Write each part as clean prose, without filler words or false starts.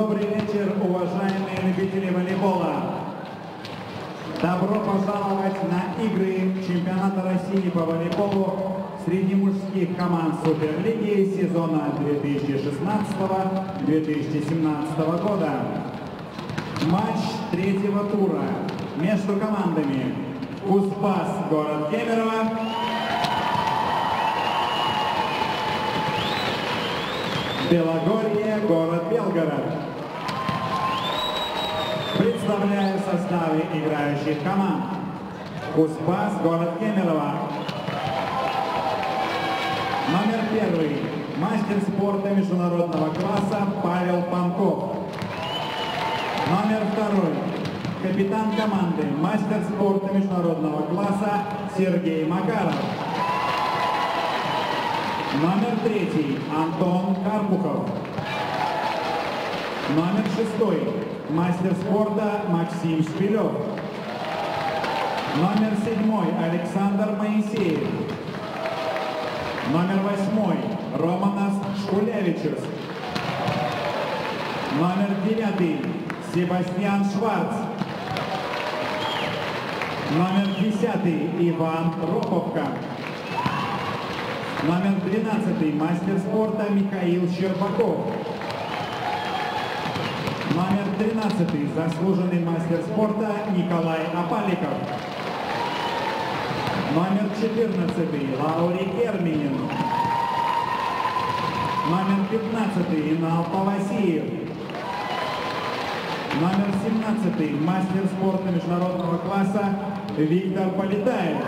Добрый вечер, уважаемые любители волейбола. Добро пожаловать на игры чемпионата России по волейболу среди мужских команд Суперлиги сезона 2016-2017 года. Матч третьего тура между командами Кузбасс, город Кемерово, Белогорье, город Белгород. Представляю составы играющих команд. Кузбасс, город Кемерово. Номер 1. Мастер спорта международного класса Павел Панков. Номер 2. Капитан команды, мастер спорта международного класса Сергей Макаров. Номер 3. Антон Карпухов. Номер 6. Мастер спорта Максим Шпилев. Номер 7. Александр Моисеев. Номер 8. Романас Шкулевичус. Номер 9. Себастьян Шварц. Номер 10. Иван Роповка. Номер 12. Мастер спорта Михаил Щербаков. Номер 13. Заслуженный мастер спорта Николай Апаликов. Номер 14. Лаури Керминин. Номер 15. Инал Павасиев. Номер 17. Мастер спорта международного класса Виктор Полетаев.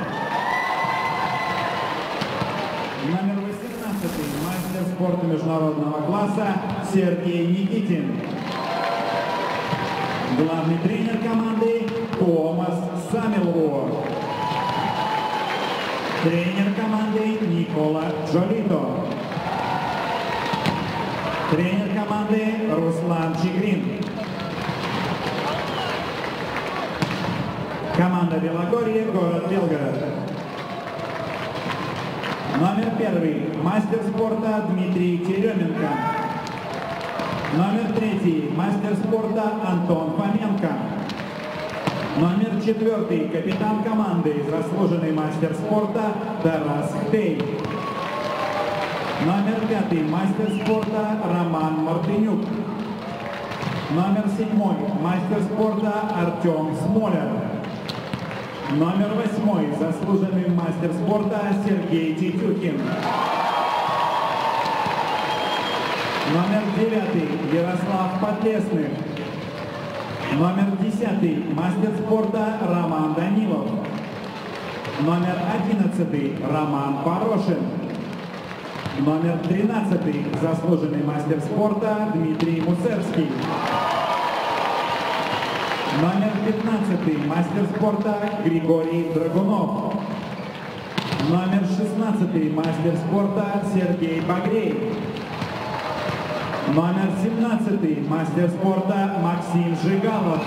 Номер 18. Мастер спорта международного класса Сергей Никитин. Главный тренер команды Томас Самилвор. Тренер команды Никола Джолито. Тренер команды Руслан Чигрин. Команда Белогорье, город Белгород. Номер 1. Мастер спорта Дмитрий Теременко. Номер 3. Мастер спорта Антон Фоменко. Номер 4. Капитан команды, заслуженный мастер спорта Тарас Хтей. Номер 5. Мастер спорта Роман Мартынюк. Номер 7. Мастер спорта Артем Смолер. Номер 8. Заслуженный мастер спорта Сергей Титюкин. Номер 9. Ярослав Подлесных. Номер 10. Мастер спорта Роман Данилов. Номер 11. Роман Порошин. Номер 13. Заслуженный мастер спорта Дмитрий Мусерский. Номер 15. Мастер спорта Григорий Драгунов. Номер 16. Мастер спорта Сергей Багреев. Номер 17. Мастер спорта Максим Жигалов.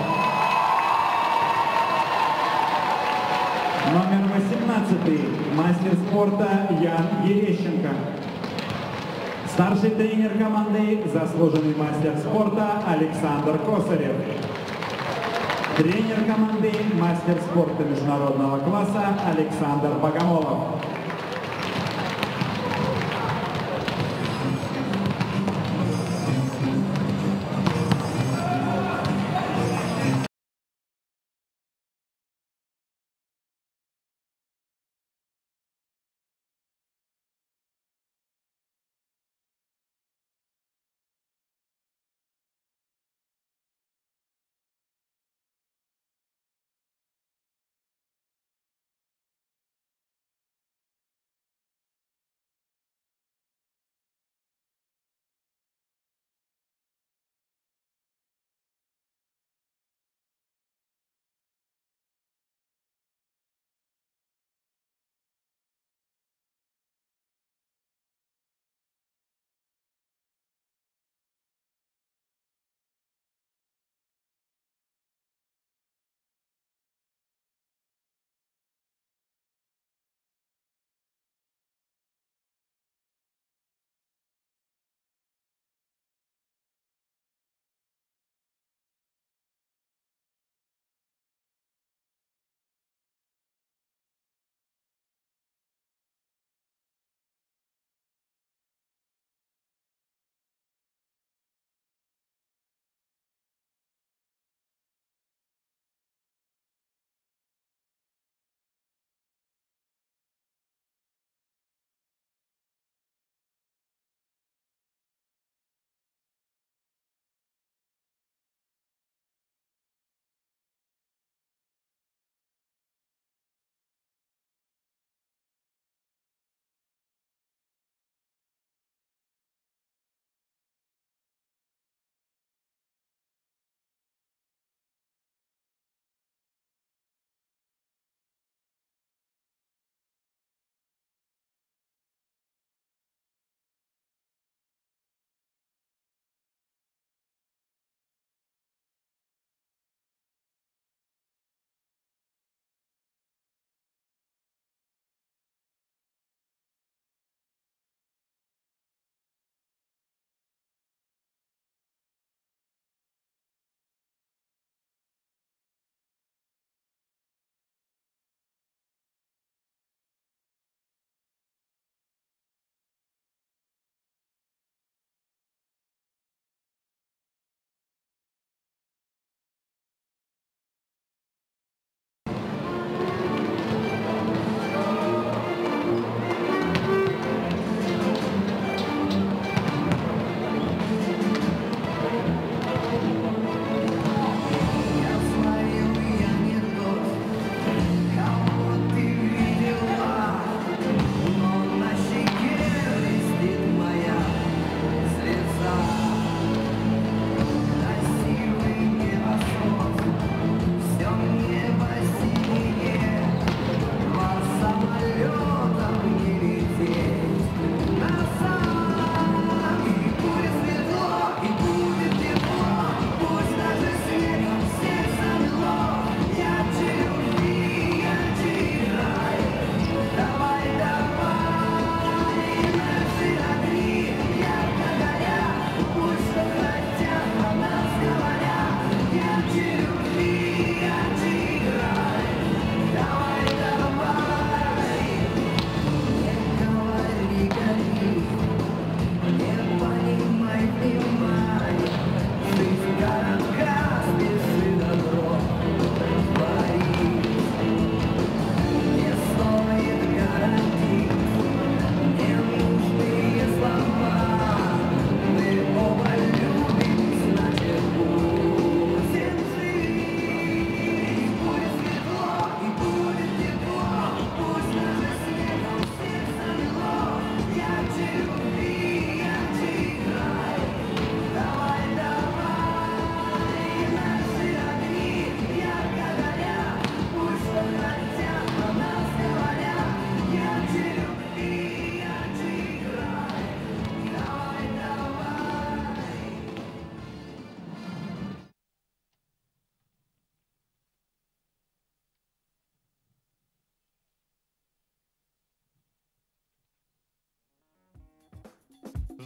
Номер 18. Мастер спорта Ян Ерещенко. Старший тренер команды, заслуженный мастер спорта Александр Косарев. Тренер команды, мастер спорта международного класса Александр Богомолов.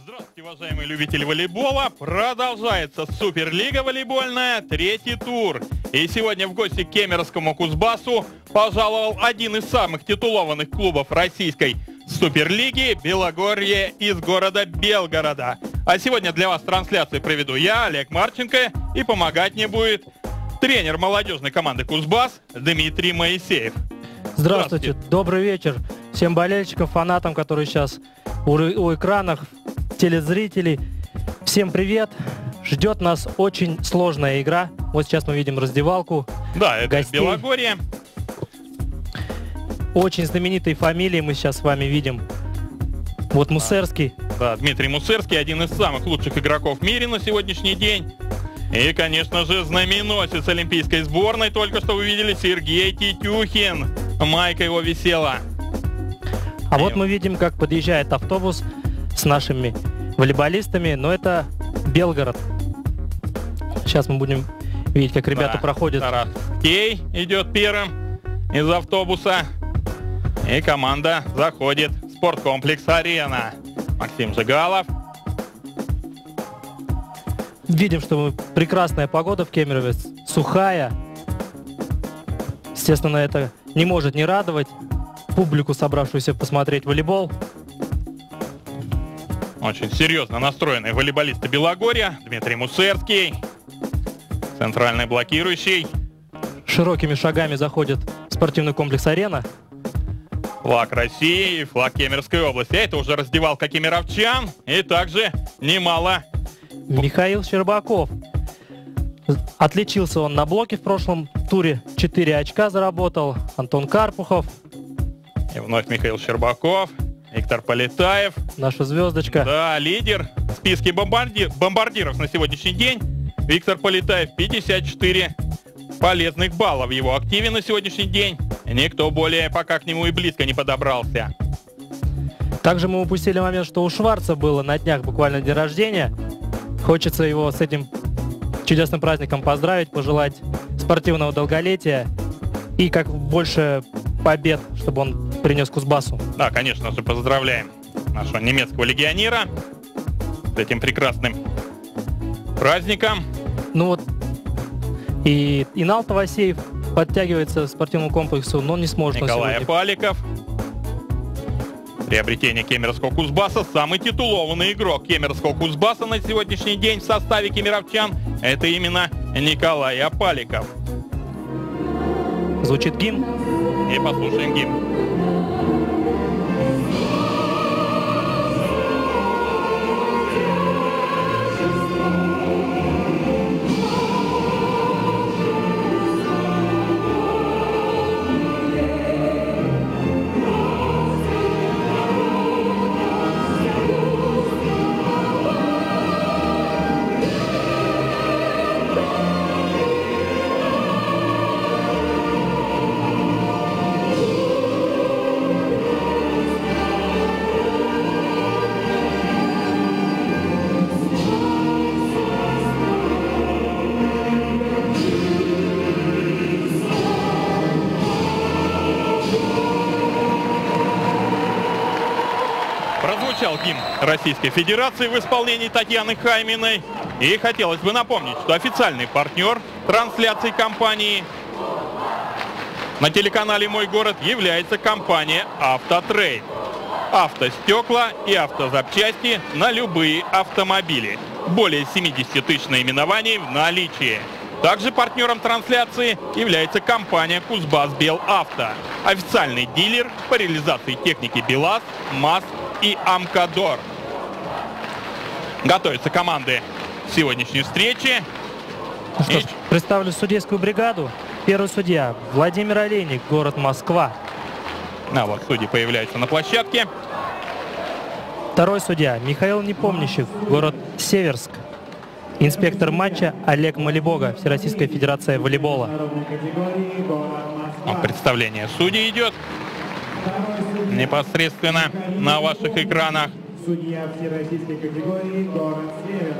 Здравствуйте, уважаемые любители волейбола. Продолжается Суперлига волейбольная, третий тур. И сегодня в гости к Кемеровскому Кузбассу пожаловал один из самых титулованных клубов российской Суперлиги — Белогорье из города Белгорода. А сегодня для вас трансляцию проведу я, Олег Марченко, и помогать мне будет тренер молодежной команды Кузбасс Дмитрий Моисеев. Здравствуйте, добрый вечер всем болельщикам, фанатам, которые сейчас у экранов, телезрителей. Всем привет! Ждет нас очень сложная игра. Вот сейчас мы видим раздевалку. Да, это гостей. Белогорье. Очень знаменитые фамилии мы сейчас с вами видим. Вот Мусерский. Да, Дмитрий Мусерский, один из самых лучших игроков в мире на сегодняшний день. И, конечно же, знаменосец олимпийской сборной. Только что вы видели Сергей Титюхин. Майка его висела. А вот мы видим, как подъезжает автобус с нашими волейболистами. Но это Белгород. Сейчас мы будем видеть, как ребята проходят. Тарас Кей идет первым из автобуса. И команда заходит в спорткомплекс «Арена». Максим Жигалов. Видим, что прекрасная погода в Кемерово, сухая. Естественно, это не может не радовать публику, собравшуюся посмотреть волейбол. Очень серьезно настроенные волейболисты Белогорья. Дмитрий Мусерский, центральный блокирующий. Широкими шагами заходит в спортивный комплекс «Арена». Флаг России и флаг Кемеровской области. А это уже раздевалка кемеровчан. И также немало. Михаил Щербаков. Отличился он на блоке в прошлом туре. 4 очка заработал. Антон Карпухов. И вновь Михаил Щербаков. Виктор Полетаев. Наша звездочка. Да, лидер в списке бомбардиров на сегодняшний день. Виктор Полетаев, 54 полезных балла в его активе на сегодняшний день. Никто более пока к нему и близко не подобрался. Также мы упустили момент, что у Шварца было на днях буквально день рождения. Хочется его с этим чудесным праздником поздравить, пожелать спортивного долголетия и как больше побед, чтобы он принес Кузбассу. Да, конечно же, поздравляем нашего немецкого легионера с этим прекрасным праздником. Ну вот и Инал Тавасеев подтягивается к спортивному комплексу, но не сможет. Николай Паликов. Приобретение Кемеровского Кузбасса. Самый титулованный игрок Кемеровского Кузбасса на сегодняшний день в составе кемеровчан — это именно Николай Апаликов. Звучит гимн. И послушаем гимн. Прозвучал гимн Российской Федерации в исполнении Татьяны Хайминой. И хотелось бы напомнить, что официальный партнер трансляции кампании на телеканале «Мой город» является компания «Автотрейд». Автостекла и автозапчасти на любые автомобили. Более 70 тысяч наименований в наличии. Также партнером трансляции является компания «Кузбасс-Белавто», официальный дилер по реализации техники БелАЗ, МАЗ и Амкадор. Готовятся команды сегодняшней встречи. Ну что ж, представлю судейскую бригаду. Первый судья Владимир Олейник, город Москва. А вот судьи появляются на площадке. Второй судья Михаил Непомнящев, город Северск. Инспектор матча Олег Малибога, Всероссийская Федерация волейбола. Представление судей идет непосредственно на ваших экранах. Судья всероссийской категории, город Северск.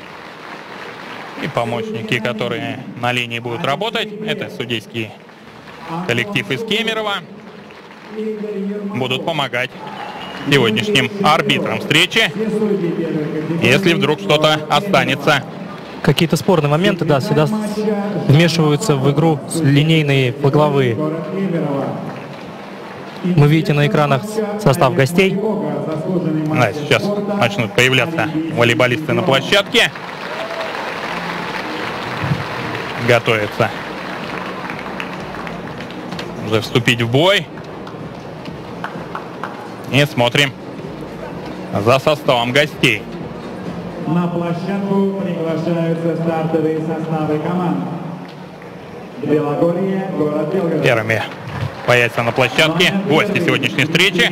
И помощники, которые на линии будут работать, это судейский коллектив из Кемерово, будут помогать сегодняшним арбитром встречи, если вдруг что-то останется. Какие-то спорные моменты, да, всегда вмешиваются в игру линейные флаговые. Вы видите на экранах состав гостей. Да, сейчас начнут появляться волейболисты на площадке. Готовятся уже вступить в бой. И смотрим за составом гостей. На площадку приглашаются стартовые составы команд. Белогорье, город Белгород. Первыми появятся на площадке гости сегодняшней встречи.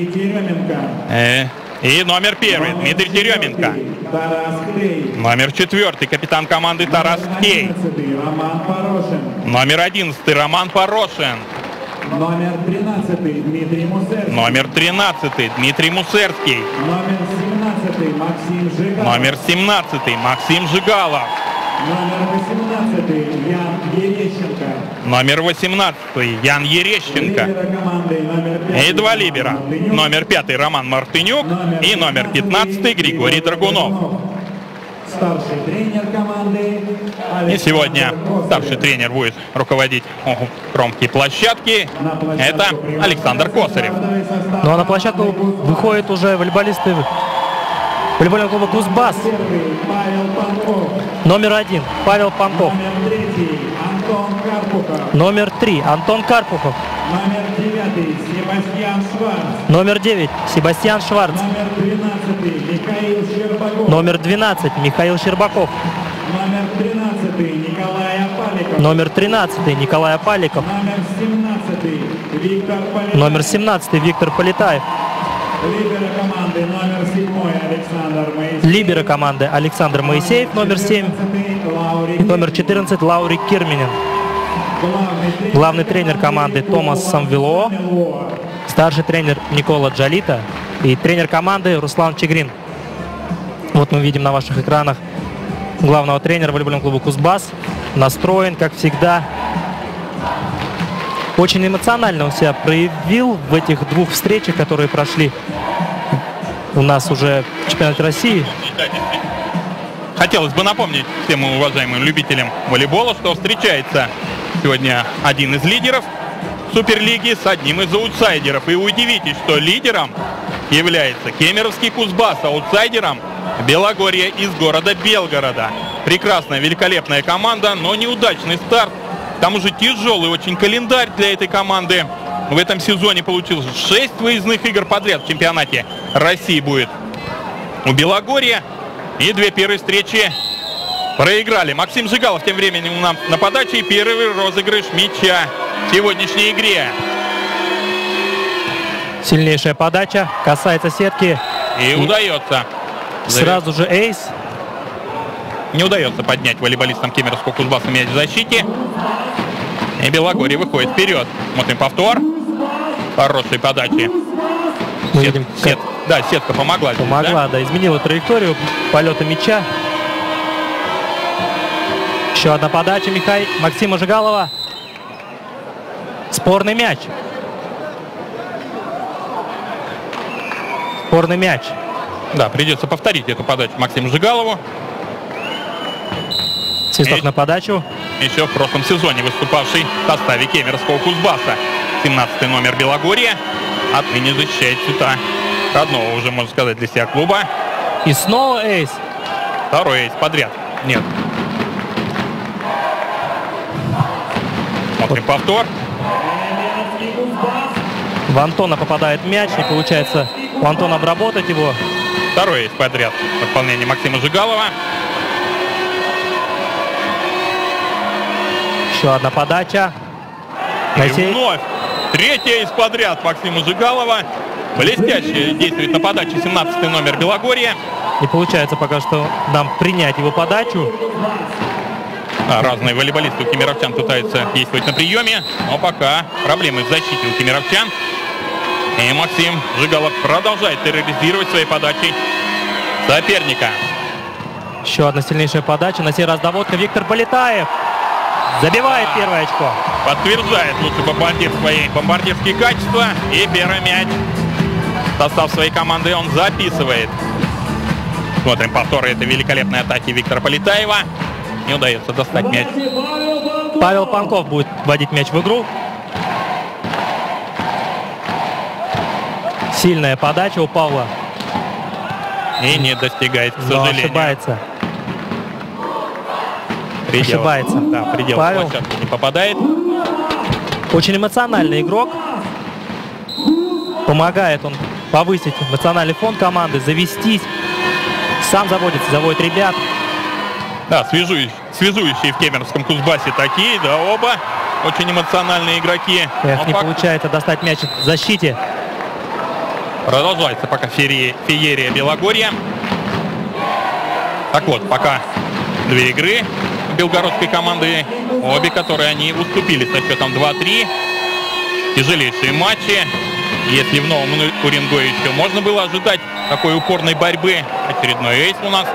И номер 1 Дмитрий Теременко. Номер 4 капитан команды Тарас Хей. Номер 11 Роман Порошин. Номер 13 Дмитрий Мусерский. Номер 13 Дмитрий Мусерский. Номер 17 Максим Жигалов. Номер 17 Максим Жигалов. Номер 18 Ян Ерещенко. Номер 18 Ян Ерещенко. И два либера. Номер 5 Роман Мартынюк и номер 15 Григорий Драгунов. Старший тренер команды. И сегодня старший тренер будет руководить кромки площадки. Это Александр Косарев. Ну а на площадку выходят уже волейболисты волейбольного клуба «Кузбасс». Номер 1 Павел Панков. Номер 3 Антон Карпухов. Номер 9 Себастьян Шварц. Номер 12 Михаил Щербаков. Номер 13 Николай Апаликов. Номер 17 Виктор Полетаев. Либеро команды Александр Моисеев, номер 7. И номер 14 Лаурик Кирминин. Главный тренер команды Томас Самвело. Старший тренер Никола Джалита. И тренер команды Руслан Чигрин. Вот мы видим на ваших экранах главного тренера волейбольного клуба «Кузбасс». Настроен, как всегда. Очень эмоционально он себя проявил в этих двух встречах, которые прошли у нас уже в чемпионате России. Хотелось бы напомнить всем уважаемым любителям волейбола, что встречается сегодня один из лидеров Суперлиги с одним из аутсайдеров. И удивитесь, что лидером является Кемеровский Кузбасс, аутсайдером Белогорье из города Белгорода. Прекрасная, великолепная команда, но неудачный старт. К тому же тяжелый очень календарь для этой команды. В этом сезоне получилось 6 выездных игр подряд в чемпионате России будет у Белогорья. И 2 первые встречи проиграли. Максим Жигалов тем временем нам на подаче. И первый розыгрыш мяча в сегодняшней игре. Сильнейшая подача, касается сетки. И удается. Сразу же эйс. Не удается поднять волейболистам Кемеровского Кузбасса мяч в защите. И Белогорье выходит вперед. Смотрим повтор. Хорошей подачи. Да, сетка помогла. Помогла, да, изменила траекторию полета мяча. Еще одна подача Максима Жигалова. Спорный мяч. Спорный мяч. Да, придется повторить эту подачу Максиму Жигалову. Свисток на подачу. Еще в прошлом сезоне выступавший в составе Кемеровского Кузбасса. 17-й номер Белогорья. Отныне защищает цвета родного, уже можно сказать, для себя клуба. И снова эйс. Второй эйс подряд. Нет. Смотрим повтор. В Антона попадает мяч. Не получается у Антона обработать его. Второй эйс подряд в исполнении Максима Жигалова. Еще одна подача. И вновь третья из подряд Максима Жигалова. Блестяще действует на подаче 17-й номер Белогорья. Не получается пока что нам принять его подачу. Разные волейболисты у кемеровчан пытаются действовать на приеме, но пока проблемы в защите у кемеровчан. И Максим Жигалов продолжает терроризировать своей подачей соперника. Еще одна сильнейшая подача. На сей раз доводка. Виктор Полетаев забивает первое очко. Подтверждает лучший бомбардир свои бомбардирские качества. И первый мяч состав своей команды он записывает. Смотрим повторы этой великолепной атаки Виктора Полетаева. Не удается достать мяч. Павел Панков будет вводить мяч в игру. Сильная подача у Павла. И не достигает, к сожалению. Ошибается. Ошибается. Да, предел Павел площадки не попадает. очень эмоциональный игрок. Помогает он повысить эмоциональный фон команды, завестись. Сам заводит ребят. Да, связующие в Кемеровском Кузбассе такие, да, оба очень эмоциональные игроки. Эх, не получается достать мяч в защите. Продолжается пока феерия Белогорья. Так вот, пока две игры белгородской команды, обе которые они уступили со счетом 2-3. Тяжелейшие матчи. Если в Новом Уренгое еще можно было ожидать такой упорной борьбы, очередной эйс у нас.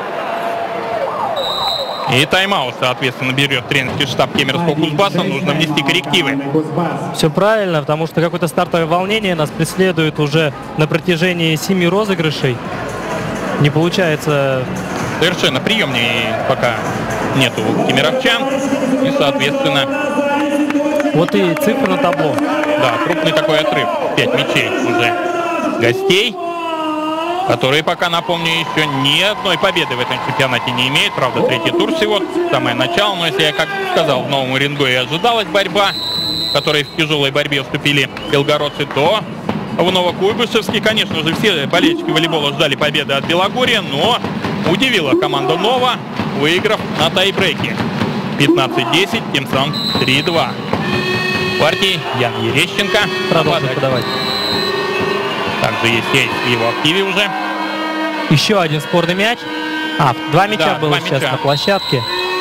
И тайм-аут, соответственно, берет тренерский штаб Кемеровского Кузбасса. Нужно внести коррективы. Все правильно, потому что какое-то стартовое волнение нас преследует уже на протяжении 7 розыгрышей. Не получается. Совершенно приемней пока нету кемеровчан. И, соответственно... Вот и цифры на табло. Да, крупный такой отрыв. 5 мячей уже гостей, которые пока, напомню, еще ни одной победы в этом чемпионате не имеют. Правда, третий тур всего, самое начало. Но если я, как сказал, в Новом Уренгое ожидалась борьба, в которой в тяжелой борьбе уступили белгородцы, то в Новокуйбышевске, конечно же, все болельщики волейбола ждали победы от Белогорья, но удивила команда Нова, выиграв на тайбреке 15-10, тем самым 3-2. Партии Ян Ерещенко. Продолжит подавать. Также есть эйс в его активе уже. Еще один спорный мяч. Два мяча да, было сейчас на площадке.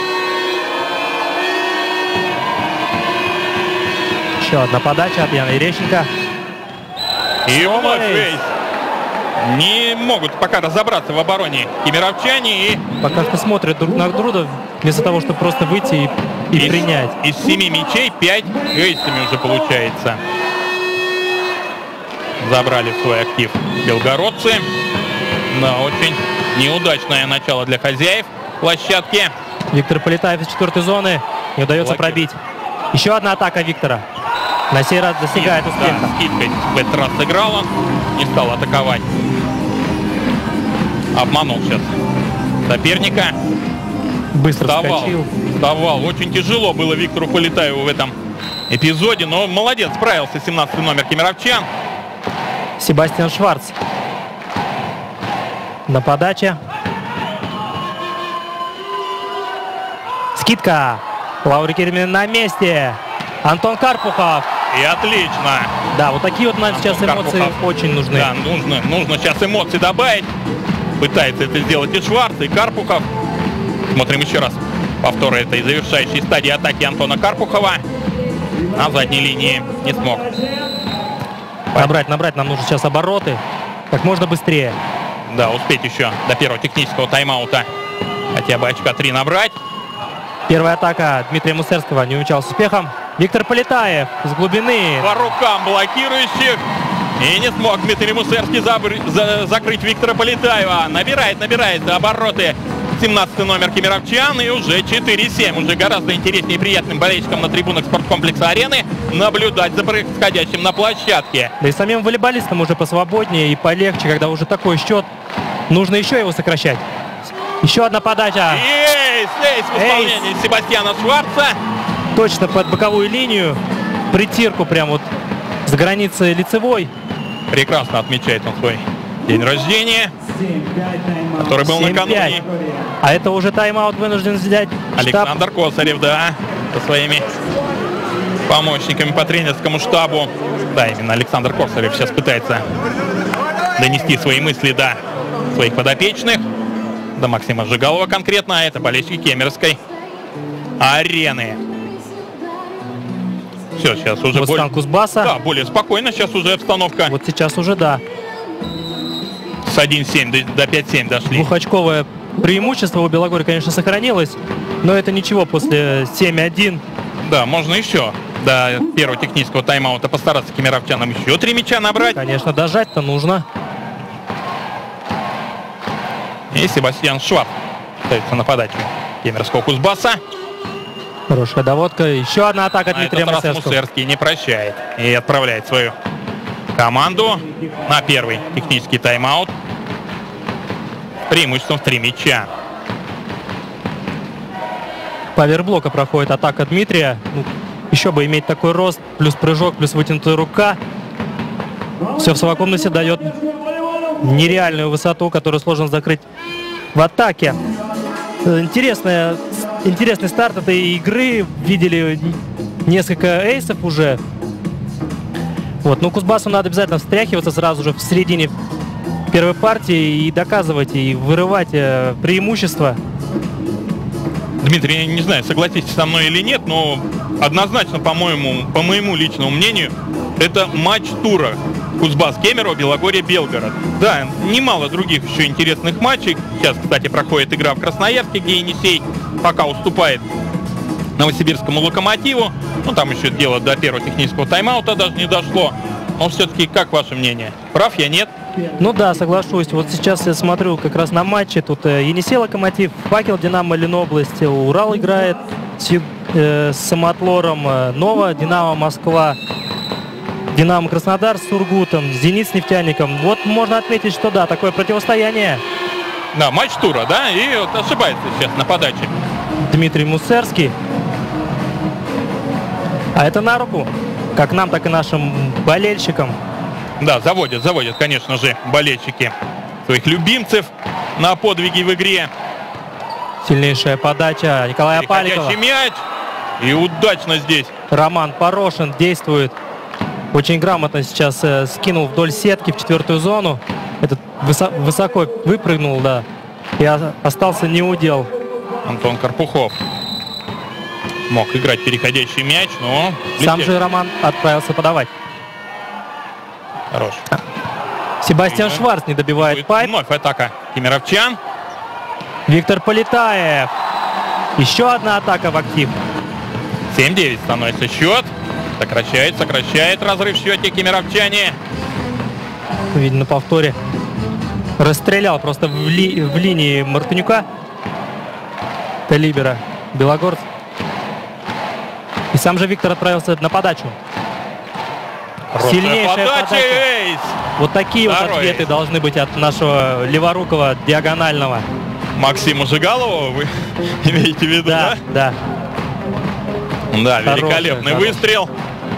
Еще одна подача от Яна Ерещенко. И вновь эйс. Не могут пока разобраться в обороне кемеровчане. И пока что смотрят друг на друга, вместо того, чтобы просто выйти и принять. Из 7 мячей 5 эйсами уже получается. Забрали в свой актив белгородцы. Да, очень неудачное начало для хозяев площадки. Виктор Полетаев из 4-й зоны. Не удается пробить. Еще одна атака Виктора. На сей раз достигает успеха. Да, скидкой в этот раз сыграл он. Не стал атаковать. Обманул сейчас соперника. Быстро вскочил. Вставал. Очень тяжело было Виктору Полетаеву в этом эпизоде. Но молодец, справился 17-й номер кемеровчан. Себастьян Шварц. На подаче. Скидка. Лаури Кермин на месте. Антон Карпухов. И отлично. Да, вот такие вот нам сейчас эмоции очень нужны. Да, нужно сейчас эмоции добавить. Пытается это сделать и Шварц, и Карпухов. Смотрим еще раз повторы этой завершающей стадии atаки Антона Карпухова. На задней линии не смог. Набрать нам нужно сейчас обороты. Как можно быстрее. Да, успеть еще до первого технического тайм-аута хотя бы очка 3 набрать. Первая атака Дмитрия Мусерского не увенчалась успехом. Виктор Полетаев с глубины. По рукам блокирующих. И не смог Дмитрий Мусерский закрыть Виктора Полетаева. Набирает обороты 17-й номер кемеровчан. И уже 4-7. Уже гораздо интереснее и приятным болельщикам на трибунах спорткомплекса «Арены» наблюдать за происходящим на площадке. Да и самим волейболистам уже посвободнее и полегче, когда уже такой счет. Нужно еще его сокращать. Еще одна подача. Эйс в исполнении Себастьяна Шварца. Точно под боковую линию. Притирку прям вот с границы лицевой. Прекрасно отмечает он свой день рождения, который был накануне. А это уже тайм-аут вынужден взять Александр Косарев, да, со своими помощниками по тренерскому штабу. Да, именно Александр Косарев сейчас пытается донести свои мысли до своих подопечных. До Максима Жигалова конкретно, а это болельщики Кемеровской арены. Все, сейчас уже вот Кузбасса. Да, более спокойно сейчас уже обстановка. Вот сейчас уже, да. С 1-7 до 5-7 дошли. Двухочковое преимущество у Белогорья, конечно, сохранилось, но это ничего после 7-1. Да, можно еще до первого технического тайм-аута постараться кемеровчанам еще 3 мяча набрать. Конечно, дожать-то нужно. И Себастьян Шварц остается на подачу кемеровского Кузбасса. Хорошая доводка. Еще одна атака Дмитрия Мусерского. Мусерский не прощает и отправляет свою команду на первый технический тайм-аут. Преимуществом в 3 мяча. По верблока проходит атака Дмитрия. Ну, еще бы иметь такой рост, плюс прыжок, плюс вытянутая рука. Все в совокупности дает нереальную высоту, которую сложно закрыть в атаке. Интересный старт этой игры. Видели несколько эйсов уже. Вот. Но Кузбассу надо обязательно встряхиваться сразу же в середине первой партии и доказывать, и вырывать преимущество. Дмитрий, я не знаю, согласитесь со мной или нет, но однозначно, по моему личному мнению, это матч тура. Кузбасс-Кемерово, Белогорье-Белгород. Да, немало других еще интересных матчей. Сейчас, кстати, проходит игра в Красноярске, где Енисей пока уступает Новосибирскому Локомотиву. Ну, там еще дело до первого технического тайм-аута даже не дошло. Но все-таки, как ваше мнение? Прав я, нет? Ну да, соглашусь. Вот сейчас я смотрю как раз на матче. Тут Енисей Локомотив, Факел Динамо Ленобласть, Урал играет с Самотлором, Нова, Динамо Москва, Динамо Краснодар с Сургутом, Зенит с Нефтяником. Вот можно отметить, что да, такое противостояние. Да, матч тура, да, и вот ошибается сейчас на подаче Дмитрий Мусерский. А это на руку, как нам, так и нашим болельщикам. Да, заводят, конечно же, болельщики своих любимцев на подвиги в игре. Сильнейшая подача Николая Паликова. Переходящий мяч. И удачно здесь Роман Порошин действует. Очень грамотно сейчас скинул вдоль сетки в 4-ю зону. Этот высоко выпрыгнул, да. И остался неудел. Антон Карпухов мог играть переходящий мяч, но... Сам же Роман отправился подавать. Хорош. Себастьян Шварц не добивает пайп. Вновь атака кемеровчан. Виктор Полетаев. Еще одна атака в актив. 7-9 становится счет. Сокращает разрыв в счете кемеровчане. Видно на повторе. Расстрелял просто в линии Мартынюка. Это либера Белогорск. И сам же Виктор отправился на подачу. Сильнейшая подача. Эйс. Вот такие вот ответы должны быть от нашего леворукого диагонального. Максима Жигалова вы имеете в виду, да? Да. Да, великолепный выстрел.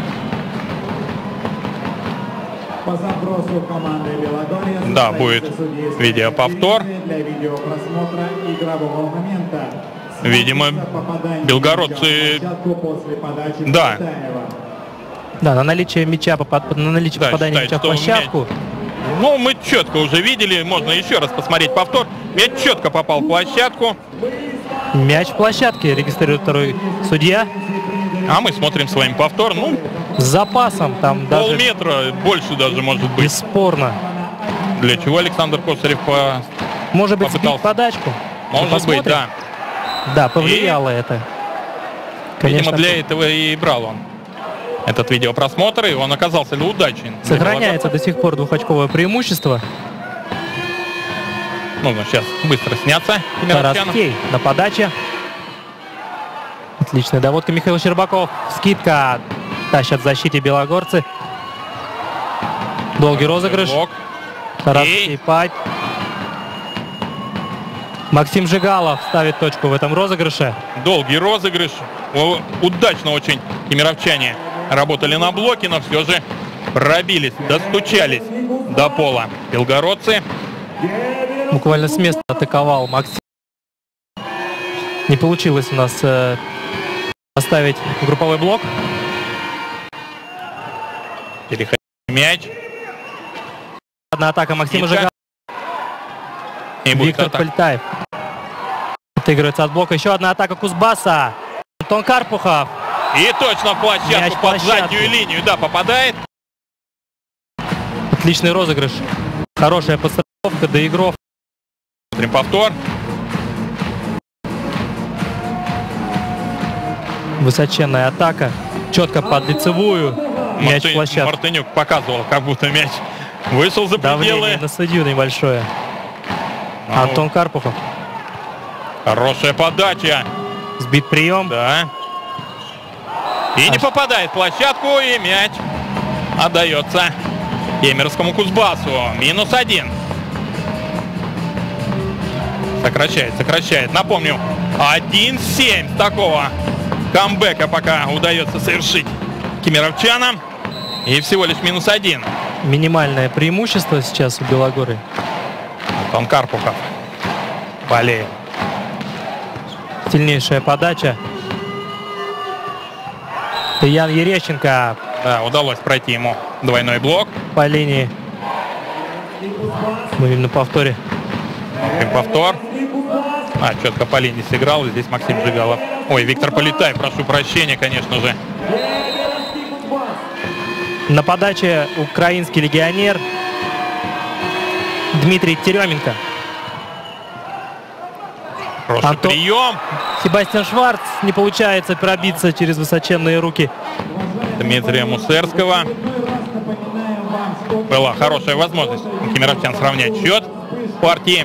По запросу команды Белогорья. Да, будет видеоповтор. Для видеопросмотра игрового момента. Видимо, белгородцы... Да. Да, на наличие мяча, на наличие попадания мяча в площадку. Ну, мы четко уже видели, можно еще раз посмотреть повтор. Мяч четко попал в площадку. Мяч в площадке регистрирует второй судья. А мы смотрим с вами повтор. Ну, с запасом там даже... Полметра, больше даже может быть. Бесспорно. Для чего Александр Косарев может быть, сбить подачку? Может быть, да. Да, повлияло это. Конечно, видимо, для этого и брал он этот видеопросмотр, и он оказался удачен. Сохраняется до сих пор двухочковое преимущество. Нужно сейчас быстро сняться. Тараскей на подаче. Отличная доводка. Михаил Щербаков. Скидка. Тащат в защите белогорцы. Долгий розыгрыш. Тараскей пайп. Максим Жигалов ставит точку в этом розыгрыше. Долгий розыгрыш. Удачно очень кемеровчане работали на блоке, но все же пробились, достучались до пола белгородцы. Буквально с места атаковал Максим. Не получилось у нас оставить групповой блок. Переходит мяч. Одна атака Максима Жигалова. Виктор Полетаев отыгрывается от блока. Еще одна атака Кузбасса. Антон Карпухов. И точно в площадку, под заднюю линию, да, попадает. Отличный розыгрыш. Хорошая подстраховка до игров. Смотрим повтор. Высоченная атака. Четко под лицевую. Мяч в площадку. Мартынюк показывал, как будто мяч вышел за пределы. Давление на судью небольшое. Антон Карпухов. Хорошая подача. Сбит прием. Да. И не попадает в площадку, и мяч отдается кемеровскому Кузбассу. -1. Сокращает. Напомню, 1-7 такого камбэка пока удается совершить кемеровчанам. И всего лишь -1. Минимальное преимущество сейчас у Белогории. Антон Карпухов болеет. Сильнейшая подача. Ян Ерещенко. Да, удалось пройти ему двойной блок. По линии. Мы видим на повторе. Повтор. Четко по линии сыграл. Здесь Максим Жигалов. Ой, Виктор Полетаев, прошу прощения, конечно же. На подаче украинский легионер Дмитрий Теременко. Хороший прием. Себастьян Шварц. Не получается пробиться через высоченные руки Дмитрия Мусерского. Была хорошая возможность у кемеровчан сравнять счет партии.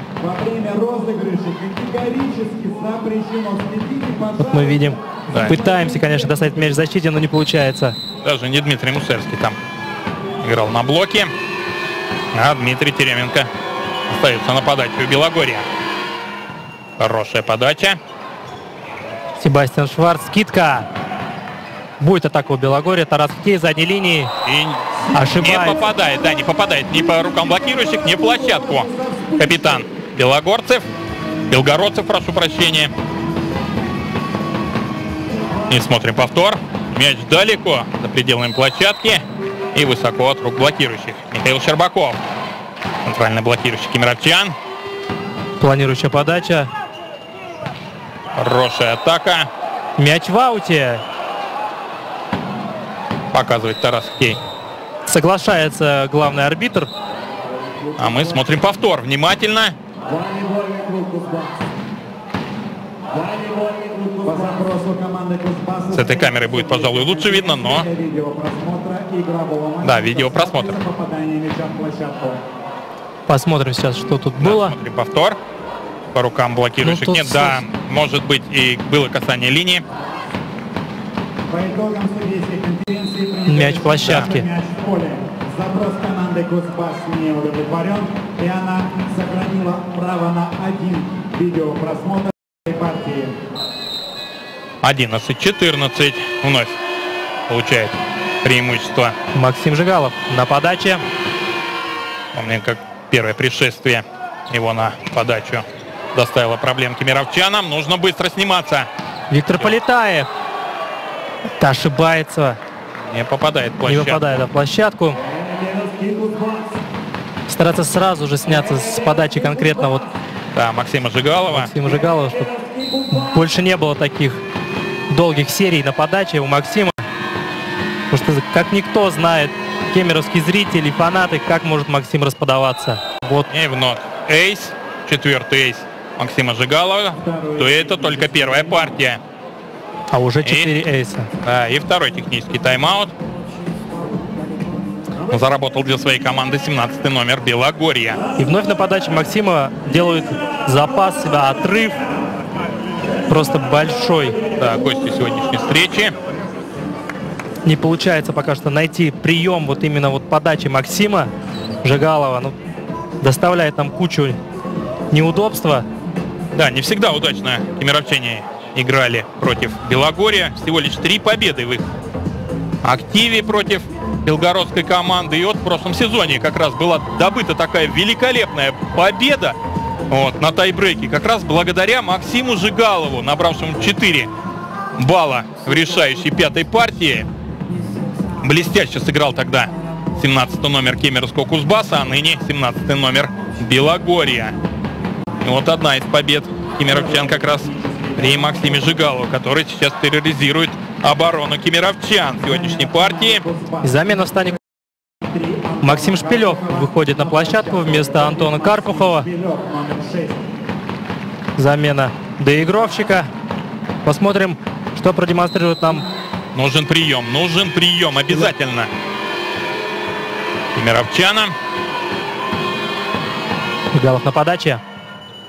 Вот мы видим. Да. Пытаемся, конечно, достать мяч в защите, но не получается. Даже не Дмитрий Мусерский там играл на блоке. А Дмитрий Теременко остается на подаче у Белогорья. Хорошая подача. Себастьян Шварц. Скидка. Будет атака у Белогорья. Тарас Хоккей задней линии. И ошибается. не попадает. Да, не попадает ни по рукам блокирующих, ни в площадку. Капитан Белгородцев, прошу прощения. И смотрим повтор. Мяч далеко за пределами площадки и высоко от рук блокирующих. Михаил Щербаков. Центральный блокирующий кемеровчан. Планирующая подача. Хорошая атака. Мяч в ауте. Показывает Тарас Хоккей. Соглашается главный арбитр. А мы смотрим повтор. Внимательно. С этой камерой будет, пожалуй, лучше видно, но... Да, видеопросмотр. Посмотрим сейчас, что тут было. Смотрим повтор. По рукам блокирующих нет. Да, может быть, и было касание линии. Мяч в площадке. Мяч в поле. Запрос команды Кузбасс не удовлетворен, и она сохранила право на один видеопросмотр партии. 11-14 вновь получает преимущество. Максим Жигалов на подаче. Помним, как первое пришествие его на подачу доставило проблем кемеровчанам. Нужно быстро сниматься. Виктор Полетаев. Ошибается. Не попадает в Не площадку. попадает в площадку. Стараться сразу же сняться с подачи конкретно вот Да, Максима Жигалова. Максима Жигалова, чтобы больше не было таких долгих серий на подаче у Максима. Потому что как никто знает, кемеровские зрители, фанаты, как может Максим расподаваться. Вот. И вновь эйс, четвертый эйс Максима Жигалова. То это только первая партия. А уже 4 эйса. Да, и второй технический тайм-аут. Заработал для своей команды 17-й номер Белогорья. И вновь на подаче Максима делают запас себя, отрыв просто большой. Да, гости сегодняшней встречи. Не получается пока что найти прием вот именно вот подачи Максима Жигалова. Ну, доставляет нам кучу неудобства. Да, не всегда удачно кемеровчане играли против Белогорья. Всего лишь 3 победы в их активе против белгородской команды. И вот в прошлом сезоне как раз была добыта такая великолепная победа вот, на тайбрейке. Как раз благодаря Максиму Жигалову, набравшему 4 балла в решающей 5-й партии. Блестяще сыграл тогда 17-й номер кемеровского Кузбасса, а ныне 17-й номер Белогорья. И вот одна из побед кемеровчан как раз при Максиме Жигалову, который сейчас терроризирует оборону кемеровчан в сегодняшней партии. И замена в стане. Максим Шпилев выходит на площадку вместо Антона Карпухова. Замена доигровщика. Посмотрим, что продемонстрирует нам. Нужен прием обязательно кемеровчанам. Жигалов на подаче.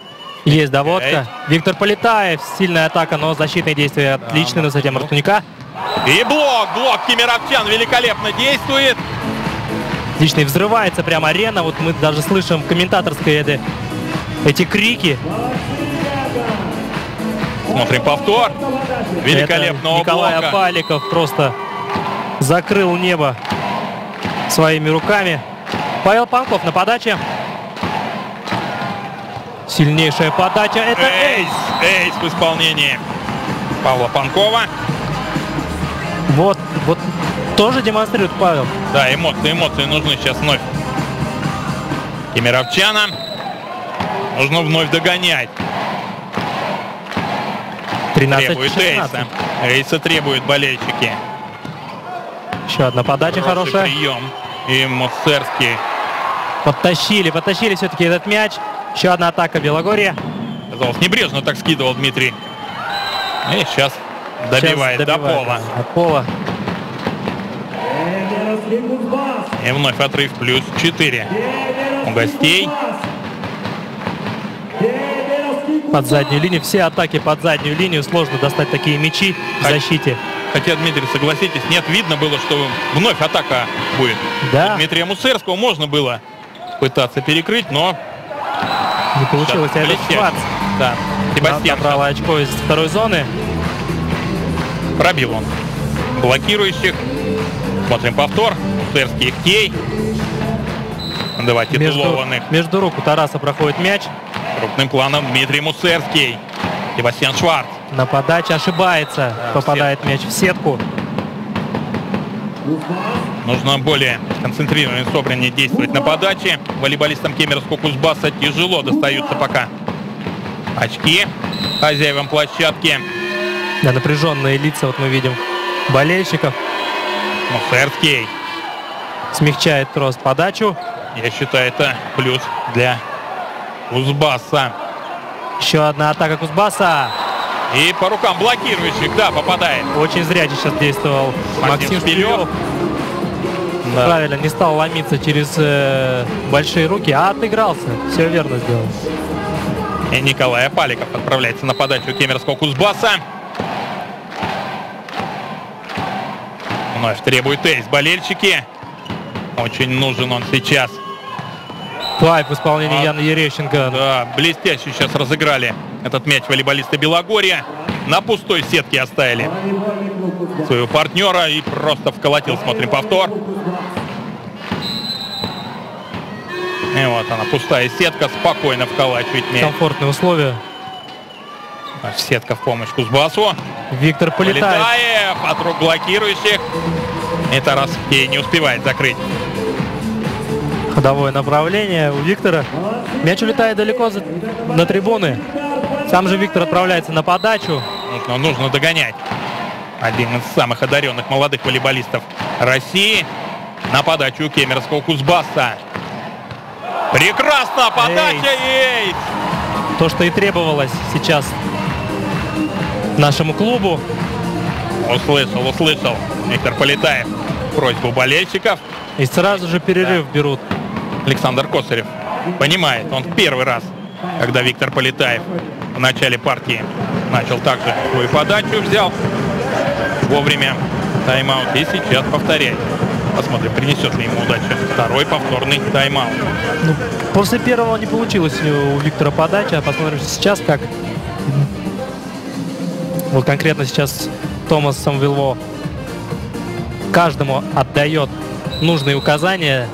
Есть доводка. Виктор Полетаев. Сильная атака, но защитные действия отличны на высоте Мартунюка. И блок кемеровчан великолепно действует. Отлично, взрывается прямо арена. Вот мы даже слышим в комментаторской эти крики. Смотрим повтор. Великолепного Николай блока. Паликов просто закрыл небо своими руками. Павел Панков на подаче. Сильнейшая подача. Это эйс. Эйс в исполнении Павла Панкова. Вот тоже демонстрирует Павел. Да, эмоции нужны сейчас вновь кемеровчанам. Нужно вновь догонять. 13-16. Эйса. Эйса требуют болельщики. Еще одна подача хорошая. Прием. И Мусерский. Подтащили все-таки этот мяч. Еще одна атака Белогорья. Казалось, небрежно так скидывал Дмитрий. И сейчас добивает до пола. От пола. И вновь отрыв плюс 4 у гостей. Под заднюю линию. Все атаки под заднюю линию. Сложно достать такие мячи в защите. Хотя, Дмитрий, согласитесь, нет, видно было, что вновь атака будет. Да. Дмитрия Мусерского можно было пытаться перекрыть, но не получилось. Да, Это Шварц. Да. Себастьян набрал очко из второй зоны. Пробил он блокирующих. Смотрим повтор. Мусерский Кей. Два титулованных. Между рук у Тараса проходит мяч. Крупным планом Дмитрий Мусерский. Себастьян Шварц. На подаче ошибается. Да, попадает мяч в сетку. Нужно более концентрированно и собраннее действовать на подаче. Волейболистам Кемеровского Кузбасса тяжело достаются пока очки хозяевам площадки. Да, напряженные лица вот мы видим болельщиков. Мусерский смягчает Кросс подачу. Я считаю, это плюс для Кузбасса. Еще одна атака Кузбасса. И по рукам блокирующих, да, попадает. Очень зрячий сейчас действовал Максим Шпилев. Да. Правильно, не стал ломиться через большие руки, а отыгрался. Все верно сделал. И Николай Паликов отправляется на подачу Кемеровского Кузбасса. Вновь требует эйс болельщики. Очень нужен он сейчас. Пайп в исполнении Яны Ерещенко. Да, блестяще сейчас разыграли этот мяч волейболисты Белогорья. На пустой сетке оставили своего партнера и просто вколотил. Смотрим повтор. И вот она, пустая сетка, спокойно вколачивает мяч. Комфортные условия. Сетка в помощь Кузбассу. Виктор Полетаев от рук блокирующих. И Тарас Кей не успевает закрыть. Ходовое направление у Виктора. Мяч улетает далеко на трибуны. Сам же Виктор отправляется на подачу. Нужно догонять. Один из самых одаренных молодых волейболистов России. На подачу Кемеровского Кузбасса. Прекрасно! Подача и эйс! То, что и требовалось сейчас нашему клубу. Услышал Виктор Полетаев просьбу болельщиков. И сразу же перерыв берут. Александр Косарев понимает, он в первый раз, когда Виктор Полетаев в начале партии начал также свою подачу, взял вовремя тайм-аут и сейчас повторяет. Посмотрим, принесет ли ему удачу второй повторный тайм-аут. Ну, после первого не получилось у Виктора подача. Посмотрим сейчас, как вот конкретно сейчас Томас Самвилво каждому отдает нужные указания,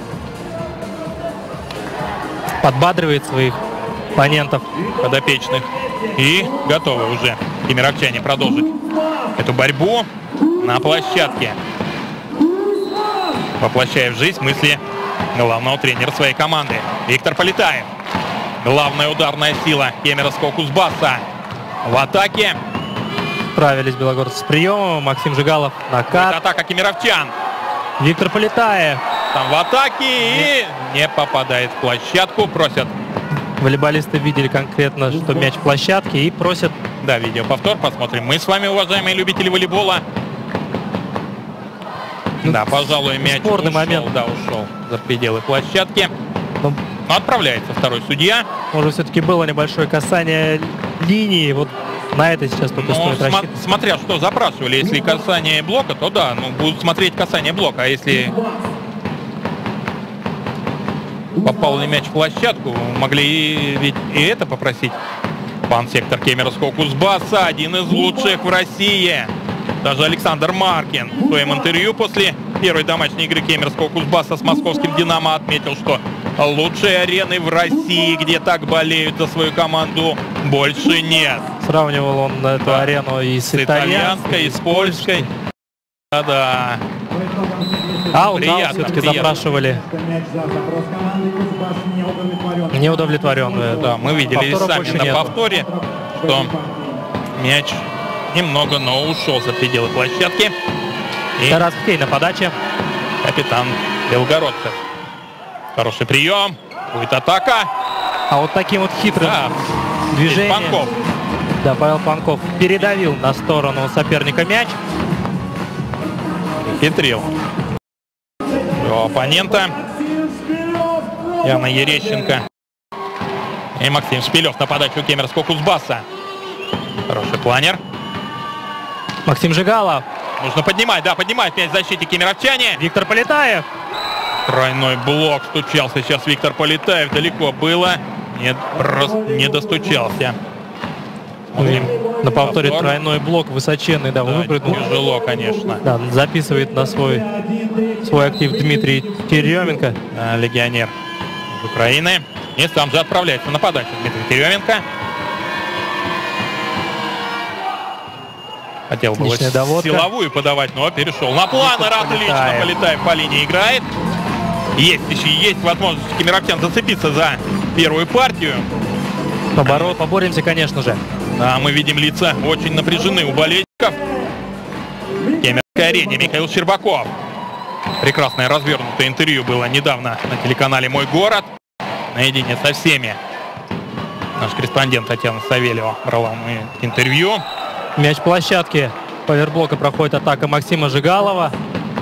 подбадривает своих оппонентов, подопечных. И готовы уже кемеровчане продолжить эту борьбу на площадке, воплощая в жизнь мысли главного тренера своей команды. Виктор Полетаев. Главная ударная сила Кемеровского Кузбасса в атаке. Справились белогорцы с приемом. Максим Жигалов накат. Атака кемеровчан. Виктор Полетаев. Там в атаке и не попадает в площадку. Просят. Волейболисты видели конкретно, что мяч в площадке, и просят. Да, видеоповтор посмотрим. Мы с вами, уважаемые любители волейбола. Да, пожалуй, мяч спорный момент. Да, ушел за пределы площадки. Ну, Но отправляется второй судья. Может, все-таки было небольшое касание линии. Вот на это сейчас только стоит рассчитывать. Смотря что запрашивали. Если касание блока, то да, ну, будут смотреть касание блока. А если попал ли мяч в площадку, могли ведь и это попросить. Пан-сектор Кемеровского Кузбасса, один из лучших в России. Даже Александр Маркин в своем интервью после первой домашней игры Кемеровского Кузбасса с московским «Динамо» отметил, что лучшие арены в России, где так болеют за свою команду, больше нет. Сравнивал он эту арену и с итальянской, и с польской. Да-да. Аут все-таки запрашивали. Неудовлетворенные. Да, мы видели сами на повторе, что мяч немного, но ушел за пределы площадки. И Тарас Хтей на подаче. Капитан белгородцев. Хороший прием. Будет атака. А вот таким вот хитрым движением. Панков. Да, Павел Панков передавил на сторону соперника мяч. Хитрил его оппонента. Яна Ерещенко. И Максим Шпилев на подачу Кемеровского Кузбасса. Хороший планер. Максим Жигалов. Нужно поднимать, да, поднимает мяч в защите кемеровчане. Виктор Полетаев. Тройной блок. Стучался сейчас Виктор Полетаев. Далеко было. Нет, просто не достучался. На повторе тройной блок высоченный, да, выпрыгнул. Тяжело, конечно. Да, записывает на свой актив Дмитрий Теременко. Легионер из Украины. И сам же отправляется на подачу Дмитрий Теременко. Хотел было силовую подавать, но перешел на планер. Отлично, Полетаев по линии играет. Есть возможность кемеровчан зацепиться за первую партию. Поборемся, конечно же. Да, мы видим, лица очень напряжены у болельщиков. В Кемеровской арене Михаил Щербаков. Прекрасное развернутое интервью было недавно на телеканале «Мой город». Наедине со всеми. Наш корреспондент Татьяна Савельева брала интервью. Мяч в площадке. Поверх блока проходит атака Максима Жигалова.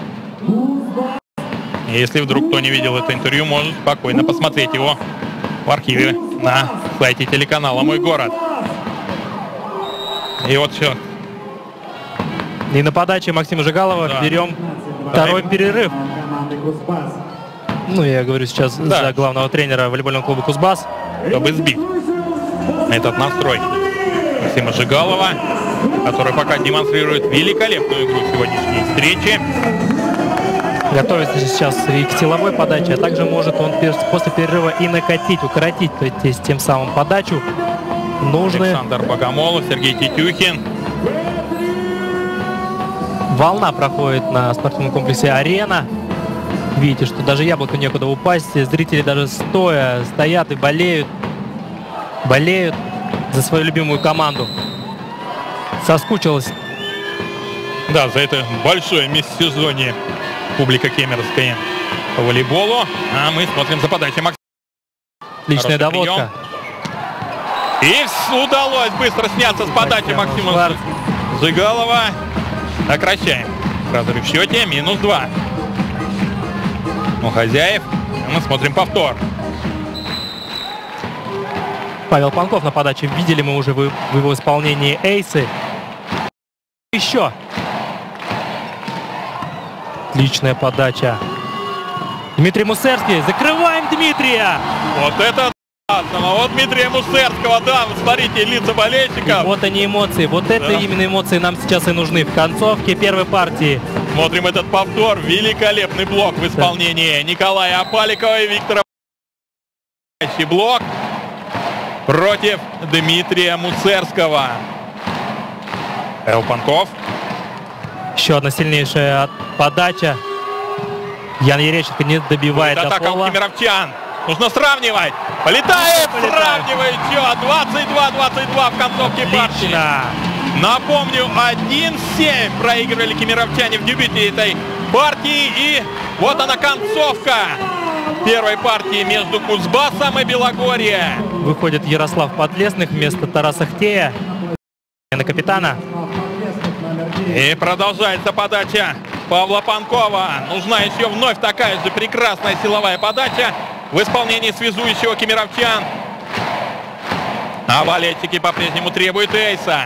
Если вдруг кто не видел это интервью, может спокойно посмотреть его в архиве на сайте телеканала «Мой город». И вот все. И на подаче Максима Жигалова берем второй перерыв. Ну, я говорю сейчас за главного тренера волейбольного клуба «Кузбасс». Чтобы сбить этот настрой Максима Жигалова, который пока демонстрирует великолепную игру в сегодняшней встрече. Готовится сейчас и к силовой подаче, а также может он после перерыва и накатить, укоротить, то есть тем самым подачу. Александр Богомолов, Сергей Тетюхин. Волна проходит на спортивном комплексе «Арена». Видите, что даже яблоку некуда упасть. Зрители даже стоят и болеют за свою любимую команду. Соскучилась. Да, за это большое межсезонье публика кемеровская по волейболу. А мы смотрим за подачей Максима. Отличная доводка. И удалось быстро сняться с подачи Максима Жигалова. Сокращаем разрыв в счете. -2. У хозяев. Мы смотрим повтор. Павел Панков на подаче. Видели мы уже в его исполнении эйсы. Еще. Отличная подача. Дмитрий Мусерский. Закрываем Дмитрия. Вот это вот Дмитрия Мусерского, да, вы смотрите лица болельщиков. И вот они эмоции, вот это именно эмоции нам сейчас и нужны в концовке первой партии. Смотрим этот повтор, великолепный блок в исполнении Николая Апаликова и Виктора. Блок против Дмитрия Мусерского. Павел Панков. Еще одна сильнейшая подача. Ян Ерещенко не добивает до атака пола. У кемеровчан. Нужно сравнивать. Полетаев сравнивает счет. 22-22 в концовке партии. Напомню, 1-7 проигрывали кемеровчане в дебюте этой партии. И вот она концовка первой партии между Кузбассом и Белогорье. Выходит Ярослав Подлесных вместо Тараса Хтея на капитана. И продолжается подача Павла Панкова. Нужна еще вновь такая же прекрасная силовая подача. в исполнении связующего кемеровчан. А болельщики по-прежнему требуют эйса.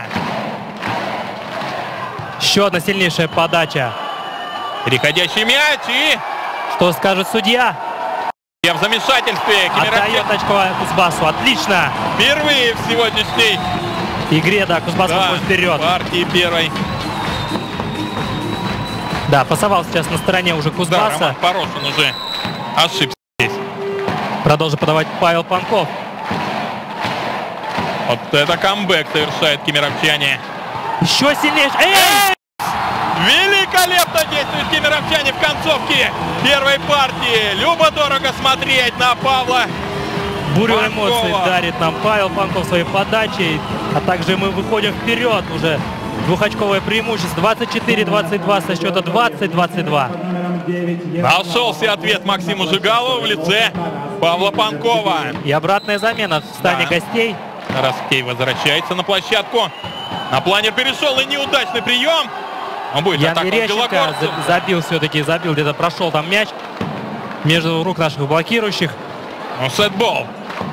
Еще одна сильнейшая подача. Переходящий мяч и... Что скажет судья? Я в замешательстве. Отдает очко Кузбассу. Отлично. Впервые в сегодняшней игре, да, Кузбасс выходит вперед. Партии первой. Да, пасовал сейчас на стороне уже Кузбасса. Да, Роман Порошин уже ошибся здесь. Продолжит подавать Павел Панков. Вот это камбэк совершает кемеровчане. Еще сильнее. Эй! Великолепно действуют кемеровчане в концовке первой партии. Любо-дорого смотреть на Павла Бурю Панкова. Эмоций дарит нам Павел Панков своей подачей. А также мы выходим вперед уже. Двухочковое преимущество. 24-22 со счета 20-22. Нашелся ответ Максиму Жигалову в лице Павла Панкова. И обратная замена в стане гостей. Раскей возвращается на площадку. На планер перешел и неудачный прием. Он будет Ян Ерещенко забил все-таки, где-то прошел там мяч между рук наших блокирующих. Ну, сетбол.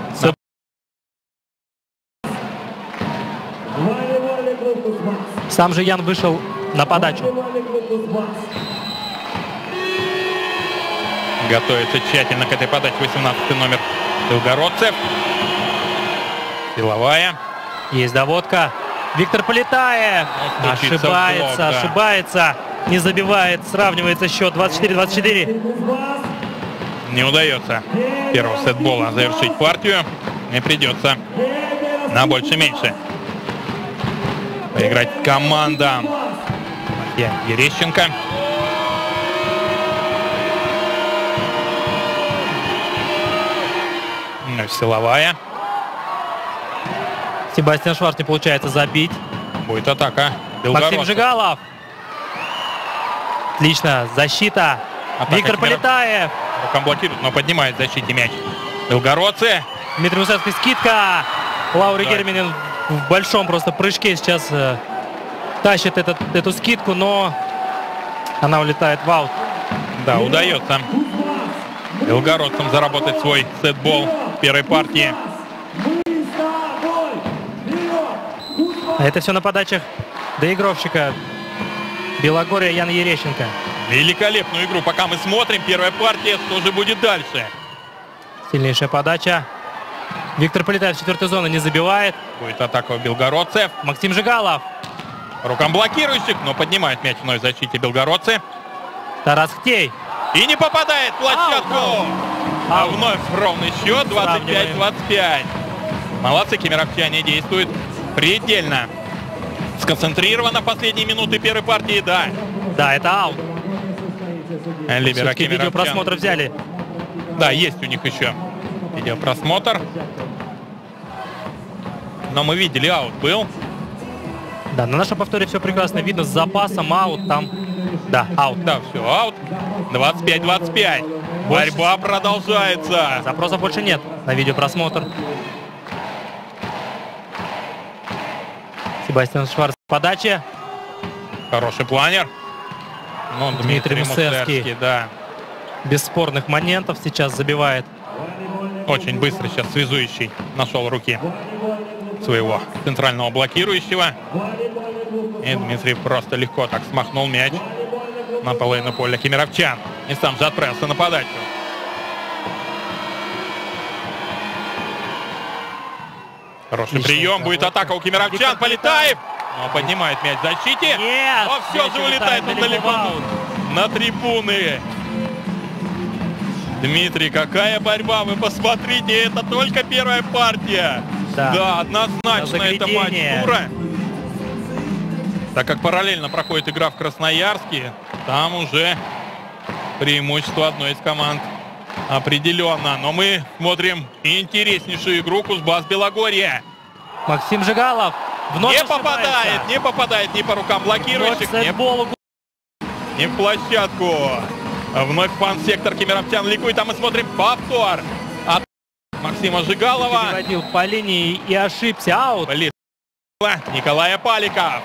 Сам же Ян вышел на подачу. Готовится тщательно к этой подаче 18-й номер Белгородцев. Силовая. Есть доводка. Виктор Полетаев ошибается, не забивает, сравнивается счет 24-24. Не удается первого сетбола завершить партию. Не придется на больше-меньше поиграть командам. Ерещенко. Силовая. Себастьян Шварц не получается забить. Будет атака. Максим Жигалов. Отлично. Защита. Атака Виктор Полетаев. Рукам блокирует, но поднимает в защите мяч. Белгородцы. Дмитрий Мусецкий, скидка. Лаури Герминин в большом просто прыжке сейчас тащит эту скидку, но она улетает в аут. Да, удается белгородцам заработать свой сетбол в первой партии. Это все на подачах доигровщика Белогорья Яна Ерещенко. Великолепную игру, пока мы смотрим. Первая партия, что же будет дальше? Сильнейшая подача. Виктор Полетаев в четвертой зоны не забивает. Будет атака у белгородцев. Максим Жигалов. Рукам блокирующих, но поднимает мяч вновь в защите белгородцы. Тарас Хтей. И не попадает в площадку. А вновь ровный счет 25-25. Молодцы, кемеровчане действуют предельно сконцентрировано последние минуты первой партии. Да, это аут. Все-таки видеопросмотр взяли. Да, есть у них еще видеопросмотр. Но мы видели, аут был. Да, на нашем повторе все прекрасно видно. С запасом аут там. Да, аут. Да, все, аут. 25-25. Борьба продолжается. Запросов больше нет на видеопросмотр. Себастьян Шварц в подаче. Хороший планер. Ну, Дмитрий Мусецкий. Да. Без спорных моментов сейчас забивает. Очень быстро сейчас связующий нашел руки своего центрального блокирующего. И Дмитрий просто легко так смахнул мяч на половину поля кемеровчан. И сам же отправился на подачу. Хороший прием. Будет атака у кемеровчан. Полетаев. Но поднимает мяч в защите. Нет, но все же улетает он далеко на трибуны. Дмитрий, какая борьба. Вы посмотрите, это только первая партия. Да, однозначно это матч тура. Так как параллельно проходит игра в Красноярске, там уже преимущество одной из команд определенно. Но мы смотрим интереснейшую игру Кузбасс-Белогорье. Максим Жигалов вновь не попадает ни по рукам блокирующих, ни в площадку. Вновь фан-сектор кемеровчан ликует, а мы смотрим повтор от Максима Жигалова. Переводил по линии и ошибся. Аут. Николая Паликов.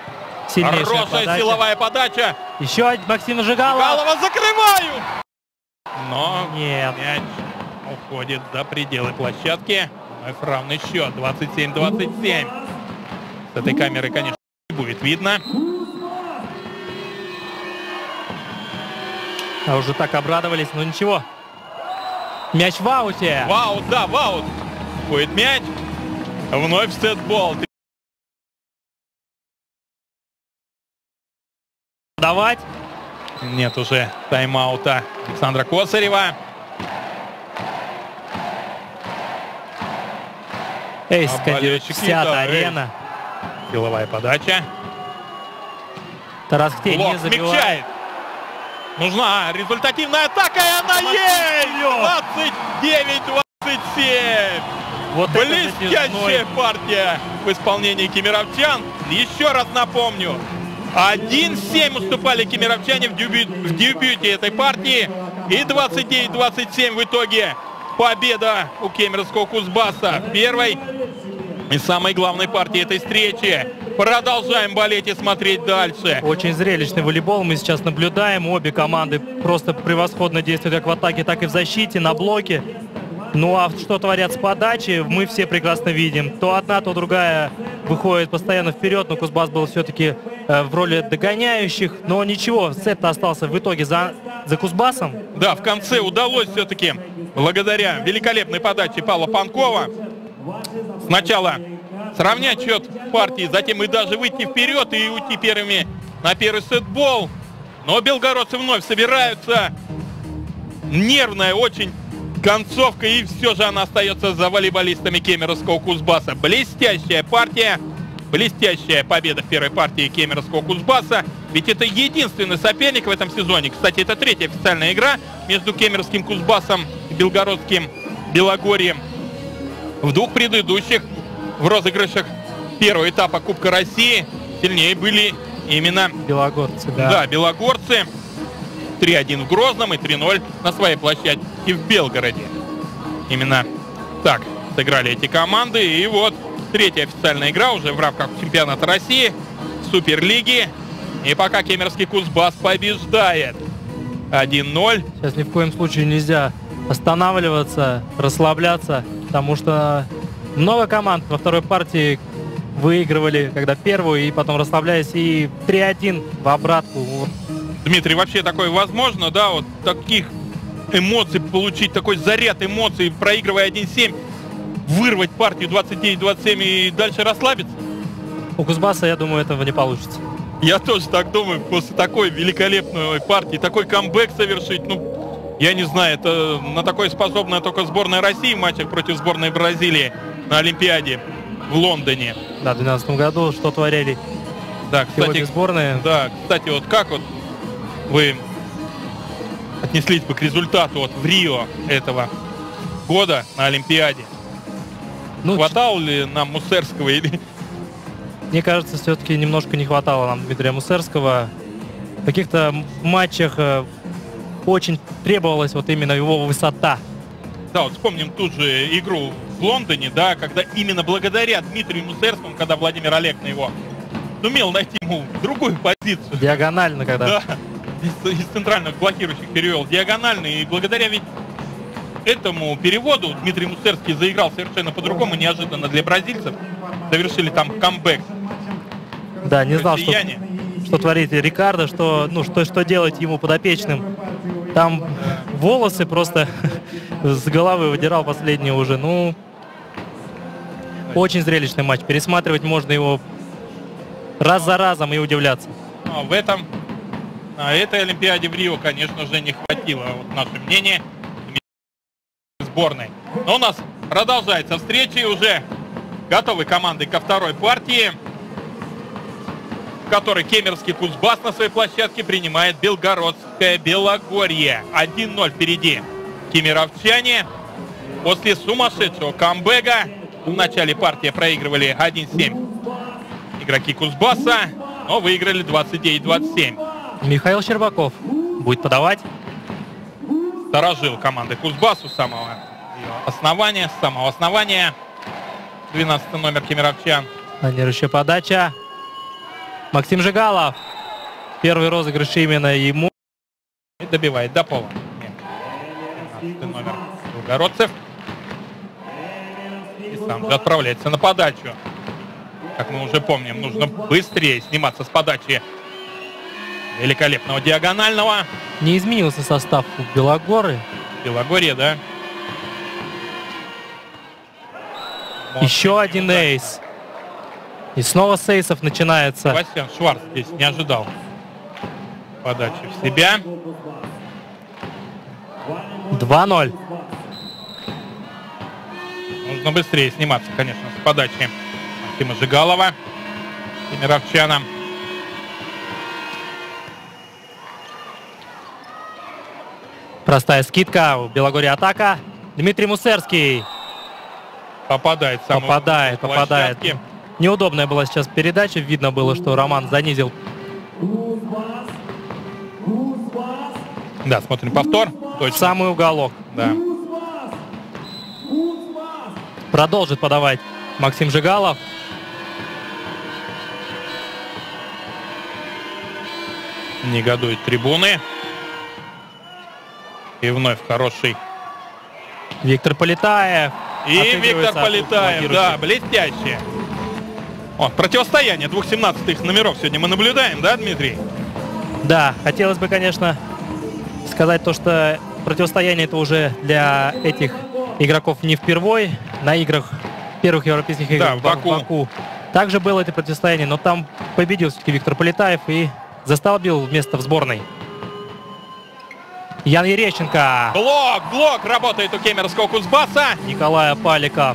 Хорошая силовая подача. Еще один Максим Жигалов. Жигалова закрывают. Но Нет. мяч уходит за пределы площадки. Вновь равный счет. 27-27. С этой камеры, конечно, не будет видно. А уже так обрадовались, но ничего. Мяч в ауте. В аут, да, в аут. Будет мяч. Вновь сетбол. Давать. Нет уже тайм-аута Александра Косарева. Эйс скандирует вся да, арена. Силовая подача. Тарас Хтей не Блок забивает. смягчает. Нужна результативная атака, и она есть! 29-27. Вот это Блестящая затяжной. партия в исполнении кемеровчан. Еще раз напомню. 1-7 уступали кемеровчане в дебюте этой партии. И 29-27 в итоге победа у кемеровского Кузбасса. Первой и самой главной партии этой встречи. Продолжаем болеть и смотреть дальше. Очень зрелищный волейбол мы сейчас наблюдаем. Обе команды просто превосходно действуют как в атаке, так и в защите, на блоке. Ну а что творят с подачей, мы все прекрасно видим. То одна, то другая выходит постоянно вперед, но Кузбасс был все-таки в роли догоняющих. Но ничего, сет остался в итоге за Кузбассом. Да, в конце удалось все-таки, благодаря великолепной подаче Павла Панкова, сначала сравнять счет партии, затем и даже выйти вперед и уйти первыми на первый сетбол. Но белгородцы вновь собираются. Нервная очень концовка, и все же она остается за волейболистами кемеровского Кузбасса. Блестящая партия, блестящая победа в первой партии кемеровского Кузбасса. Ведь это единственный соперник в этом сезоне. Кстати, это третья официальная игра между кемеровским Кузбассом и белгородским Белогорьем. В двух предыдущих в розыгрышах первого этапа Кубка России сильнее были именно Белогорцы, да. Да, белогорцы. 3-1 в Грозном и 3-0 на своей площадке в Белгороде. Именно так сыграли эти команды. И вот третья официальная игра уже в рамках чемпионата России, Суперлиги. И пока кемеровский Кузбасс побеждает 1-0. Сейчас ни в коем случае нельзя останавливаться, расслабляться, потому что много команд во второй партии выигрывали, когда первую, и потом расслаблялись, и 3-1 в обратку. Вот. Дмитрий, вообще такое возможно, да, вот таких эмоций получить, такой заряд эмоций, проигрывая 1-7, вырвать партию 29-27 и дальше расслабиться? У Кузбасса, я думаю, этого не получится. Я тоже так думаю, после такой великолепной партии, такой камбэк совершить, ну, я не знаю, это на такое способна только сборная России в матчах против сборной Бразилии на Олимпиаде в Лондоне. Да, в 2012 году что творили Да, кстати, сборные. да, кстати, вот как вот вы отнеслись бы к результату вот в Рио этого года на Олимпиаде? Ну, Хватало ли нам Мусерского или... мне кажется, все-таки немножко не хватало нам Дмитрия Мусерского. В каких-то матчах очень требовалась вот именно его высота. Да, вот вспомним ту же игру в Лондоне, да, когда именно благодаря Дмитрию Мусерскому, когда Владимир Олег на его сумел найти ему другую позицию. Диагонально, когда... Да, из центральных блокирующих перевел диагонально, и благодаря ведь этому переводу Дмитрий Мусерский заиграл совершенно по-другому, неожиданно для бразильцев. Совершили там камбэк. Да, не знал, россияне. что творит Рикардо, что делать ему подопечным. Там волосы просто с головы выдирал последние уже. Ну, очень зрелищный матч. Пересматривать можно его раз за разом и удивляться. А на этой Олимпиаде в Рио, конечно же, не хватило, вот наше мнение, сборной. Но у нас продолжается встреча, и уже готовы команды ко второй партии, в которой кемеровский Кузбасс на своей площадке принимает белгородское Белогорье. 1-0 впереди кемеровчане. После сумасшедшего камбэка в начале партии проигрывали 1-7 игроки Кузбасса, но выиграли 29-27. Михаил Щербаков будет подавать. Сторожил команды Кузбассу с самого основания. 12 номер кемеровчан. Планирующая подача. Максим Жигалов. Первый розыгрыш именно ему. И добивает до пола. номер Белгородцев. И сам же отправляется на подачу. Как мы уже помним, нужно быстрее сниматься с подачи великолепного диагонального. Не изменился состав у Белогоры. Белогорье, да. Еще один эйс. И снова с эйсов начинается. Себастьян Шварц здесь не ожидал подачи в себя. 2-0. Нужно быстрее сниматься, конечно, с подачи Максима Жигалова и Мировчана. Простая скидка. У Белогорья атака. Дмитрий Мусерский. Попадает. Попадает. Неудобная была сейчас передача. Видно было, что Роман занизил. Да, смотрим повтор. В самый уголок. Да. Продолжит подавать Максим Жигалов. Негодуют трибуны. И вновь хороший. Виктор Полетаев. И Виктор Полетаев, да, блестяще. Вот, противостояние двух 17-х номеров сегодня мы наблюдаем, да, Дмитрий? Да, хотелось бы, конечно, сказать то, что противостояние это уже для этих игроков не впервой. На играх, первых европейских играх в Баку. Также было это противостояние, но там победил все-таки Виктор Полетаев и застолбил место в сборной. Ян Ерещенко. Блок работает у кемеровского Кузбасса. Николай Апаликов.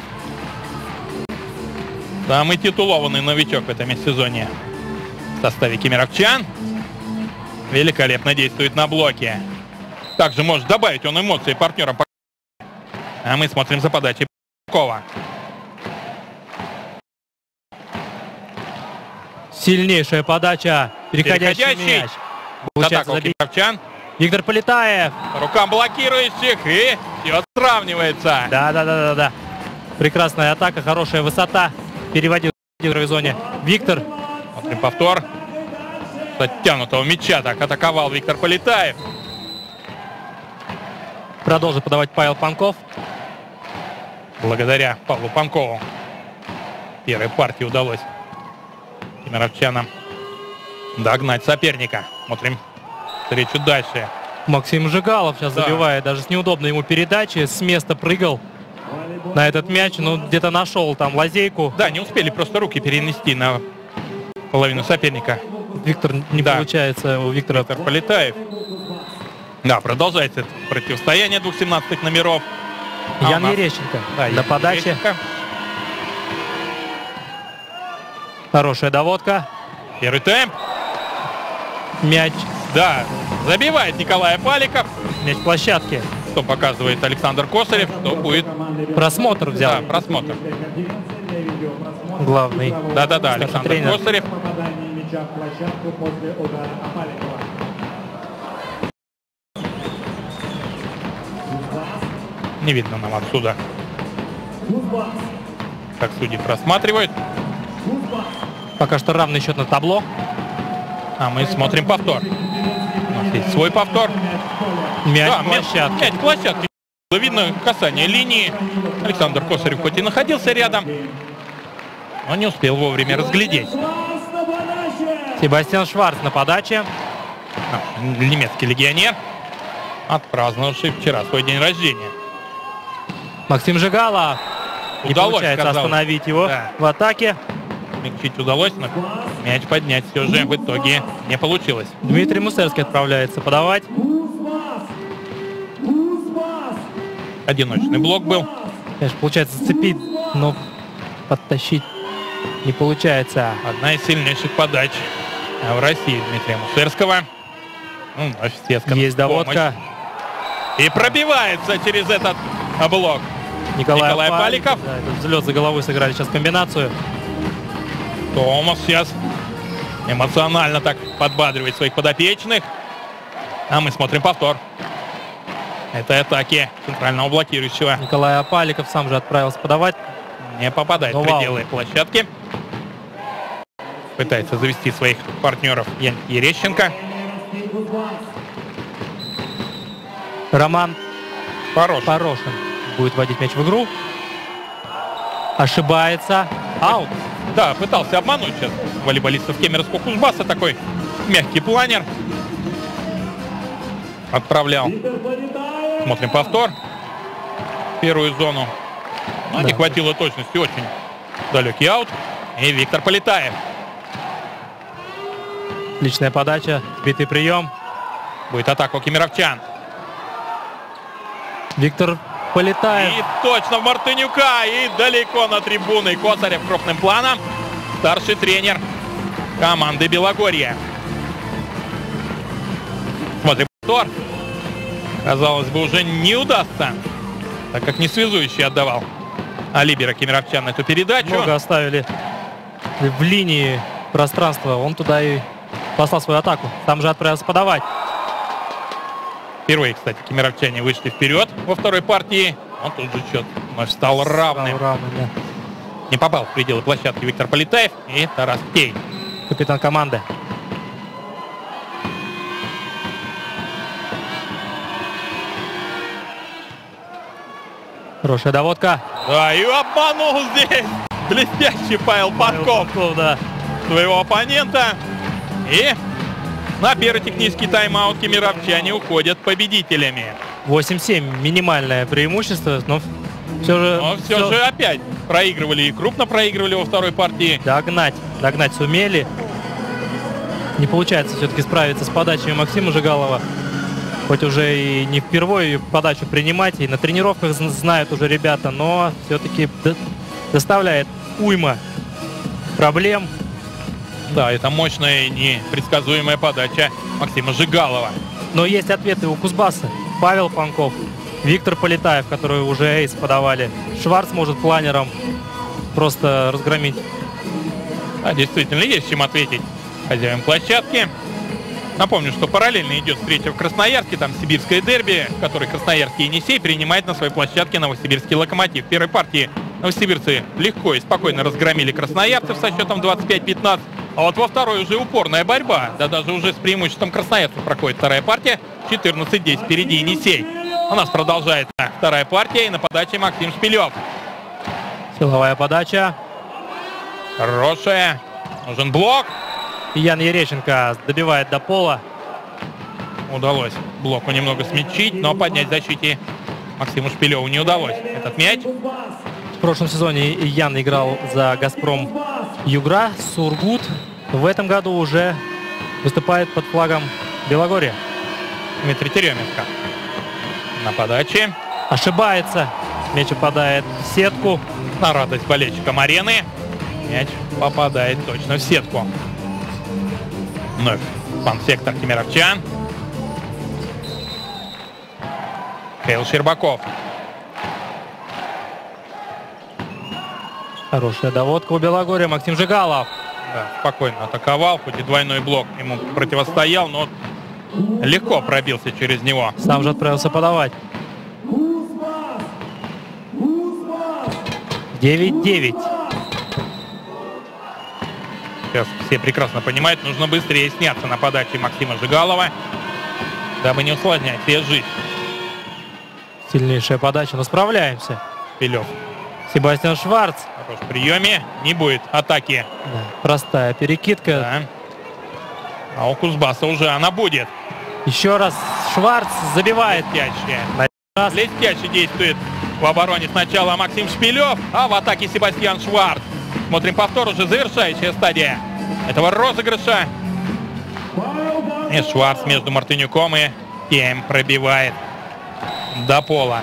Самый титулованный новичок в этом сезоне в составе кемеровчан. Великолепно действует на блоке. Также может добавить он эмоции партнерам. А мы смотрим за подачей Кова. Сильнейшая подача. Переходящий мяч. Атака у кемеровчан. Виктор Полетаев. По рукам блокирующих. И все сравнивается. Да. Прекрасная атака, хорошая высота. Переводил в игровой зоне. Виктор. Смотрим повтор. С оттянутого мяча так атаковал Виктор Полетаев. Продолжит подавать Павел Панков. Благодаря Павлу Панкову первой партии удалось кемеровчанам догнать соперника. Смотрим встречу дальше. Максим Жигалов сейчас забивает. Даже с неудобной ему передачи. С места прыгал на этот мяч. Но где-то нашел там лазейку. Да, не успели просто руки перенести на половину соперника. Виктор не получается у Виктора. Виктор Полетаев. Да, продолжается это противостояние двух 17-х номеров. Ян Ерещенко. Да, на подаче. Хорошая доводка. Первый темп. Мяч. Да, забивает Николай Апаликов. Мяч в площадке. Что показывает Александр Косарев, что будет... Просмотр взял. Да, просмотр. Главный. Да, Александр Косарев. Не видно нам отсюда, как судьи просматривают. Пока что равный счет на табло. А мы смотрим повтор. У нас есть свой повтор. Мяч да, в площадке. Мяч в площадке. Видно касание линии. Александр Косарев хоть и находился рядом, но не успел вовремя разглядеть. Себастьян Шварц на подаче. Немецкий легионер, отпраздновавший вчера свой день рождения. Максим Жигалов. Не получается остановить его в атаке. Смягчить удалось, но мяч поднять все же в итоге не получилось. Дмитрий Мусерский отправляется подавать. Одиночный блок был. Конечно, получается зацепить, но подтащить не получается. Одна из сильнейших подач в России Дмитрия Мусерского. Есть доводка. И пробивается через этот блок Николай Апаликов. Да, этот взлет за головой сыграли сейчас комбинацию. Томас сейчас эмоционально так подбадривает своих подопечных. А мы смотрим повтор. Это атаки центрального блокирующего. Николай Апаликов сам же отправился подавать. Не попадает в пределы площадки. Пытается завести своих партнеров Ян Ерещенко. Роман Порошин будет вводить мяч в игру. Ошибается. Аут. Да, пытался обмануть сейчас волейболистов Кемеровского Кузбасса. Такой мягкий планер. Отправлял. Смотрим повтор. Первую зону. Но не хватило точности. Очень далекий аут. И Виктор Полетаев. Личная подача. Сбитый прием. Будет атака у кемеровчан. Виктор Полетаев. И точно в Мартынюка. И далеко на трибуны. Косарев крупным планом. Старший тренер команды Белогорья. Смотрим повтор. Казалось бы, уже не удастся, так как несвязующий отдавал Алибера кемеровчан эту передачу. Много оставили в линии пространства. Он туда и послал свою атаку. Там же отправился подавать. Впервые, кстати, кемеровчане вышли вперед во второй партии. Он тут же счет вновь стал равным. Да. Не попал в пределы площадки Виктор Полетаев и Тарас Птей. Капитан команды. Хорошая доводка. Да, и обманул здесь блестящий Павел Панков, да, своего оппонента. И на первый технический тайм-аут кемеровчане уходят победителями. 8-7 минимальное преимущество, но все же опять проигрывали и крупно проигрывали во второй партии. Догнать сумели. Не получается все-таки справиться с подачей Максима Жигалова. Хоть уже и не впервые подачу принимать, и на тренировках знают уже ребята, но все-таки доставляет уйма проблем. Да, это мощная и непредсказуемая подача Максима Жигалова. Но есть ответы у Кузбасса. Павел Панков, Виктор Полетаев, которые уже эйс подавали. Шварц может планером просто разгромить. Да, действительно, есть чем ответить хозяевам площадки. Напомню, что параллельно идет встреча в Красноярске, там сибирское дерби, в которой красноярский Енисей принимает на своей площадке новосибирский Локомотив. В первой партии новосибирцы легко и спокойно разгромили красноярцев со счетом 25-15. А вот во второй уже упорная борьба. Да даже уже с преимуществом красноярцев проходит вторая партия. 14-10 впереди Енисей. У нас продолжается вторая партия и на подаче Максим Шпилев. Силовая подача. Хорошая. Нужен блок. Ян Ерещенко добивает до пола. Удалось блоку немного смягчить, но поднять в защите Максиму Шпилеву не удалось. Этот мяч. В прошлом сезоне Ян играл за «Газпром» Югра, Сургут. В этом году уже выступает под флагом Белогорья. Дмитрий Теременко на подаче. Ошибается. Мяч попадает в сетку. На радость болельщикам арены. Мяч попадает точно в сетку. Вновь фан-сектор кемеровчан. Михаил Щербаков. Хорошая доводка у Белогорья. Максим Жигалов. Да, спокойно атаковал, хоть и двойной блок ему противостоял, но легко пробился через него. Сам же отправился подавать. 9-9. Сейчас все прекрасно понимают, нужно быстрее сняться на подаче Максима Жигалова, дабы не усложнять себе жизнь. Сильнейшая подача, но справляемся. Шпилев. Себастьян Шварц. Хорош в приеме, не будет атаки. Да, простая перекидка. Да. А у Кузбасса уже она будет. Еще раз Шварц забивает. Блестяще действует в обороне сначала Максим Шпилев, а в атаке Себастьян Шварц. Смотрим повтор, уже завершающая стадия этого розыгрыша. И Шварц между Мартынюком и Тем пробивает до пола.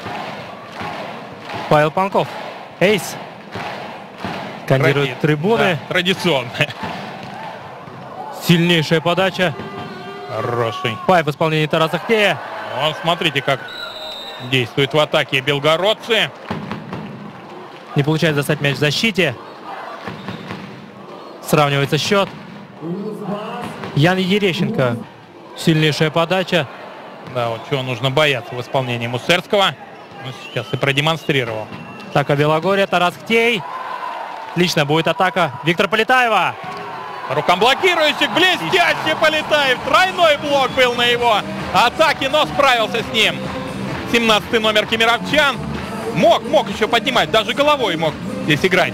Павел Панков. Эйс. Скандируют трибуны. Да, традиционная. Сильнейшая подача. Хороший. Пай в исполнении Тараса Птея. Вон, смотрите, как действуют в атаке белгородцы. Не получается достать мяч в защите. Сравнивается счет. Ян Ерещенко. Сильнейшая подача. Да, вот чего нужно бояться в исполнении Мусерского. Ну, сейчас и продемонстрировал. Атака Белогорья. Тарас Ктей. Отлично, будет атака Виктора Полетаева. Рукам блокирующих. Блестяще Полетаев. Тройной блок был на его атаке, но справился с ним. 17 номер кемеровчан. Мог еще поднимать, даже головой мог здесь играть.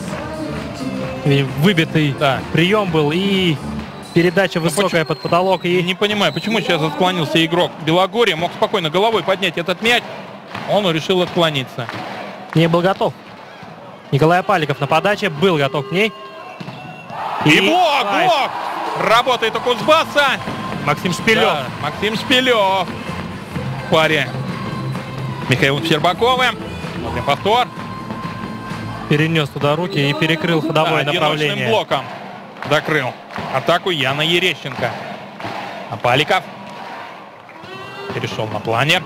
Выбитый прием был и передача высокая под потолок. И не понимаю, почему сейчас отклонился игрок Белогорья. Мог спокойно головой поднять этот мяч. Он решил отклониться. Не был готов. Николай Паликов на подаче был готов к ней. И блок! Работает у Кузбасса. Максим Шпилев. Да, Максим Шпилев. В паре Михаилом Щербаковым. Смотрим повтор. Перенес туда руки и перекрыл ходовое направление. Одиночным блоком закрыл атаку Яна Ерещенко. А Паликов перешел на планер.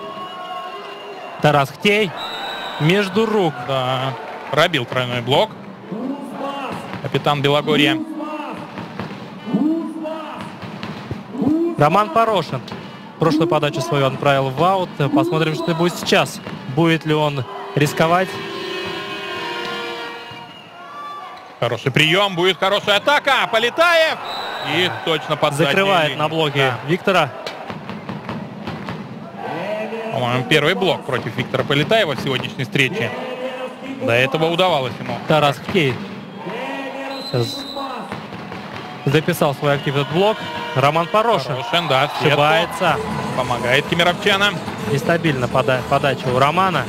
Тарас Хтей. Между рук. Да. Пробил тройной блок. Капитан Белогорья. Роман Порошин. Прошлую подачу свою отправил в аут. Посмотрим, что будет сейчас. Будет ли он рисковать? Хороший прием. Будет хорошая атака. Полетаев. И точно под закрывает на блоке Виктора. По-моему, первый блок против Виктора Полетаева в сегодняшней встрече. До этого удавалось ему. Тарас Хтей записал свой актив этот блок. Роман Порошин. Да, ошибается. Помогает кемеровчанам. Нестабильно подача у Романа.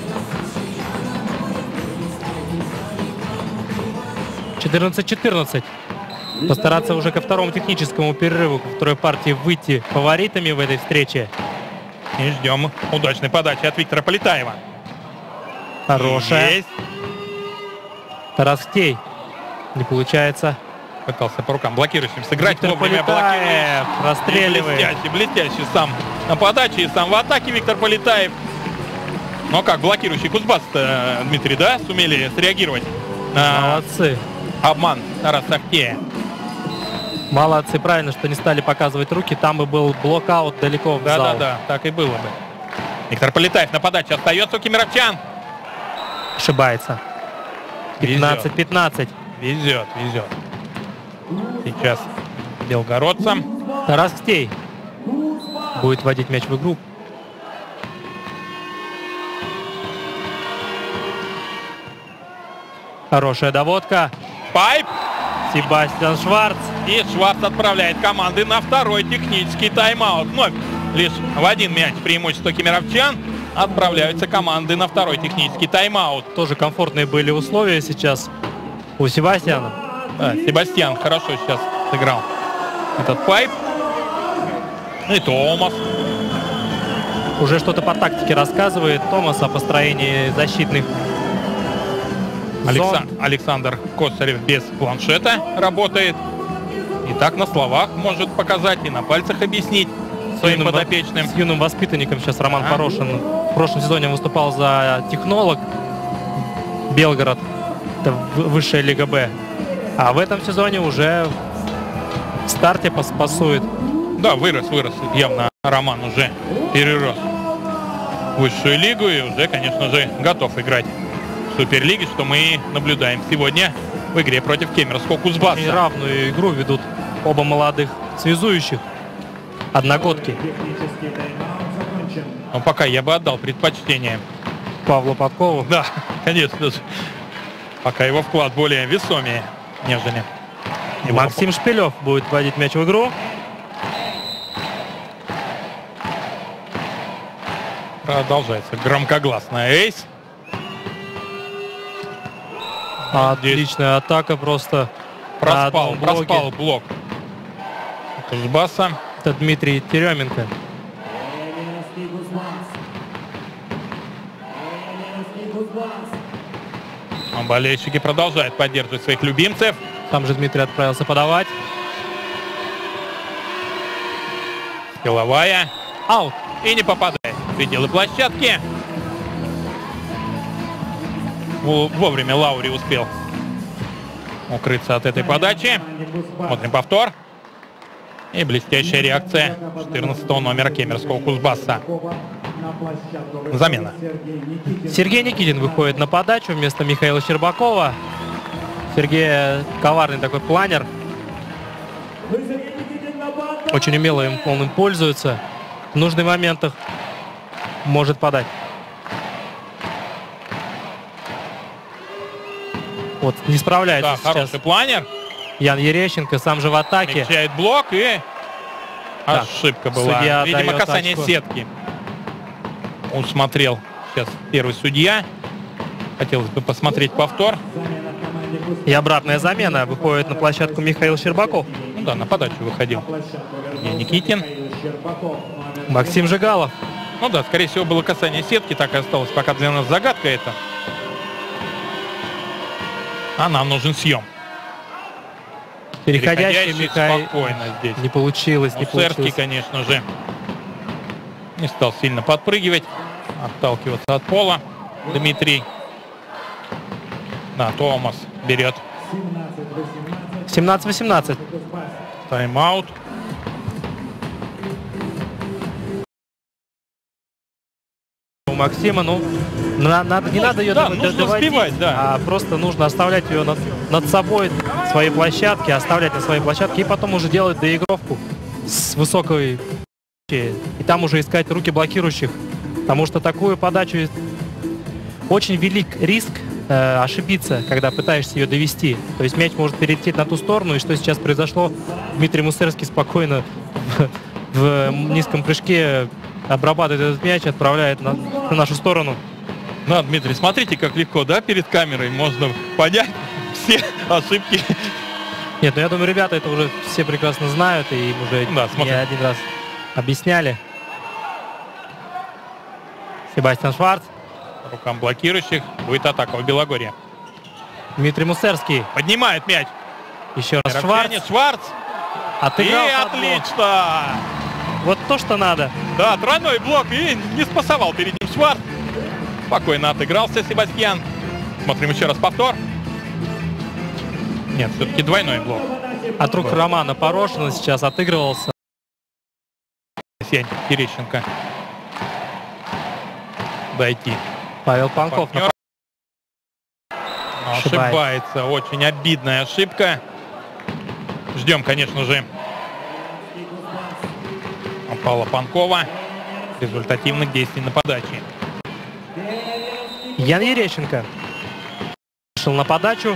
14-14. Постараться уже ко второму техническому перерыву, ко второй партии выйти фаворитами в этой встрече. И ждем удачной подачи от Виктора Полетаева. Хорошая. Есть. Тарас Хтей. Не получается. Пытался по рукам блокирующим сыграть. Виктор Полетаев расстреливает. Блестящий сам на подаче и сам в атаке Виктор Полетаев. Но как блокирующий Кузбасс-то, Дмитрий, да, сумели среагировать на молодцы. Обман Тараса Хтея. Молодцы, правильно, что не стали показывать руки. Там бы был блокаут далеко в зал. Да, так и было бы. Виктор Полетаев на подаче остается у кемеровчан. Ошибается. 15-15. Везет. Сейчас белгородцам. Тарас Хтей будет вводить мяч в игру. Хорошая доводка. Пайп. Себастьян Шварц. И Шварц отправляет команды на второй технический тайм-аут. Вновь лишь в один мяч преимущество кемеровчан. Отправляются команды на второй технический тайм-аут. Тоже комфортные были условия сейчас у Себастьяна. Да, Себастьян хорошо сейчас сыграл этот пайп. И Томас. Уже что-то по тактике рассказывает Томас о построении защитных зон. Александр Косарев без планшета работает. И так на словах может показать и на пальцах объяснить своим подопечным. С юным воспитанником сейчас Роман Порошин. В прошлом сезоне он выступал за технолог Белгород. Это высшая лига Б. А в этом сезоне уже в старте пасует. Да, вырос. Явно Роман уже перерос в высшую лигу и уже, конечно же, готов играть в Суперлиге, что мы и наблюдаем сегодня в игре против Кемеровского Кузбасса. И равную игру ведут оба молодых связующих. Одногодки. Но пока я бы отдал предпочтение Павлу Подкову. Да, конечно же. Пока его вклад более весомее, нежели Максим Шпилев будет вводить мяч в игру. Продолжается громкогласная эйс. Отличная атака просто. Проспал блок Кузбасса. Это Дмитрий Теременко. Болельщики продолжают поддерживать своих любимцев. Там же Дмитрий отправился подавать. Силовая. Аут. И не попадает в пределы площадки. Вовремя Лаури успел укрыться от этой подачи. Смотрим повтор. И блестящая реакция 14-го номера Кемеровского Кузбасса. Замена. Сергей Никитин выходит на подачу вместо Михаила Щербакова. Сергей коварный такой планер. Очень умело он им пользуется в нужных моментах. может подать. Вот, не справляется Да, сейчас хороший планер. Ян Ерещенко, сам же в атаке. Мечает блок и Так, ошибка была. судья Видимо, дает касание очко. сетки. Он смотрел сейчас первый судья. Хотелось бы посмотреть повтор. Замена команде Кузбасс. И обратная замена. Выходит на площадку Михаил Щербаков. Ну да, на подачу выходил. На площадку Не, вернулся Никитин. Михаил Щербаков, номер Максим Жигалов. Ну да, скорее всего, было касание сетки. Так и осталось пока для нас загадка это. А нам нужен съем. Переходящий Михаил. спокойно здесь. Не получилось, не Мусерский, получилось. конечно же, не стал сильно подпрыгивать, отталкиваться от пола. Дмитрий. Да, Томас берет 17-18. 17-18. Кузбасс. тайм-аут. У Максима, ну, не надо ее да, нужно доводить, сбивать, да. а просто нужно оставлять ее над собой, своей площадке, оставлять на своей площадке и потом уже делать доигровку с высокой и там уже искать руки блокирующих, потому что такую подачу очень велик риск ошибиться, когда пытаешься ее довести. То есть мяч может перелететь на ту сторону, и что сейчас произошло, Дмитрий Мусерский спокойно в низком прыжке обрабатывает этот мяч, отправляет на нашу сторону. Да, Дмитрий, смотрите, как легко, да, перед камерой можно понять все ошибки. Нет, ну я думаю, ребята это уже все прекрасно знают, и им уже Да, не смотрим. один раз объясняли. Себастьян Шварц, Рукам блокирующих будет атака у Белогорья. Дмитрий Мусерский, Поднимает мяч. еще раз Шварц, Шварц. отыграл И подбор. отлично. Вот то, что надо. Да, тройной блок и не спасовал перед ним Шварц. Спокойно отыгрался Себастьян. Смотрим еще раз повтор. Нет, все-таки двойной блок. От рук Романа Порошина сейчас отыгрывался. Терещенко. Дойти. Павел Панков. Партнер. Ошибается. Очень обидная ошибка. Ждем, конечно же, Павла Панкова. Результативных действий на подаче. Ян Ерещенко вышел на подачу.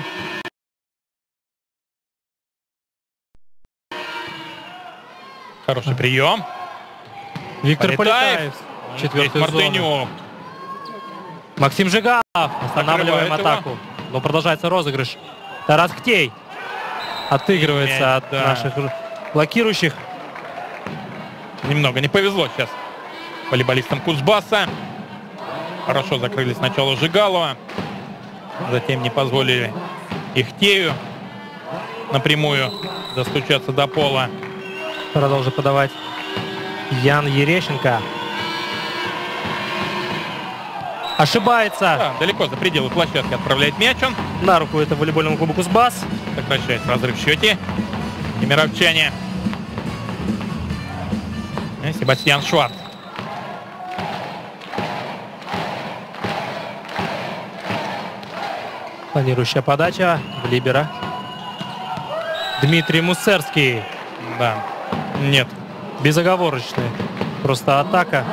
Хороший прием. Виктор Полетаев. Полетаев. Четвертую Здесь зону. Мартынюк. Максим Жигалов. Останавливаем Закрывает атаку. Но продолжается розыгрыш. Тарас Ктей отыгрывается от Да. наших блокирующих. Немного не повезло сейчас волейболистам Кузбасса. Хорошо закрыли сначала Жигалова. Затем не позволили Ихтею напрямую достучаться до пола. Продолжит подавать Ян Ерещенко. Ошибается. Да, далеко за пределы площадки отправляет мяч он. На руку это волейбольному клубу Кузбасс. Сокращает разрыв в счете. Кемеровчане. И Себастьян Шварц. Планирующая подача в либеро. Дмитрий Мусерский. Да. Нет. Безоговорочный. Просто атака.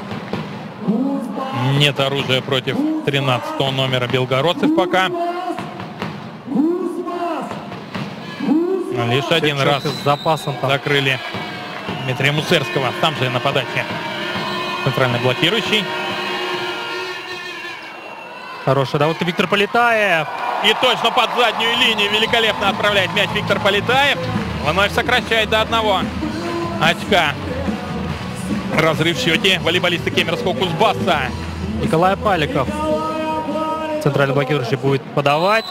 Нет оружия против 13-го номера белгородцев пока. Лишь один Человек раз с запасом там. закрыли Дмитрия Мусерского. Там же на подаче центральный блокирующий. Хорошая. Да вот и Виктор Полетаев. И точно под заднюю линию великолепно отправляет мяч Виктор Полетаев. Вновь сокращает до 1 очка. Разрыв в счете волейболисты Кемеровского Кузбасса. Николай Паликов. Центральный блокирующий будет подавать.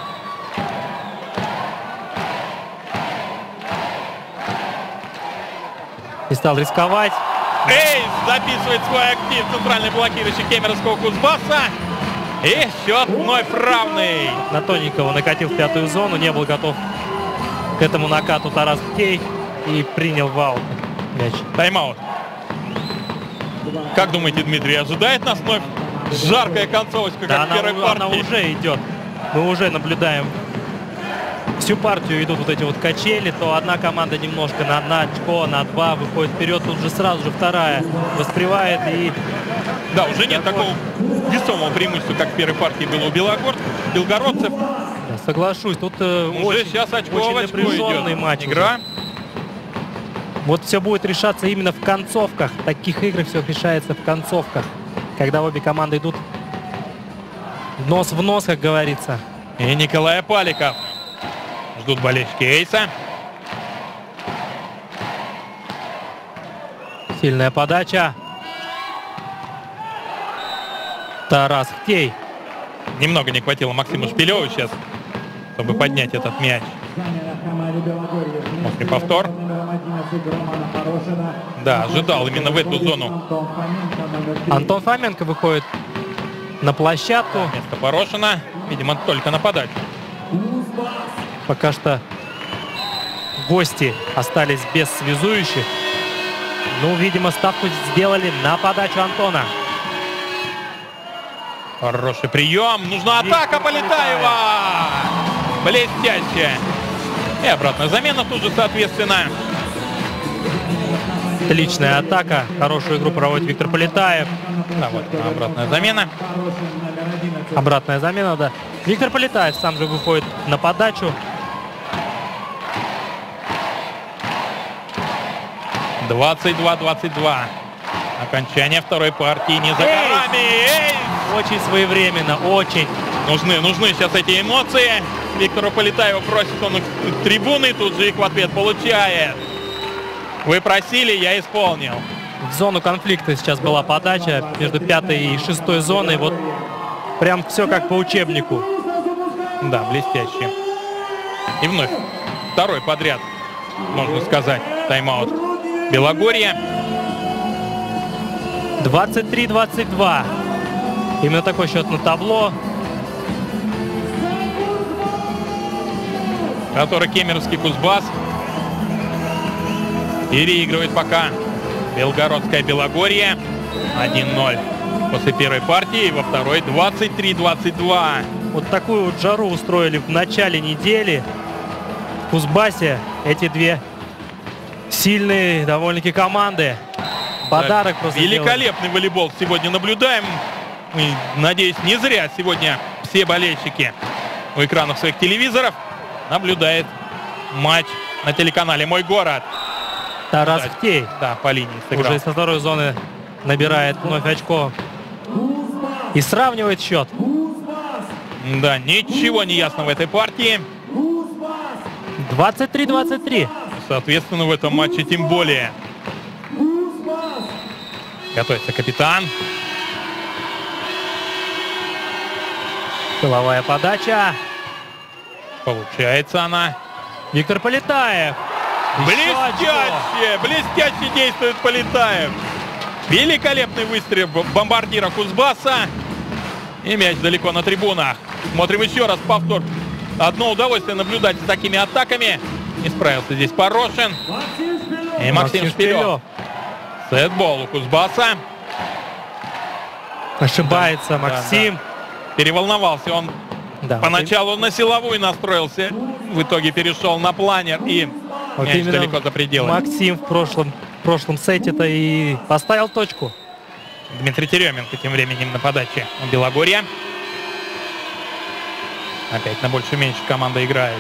Не стал рисковать. Эйс записывает свой актив центральный блокирующий Кемеровского Кузбасса. И счет вновь равный. На тоненького накатил в пятую зону. Не был готов к этому накату Тарас Ктей. И принял в аут мяч. Тайм-аут. Как думаете, Дмитрий, ожидает нас вновь жаркая концовочка, Да, как в первой она партии? уже идет. Мы уже наблюдаем всю партию идут вот эти вот качели, то одна команда немножко на 1 очко, на 2 выходит вперед, тут же сразу же вторая воспревает и... Да, уже нет такого весомого преимущества, как в первой партии было у белгородцев. Я соглашусь, тут Уже очень, сейчас очко очень в очко напряженный идет матч. игра. Вот все будет решаться именно в концовках. В таких играх все решается в концовках, когда обе команды идут нос в нос, как говорится. И Николай Паликов. Ждут болельщики Эйса. Сильная подача. Тарас Хтей. Немного не хватило Максиму Шпилеву сейчас, чтобы поднять этот мяч. После повтор. Да, ожидал именно в эту зону. Антон Фоменко выходит на площадку. Вместо Порошина, видимо, только на подачу. Пока что гости остались без связующих. Ну, видимо, ставку сделали на подачу Антона. Хороший прием. Нужна атака Полетаева. Блестящая. И обратная замена тут же, соответственно. Отличная атака. Хорошую игру проводит Виктор Полетаев. Да, вот обратная замена. Обратная замена, да. Виктор Полетаев сам же выходит на подачу. 22-22. Окончание второй партии не за горами. Эй! Очень своевременно, очень. Нужны сейчас эти эмоции. Виктору Полетаеву просит он трибуны, тут же их в ответ получает. Вы просили, я исполнил. В зону конфликта сейчас была подача между 5-й и 6-й зоной. Вот прям все как по учебнику. Да, блестяще. И вновь второй подряд, можно сказать, тайм-аут Белогорье. 23-22. Именно такой счет на табло. Который кемеровский Кузбасс переигрывает пока белгородское Белогорье 1-0 после первой партии, во второй 23-22. Вот такую вот жару устроили в начале недели в Кузбассе эти две сильные довольно-таки команды. Подарок просто великолепный волейбол сегодня наблюдаем. Мы, надеюсь, не зря сегодня все болельщики у экранов своих телевизоров наблюдает матч на телеканале «Мой город». Тарас Хтей. Да, по линии сыграл. Уже со второй зоны набирает вновь очко. И сравнивает счет. Да, ничего не ясно в этой партии. 23-23. Соответственно, в этом матче тем более. Готовится капитан. Силовая подача. Получается она. Виктор Полетаев. Блестяще! Блестяще действует Полетаев. Великолепный выстрел бомбардира Кузбасса. И мяч далеко на трибунах. Смотрим еще раз повтор. Одно удовольствие наблюдать за такими атаками. Не справился здесь Порошин. И Максим Шпилев. Сетбол у Кузбасса. Ошибается Максим. Да. Переволновался он. Да. Поначалу на силовую настроился. В итоге перешел на планер. И вот мяч далеко за пределами. Максим в прошлом сете-то и поставил точку. Дмитрий Теременко тем временем на подаче у Белогорья. Опять на больше-меньше команда играет.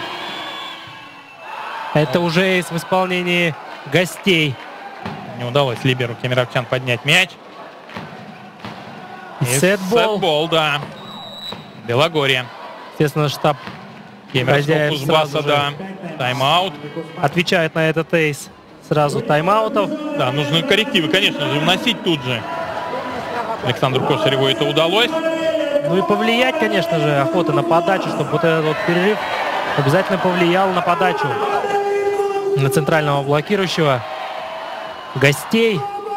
Это уже эйс в исполнении гостей. Не удалось либеру кемеровчан поднять мяч. Сетбол, да. Белогорье. Естественно, штаб Кемеровского Кузбасса, да. Тайм-аут. Отвечает на этот эйс сразу тайм-аутов. Да, нужны коррективы, конечно же, вносить тут же. Александру Кошареву это удалось. Ну и повлиять, конечно же, охота на подачу, чтобы вот этот вот перерыв обязательно повлиял на подачу на центрального блокирующего гостей.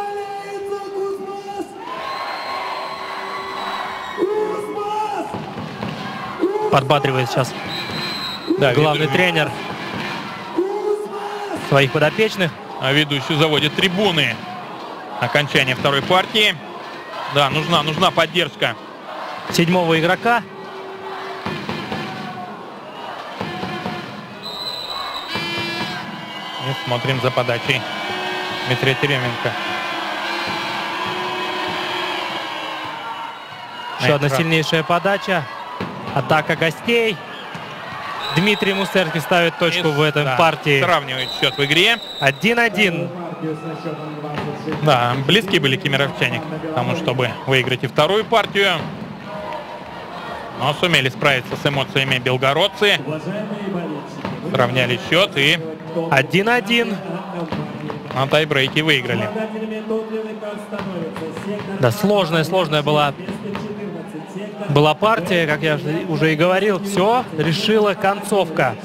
Подбадривает сейчас главный тренер своих подопечных. А ведущий заводит трибуны. Окончание второй партии. Да, нужна поддержка Седьмого игрока. И смотрим за подачей Дмитрия Теременко. Еще одна сильнейшая подача. Атака гостей. Дмитрий Мусерский ставит точку в этом партии. Сравнивает счет в игре. 1-1. Да, близки были кемеровчане к тому, чтобы выиграть и вторую партию. Но сумели справиться с эмоциями белгородцы. Сравняли счет и 1-1. на тайбрейке выиграли. Да, сложная была партия, как я уже и говорил. Все решила концовка.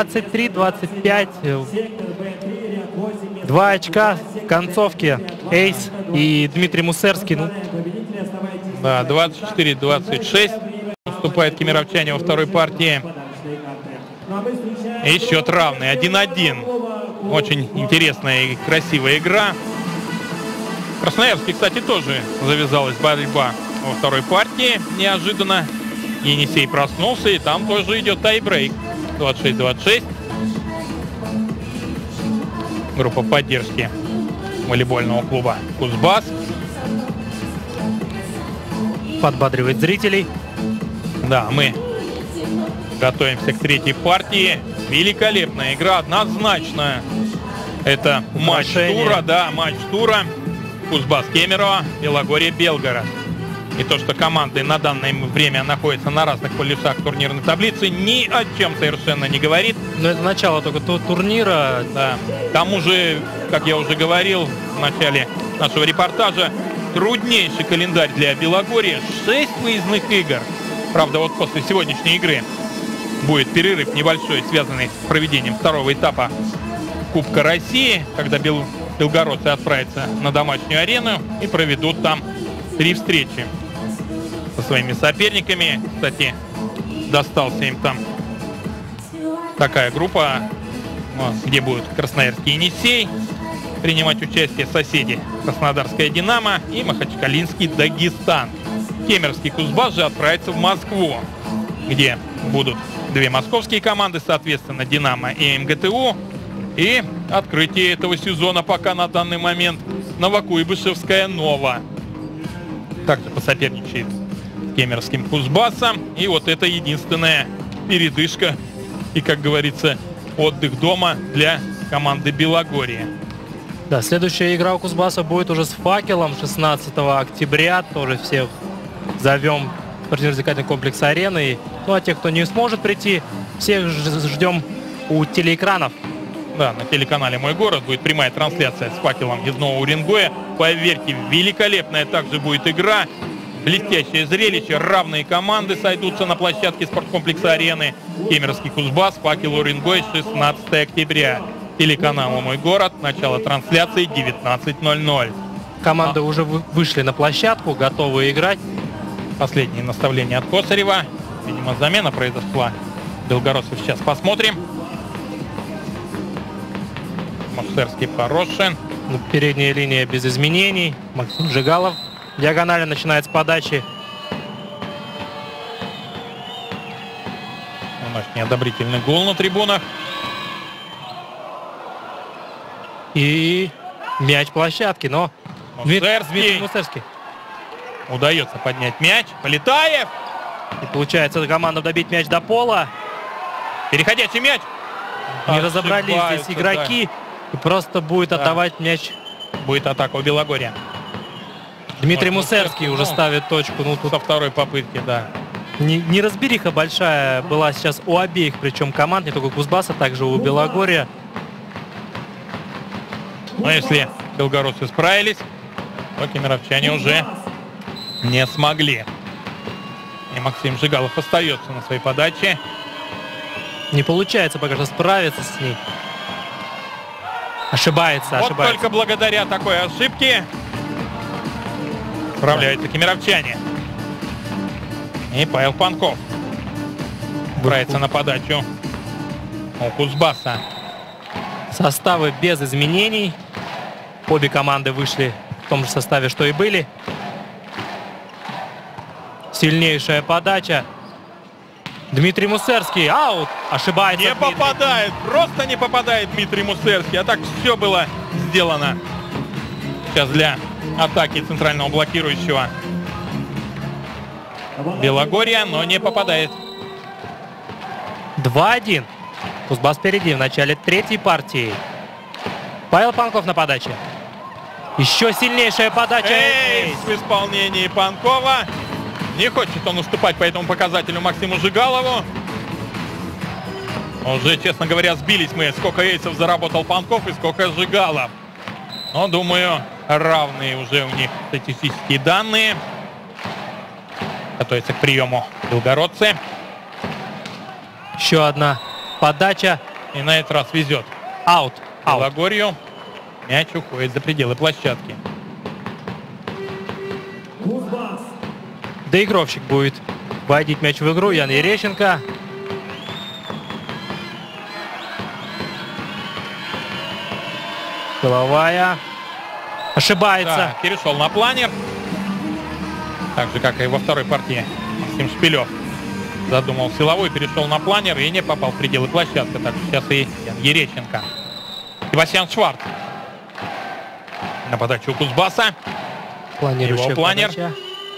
23-25. 2 очка в концовке. Эйс и Дмитрий Мусерский. Ну. Да, 24-26. Уступает кемеровчане во второй партии. И счет равный. 1-1. Очень интересная и красивая игра. В Красноярске, кстати, тоже завязалась борьба во второй партии. Неожиданно Енисей проснулся, и там тоже идет тайбрейк. 26-26. Группа поддержки волейбольного клуба «Кузбасс» подбадривает зрителей. Да, мы готовимся к третьей партии. Великолепная игра, однозначно. Это матч тура, да, матч тура. Кузбасс Кемерово, Белогорье Белгород. И то, что команды на данное время находятся на разных полюсах турнирной таблицы, ни о чем совершенно не говорит. Но это начало только турнира. Да. К тому же, как я уже говорил в начале нашего репортажа, труднейший календарь для Белогорья. 6 выездных игр. Правда, вот после сегодняшней игры будет перерыв небольшой, связанный с проведением второго этапа Кубка России, когда белгородцы отправятся на домашнюю арену и проведут там 3 встречи со своими соперниками. Кстати, достался им там такая группа, где будут Красноярский Енисей принимать участие, соседи Краснодарская Динамо и Махачкалинский Дагестан. Кемеровский Кузбасс же отправится в Москву, где будут 2 московские команды, соответственно, Динамо и МГТУ. И открытие этого сезона пока на данный момент Новокуйбышевская Нова также посоперничает с кемеровским Кузбассом. И вот это единственная передышка и, как говорится, отдых дома для команды Белогорья. Да, следующая игра у Кузбасса будет уже с «Факелом» 16 октября. Тоже всех зовем в спортивно-развлекательный комплекс «Арены». Ну а тех, кто не сможет прийти, всех ждем у телеэкранов. Да, на телеканале «Мой город» будет прямая трансляция с «Факелом» из Нового Уренгоя. Поверьте, великолепная также будет игра. Блестящее зрелище. Равные команды сойдутся на площадке спорткомплекса «Арены». Кемеровский Кузбасс, «Факел» Уренгой, 16 октября. Телеканал «Мой город». Начало трансляции 19:00. Команды уже вышли на площадку, готовы играть. Последние наставления от Косарева. Видимо, замена произошла. Белгородцев сейчас посмотрим. Мусерский, Порошин. Передняя линия без изменений. Максим Жигалов. Диагонально начинает с подачи. У нас неодобрительный гол на трибунах. И мяч площадки, но Дмитрий Мусерский. Удается поднять мяч. Полетаев. И получается команда добить мяч до пола. Переходящий мяч. Не разобрались здесь игроки. Да. И просто будет отдавать мяч. Будет атака у Белогорья. Дмитрий Мусерский уже ставит точку. Ну, тут со второй попытки, да. Неразбериха большая была сейчас у обеих, причем команд, не только Кузбасса, также у Белогорья. Но если белгородцы справились, то кемеровчане уже не смогли. И Максим Жигалов остается на своей подаче. Не получается пока что справиться с ней. Ошибается. Только благодаря такой ошибке справляются кемеровчане. И Павел Панков брается на подачу у Кузбасса. Составы без изменений. Обе команды вышли в том же составе, что и были. Сильнейшая подача. Дмитрий Мусерский. Аут. Ошибается Не Дмитрий. попадает, просто не попадает Дмитрий Мусерский. А так все было сделано сейчас для атаки центрального блокирующего Белогорья, но не попадает. 2-1. Кузбасс впереди в начале третьей партии. Павел Панков на подаче. Еще сильнейшая подача. Эйс в исполнении Панкова. Не хочет он уступать по этому показателю Максиму Жигалову. Уже, честно говоря, сбились мы, сколько эйсов заработал Панков и сколько Жигалов. Но, думаю, равные уже у них статистические данные. Готовятся к приему белгородцы. Еще одна подача. И на этот раз везет. Аут. Белогорью. Мяч уходит за пределы площадки. Доигровщик будет вводить мяч в игру. Ян Ерещенко. Головая. Ошибается. Да, перешел на планер. Так же, как и во второй партии Максим Шпилев. Задумал силовой, перешел на планер и не попал в пределы площадки. Так что сейчас и Ян Ерещенко. Себастьян Шварц. На подачу у Кузбасса. Планирующая Его планер. подача.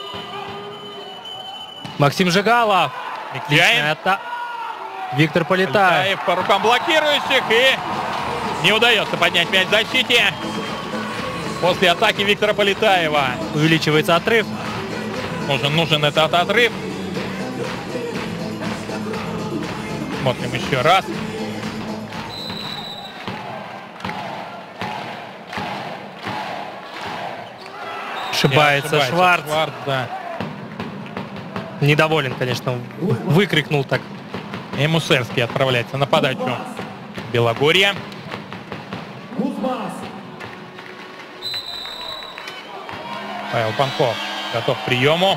Максим Жигалов. Отличная атака. Виктор Полетаев. Полетаев по рукам блокирующих. И не удается поднять мяч в защите. После атаки Виктора Полетаева. Увеличивается отрыв. Нужен этот отрыв. Смотрим еще раз. Ошибается Шварц. Да. Недоволен, конечно. Выкрикнул так. И Мусерский отправляется на подачу Белогорья. Павел Панков готов к приему.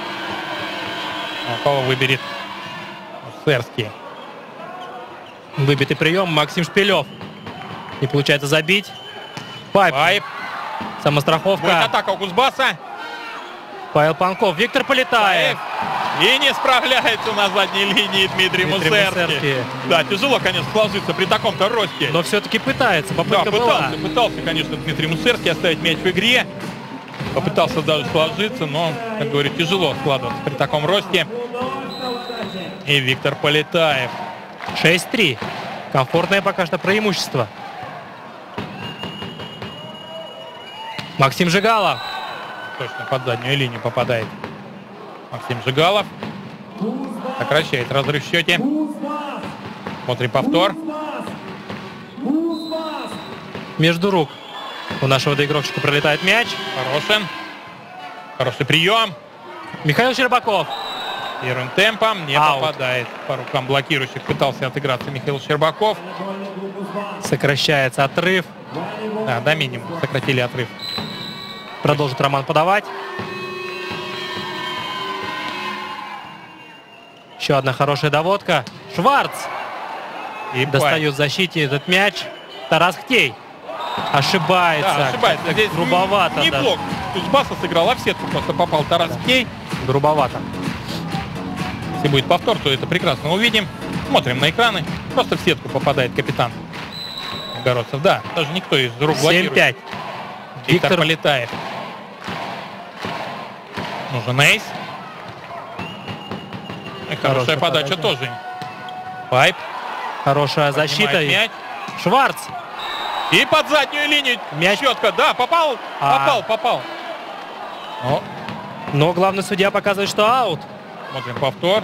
Кого выберет Мусерский. Выбитый прием. Максим Шпилев. Не получается забить. Пайп. Самостраховка. Будет атака у Кузбасса. Павел Панков. Виктор Полетаев. И не справляется на задней линии Дмитрий Мусерский. Да, тяжело, конечно, сложиться при таком-то росте. Но все-таки пытается. Попытка была. Пытался, конечно, Дмитрий Мусерский оставить мяч в игре. Попытался даже сложиться, но, как говорю, тяжело складываться при таком росте. И Виктор Полетаев. 6-3. Комфортное пока что преимущество. Максим Жигалов. Точно под заднюю линию попадает Максим Жигалов. Сокращает разрыв в счете. Смотрим повтор. Между рук у нашего доигровщика пролетает мяч. Хороший прием. Михаил Щербаков. Первым темпом не попадает по рукам блокирующих. Пытался отыграться Михаил Щербаков. Сокращается отрыв. Да, до минимума сократили отрыв. Продолжит Роман подавать. Еще одна хорошая доводка. Шварц. И достает в защите этот мяч. Тарас Хтей. Ошибается. Да, ошибается. Здесь грубовато. Не блок. Кузбасса сыграл, а в сетку просто попал Тарас Хтей. Грубовато. Если будет повтор, то это прекрасно увидим. Смотрим на экраны. Просто в сетку попадает капитан Городцев. Да, даже никто из рук блокирует. 7-5. Виктор Полетаев. Нужен эйс. И хорошая подача тоже. Пайп. Хорошая защита. Мяч. Шварц. И под заднюю линию. Мяч. Четко. Да, попал. Попал. Но главный судья показывает, что аут. Смотрим повтор.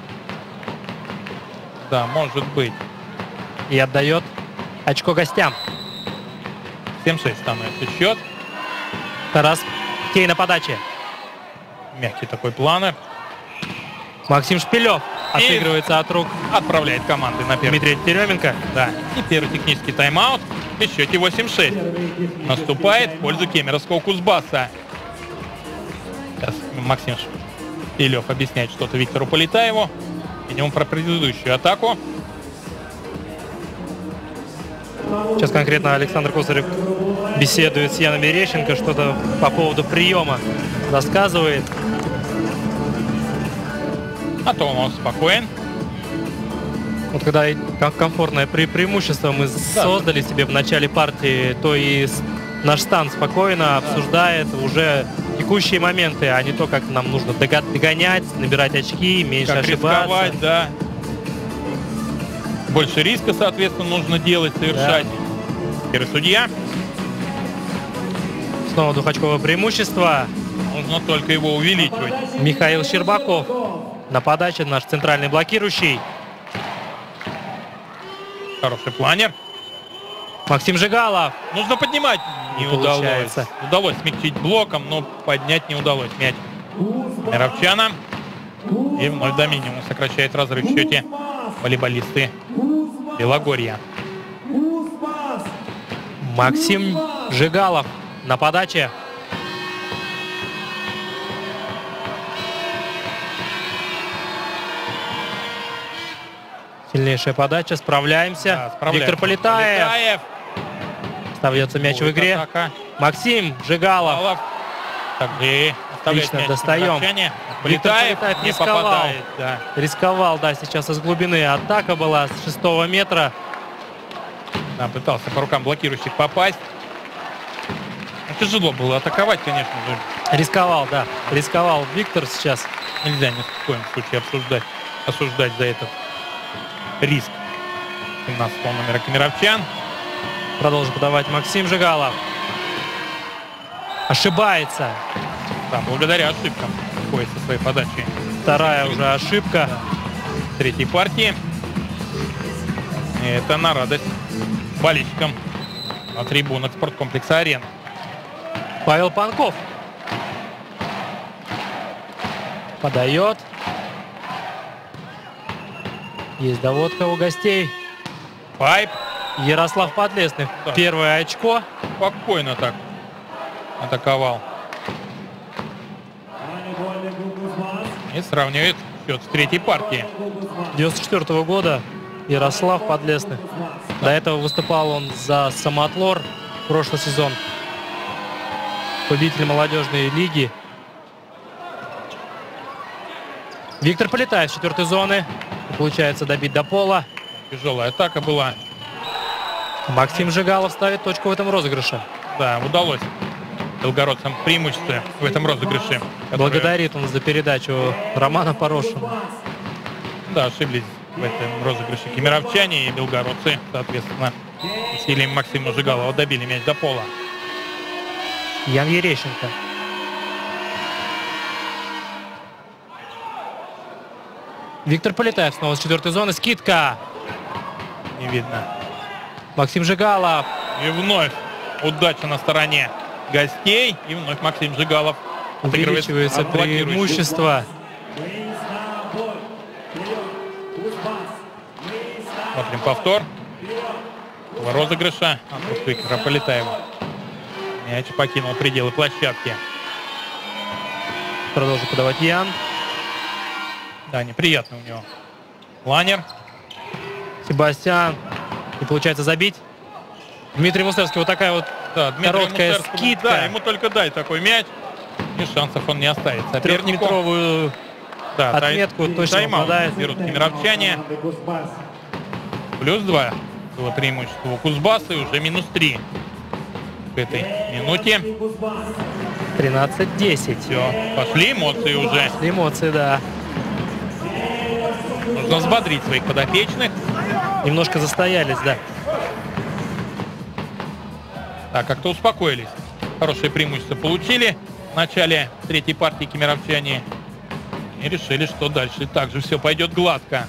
Да, может быть. И отдает очко гостям. 7-6 становится счет. Тарас Хтей на подаче. Мягкий такой планер. Максим Шпилев отыгрывается от рук. Отправляет команды на первый. Дмитрий Теременко. Да. И первый технический тайм-аут. И в счете 8-6. Наступает в пользу кемеровского Кузбасса. Сейчас Максим Шпилев объясняет что-то Виктору Полетаеву. Идем про предыдущую атаку. Сейчас конкретно Александр Косарев беседует с Яном Ерещенко, что-то по поводу приема рассказывает. А то он спокоен. Вот когда комфортное преимущество мы создали себе в начале партии, то и наш стан спокойно обсуждает уже текущие моменты, а не то, как нам нужно догонять, набирать очки, меньше как ошибаться. Рисковать, да. Больше риска, соответственно, нужно делать, совершать. Да. Первый судья. Снова двухочковое преимущество. Нужно только его увеличивать. Михаил Щербаков на подаче, наш центральный блокирующий. Хороший планер. Максим Жигалов. Нужно поднимать. Не удалось. Удалось смягчить блоком, но поднять не удалось. Мяч Мировчана. И вновь до минимума сокращает разрыв в счете волейболисты Белогорья. Максим Жигалов на подаче. Сильнейшая подача. Справляемся. Да, Виктор Полетаев. Остается мяч в игре. Атака. Максим Жигалов. Также отлично достаем. Полетаев не рисковал. Попадает. Да. Рисковал, да, сейчас из глубины. Атака была с 6 метра. Да, пытался по рукам блокирующих попасть. Тяжело было атаковать, конечно же. Рисковал, да. Рисковал Виктор сейчас. Нельзя ни в коем случае осуждать за этот риск 17-го номера Кемеровчан. Продолжит подавать Максим Жигалов. Ошибается. Да, благодаря ошибкам выходит со своей подачи. Вторая уже ошибка. Да. Третьей партии. И это на радость болельщикам на трибунах спорткомплекса «Арена». Павел Панков. Подает. Есть доводка у гостей. Пайп. Ярослав Подлесных. Да. Первое очко. Спокойно так атаковал. И сравнивает счет в третьей партии. 94-го года Ярослав Подлесных. Да. До этого выступал он за Самотлор прошлый сезон. Победитель молодежной лиги. Виктор Полетаев с 4-й зоны. Получается добить до пола. Тяжелая атака была. Максим Жигалов ставит точку в этом розыгрыше. Да, удалось белгородцам преимущество в этом розыгрыше. Благодарит он за передачу Романа Порошина. Да, ошиблись в этом розыгрыше кемеровчане и белгородцы, соответственно, усилием Максима Жигалова добили мяч до пола. Ян Ерещенко. Виктор Полетаев снова с 4-й зоны. Скидка. Не видно. Максим Жигалов. И вновь удача на стороне гостей. И вновь Максим Жигалов. Увеличивается преимущество. Смотрим повтор розыгрыша от Виктора Полетаева. Мяч покинул пределы площадки. Продолжит подавать Ян. Да, неприятный у него планер. Себастьян. Не получается забить. Дмитрий Мусерский. Вот такая вот короткая скидка. Да, ему только дай такой мяч. И шансов он не оставит сопернику. Трехметровую отметку точно попадает. Берут кемеровчане. +2 было преимущество у Кузбасса. И уже -3 к этой минуте. 13-10. Все, пошли эмоции уже. Пошли эмоции, да. Нужно взбодрить своих подопечных. Немножко застоялись, да. Так, как-то успокоились. Хорошее преимущество получили в начале третьей партии кемеровчане. И решили, что дальше также все пойдет гладко.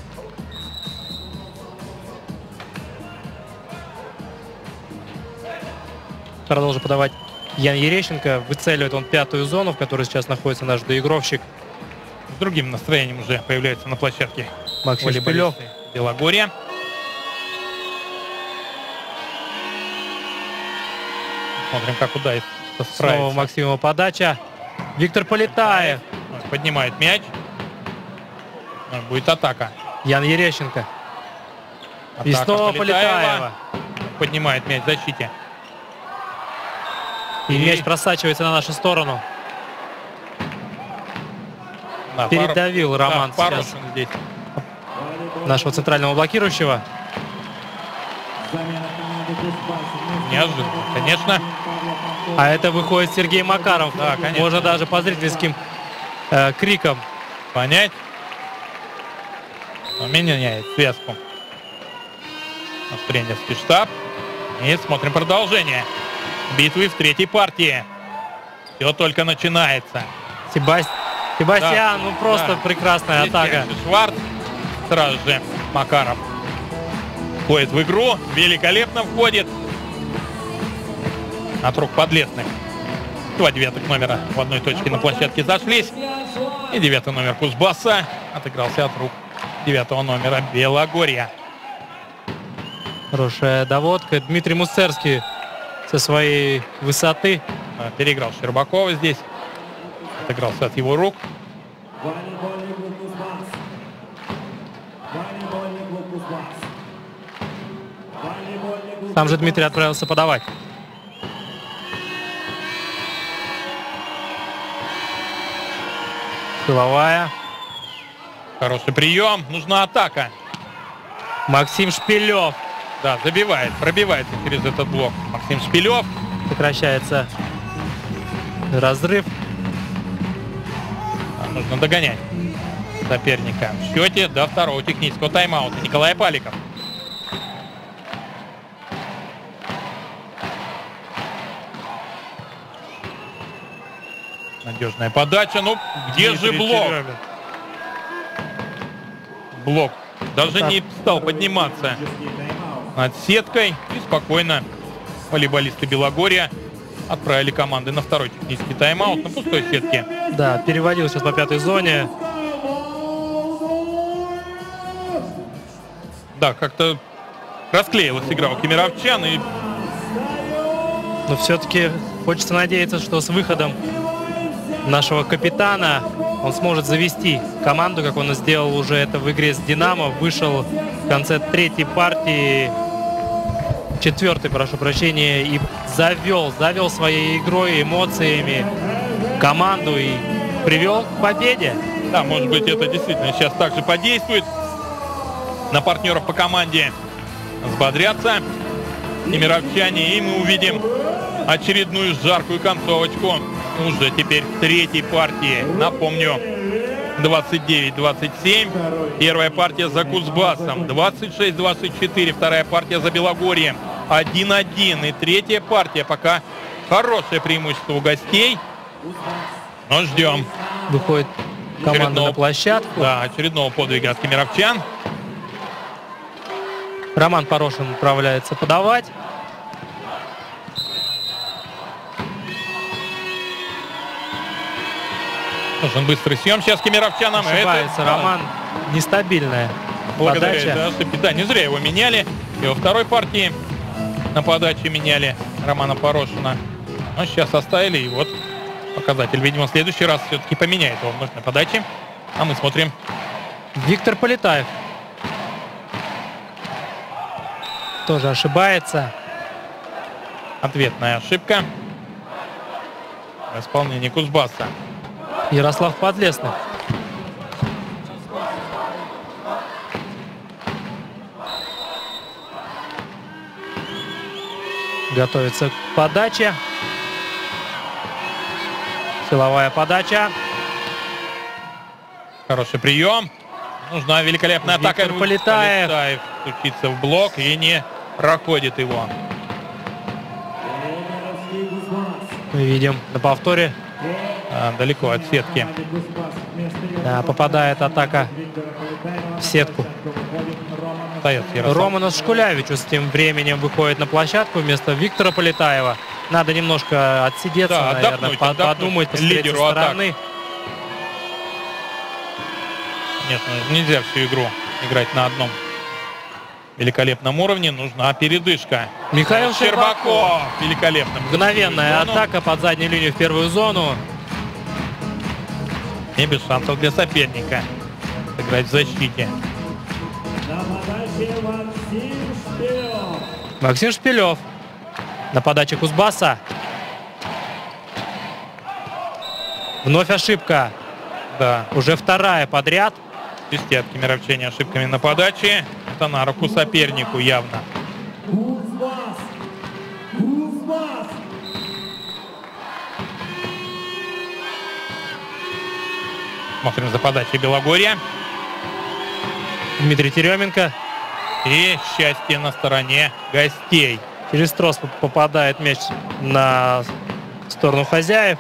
Продолжит подавать Ян Ерещенко. Выцеливает он 5-ю зону, в которой сейчас находится наш доигровщик. С другим настроением уже появляется на площадке Максим Шпилев. Белогорья. Смотрим, как удается справиться. Снова Максимова подача. Виктор Полетаев. Поднимает мяч. Будет атака. Ян Ерещенко. Атака и снова Полетаева. Поднимает мяч в защите. И мяч просачивается на нашу сторону. Да, передавил Роман да, сейчас. Здесь нашего центрального блокирующего. Замена команды Кузбасс. Неожиданно, конечно. А это выходит Сергей Макаров. Да, конечно. Можно даже по зрительским крикам Понять. Он меняет связку. Наш тренерский штаб. И смотрим продолжение битвы в третьей партии. Все только начинается. Себастьян, ну просто прекрасная атака. Шварц. Сразу же Макаров входит в игру. Великолепно входит. От рук Подлесных. Два девятых номера в одной точке на площадке зашлись. И девятый номер Кузбасса отыгрался от рук девятого номера Белогорья. Хорошая доводка. Дмитрий Мусцерский со своей высоты Переиграл Щербакова здесь. Отыгрался от его рук. Волейбольный клуб Кузбасс. Волейбольный клуб Кузбасс. Волейбольный клуб Там же Дмитрий отправился подавать. Силовая. Хороший прием. Нужна атака. Максим Шпилев. Да, забивает, пробивается через этот блок. Максим Шпилев. Прекращается разрыв. Нужно догонять соперника в счете до второго технического тайм-аута. Николай Паликов. Надежная подача. Ну, где же блок? Блок даже не стал подниматься над сеткой. И спокойно волейболисты Белогорья отправили команды на второй технический тайм-аут на пустой сетке. Да, переводил сейчас по пятой зоне. Да, как-то расклеилась игра у кемеровчан. И Но все-таки хочется надеяться, что с выходом нашего капитана он сможет завести команду, как он сделал уже это в игре с «Динамо». Вышел в конце третьей партии, четвертой, прошу прощения, и завел своей игрой, эмоциями команду и привел к победе. да, может быть, это действительно сейчас также подействует на партнеров по команде. Взбодрятся кемеровчане, и мы увидим очередную жаркую концовочку уже теперь в третьей партии. Напомню, 29-27. Первая партия за Кузбассом. 26-24. Вторая партия за Белогорьем. 1-1. И третья партия. Пока хорошее преимущество у гостей. Но ждем. Выходит команда Очередного- на площадку. Да, очередного подвига от кемеровчан. Роман Порошин отправляется подавать. Нужен быстрый съем сейчас кемеровчанам. Ошибается Роман. Нестабильная Благодаря подача. этой ошибке. Да, не зря его меняли. И во второй партии на подаче меняли Романа Порошина. Но сейчас оставили. И вот показатель. Видимо, в следующий раз все-таки поменяет его вновь на подаче. А мы смотрим. Виктор Полетаев тоже ошибается. Ответная ошибка в исполнении Кузбасса. Ярослав Подлесных. Готовится к подаче. Силовая подача. Хороший прием. Нужна великолепная атака. Виктор Полетаев. Полетаев стучится в блок и не проходит его. Мы видим на повторе. Далеко от сетки. Да, попадает атака в сетку. Остается Ярослав. Романас Шкулявичус тем временем выходит на площадку вместо Виктора Полетаева. Надо немножко отсидеться, Да, наверное, отдохнуть подумать, посмотреть лидеру со атак. стороны. Нет, нельзя всю игру играть на одном великолепном уровне. Нужна передышка. Михаил Щербаков. Великолепно. Мгновенная атака под заднюю линию в первую зону. И без шансов для соперника играть в защите. На подаче Максим Шпилев. Максим Шпилев на подаче Кузбасса. Вновь ошибка. Да. Уже вторая подряд. Свистят кемеровчане ошибками на подаче. Это на руку сопернику явно. Смотрим за подачей Белогорья. Дмитрий Теременко. И счастье на стороне гостей. Через трос попадает мяч на сторону хозяев.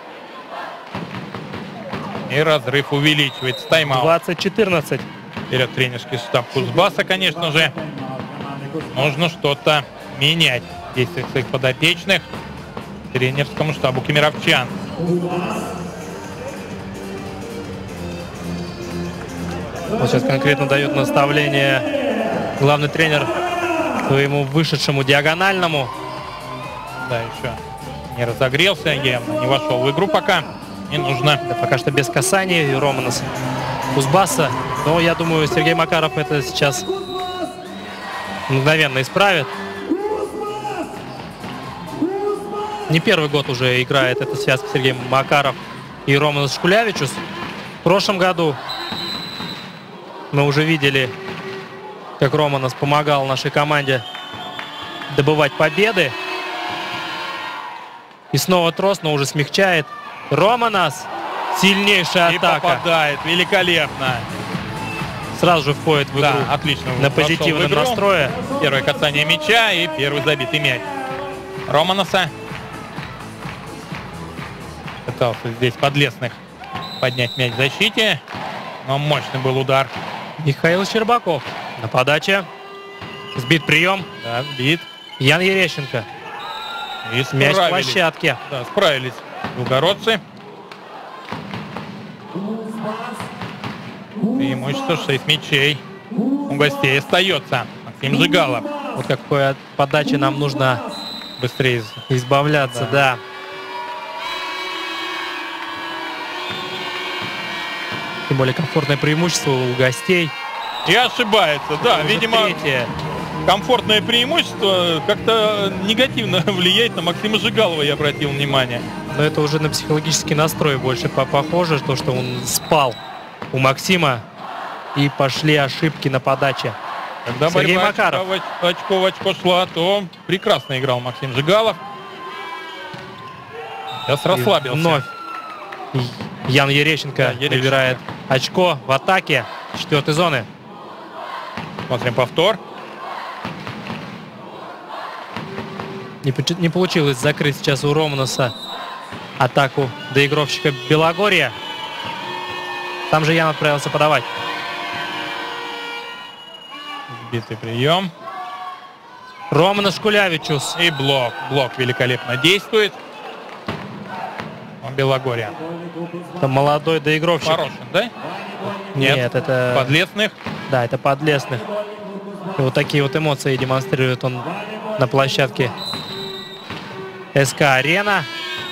И разрыв увеличивается. Тайм-аут. 20-14. Вперед тренерский штаб Кузбасса, конечно же. Нужно что-то менять в действиях своих подопечных. Тренерскому штабу кемеровчан. Вот сейчас конкретно дает наставление главный тренер своему вышедшему диагональному. Да, еще не разогрелся, явно не вошел в игру пока. И нужно. Да, пока что без касаний Романос Кузбасса. Но я думаю, Сергей Макаров это сейчас мгновенно исправит. Не первый год уже играет эта связка Сергей Макаров и Романос Шкулявичус. В прошлом году мы уже видели, как Романос помогал нашей команде добывать победы. И снова трос, но уже смягчает. Романос. Сильнейшая атака. И попадает. Великолепно. Сразу же входит в игру. Да, отлично. На позитивном настрое. Первое касание мяча и первый забитый мяч Романоса. Пытался здесь Подлесных поднять мяч в защите. Но мощный был удар. Михаил Щербаков на подаче. Сбит прием. Да, сбит. Ян Ерещенко. И мяч в площадке. Да, справились белгородцы. Преимущество 6 мячей у гостей остается. Максим Жигалов. Вот какой от подачи нам нужно Быстрее избавляться, да. Тем более комфортное преимущество у гостей. И ошибается, да. Уже Видимо, третье. комфортное преимущество как-то негативно влияет на Максима Жигалова, я обратил внимание. Но это уже на психологический настрой больше похоже, то, что он спал у Максима и пошли ошибки на подаче. Когда Сергей борьба Макаров. очко в очко шла, то прекрасно играл Максим Жигалов. Сейчас расслабился. И вновь Ян Ерещенко Да, набирает очко в атаке 4-й зоны. Смотрим повтор. Не получилось закрыть сейчас у Романоса атаку доигровщика Белогорья. Там же Ян отправился подавать. Сбитый прием. Романос Шкулявичус. И блок. Блок великолепно действует. Белогорья. Это молодой доигровщик. Порошин, да? Нет, это... Подлесных. Да, это Подлесных. И вот такие вот эмоции демонстрирует он на площадке СК Арена.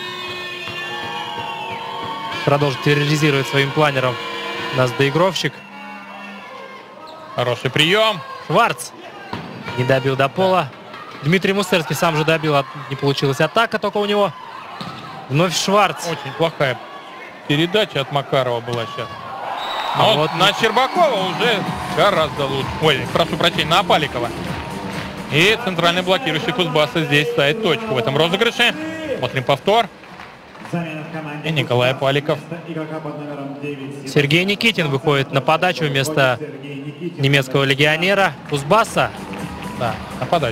Продолжит терроризировать своим планером нас доигровщик. Хороший прием. Шварц не добил до пола. Дмитрий Мустерский сам же добил. Не получилась атака только у него. Вновь Шварц. Очень плохая передача от Макарова была сейчас. А Но вот на Щербакова уже гораздо лучше. Ой, прошу прощения, на Апаликова. И центральный блокирующий Кузбасса здесь ставит точку в этом розыгрыше. Смотрим повтор. И Николай Апаликов. Сергей Никитин выходит на подачу вместо немецкого легионера Кузбасса. Да, на подачу.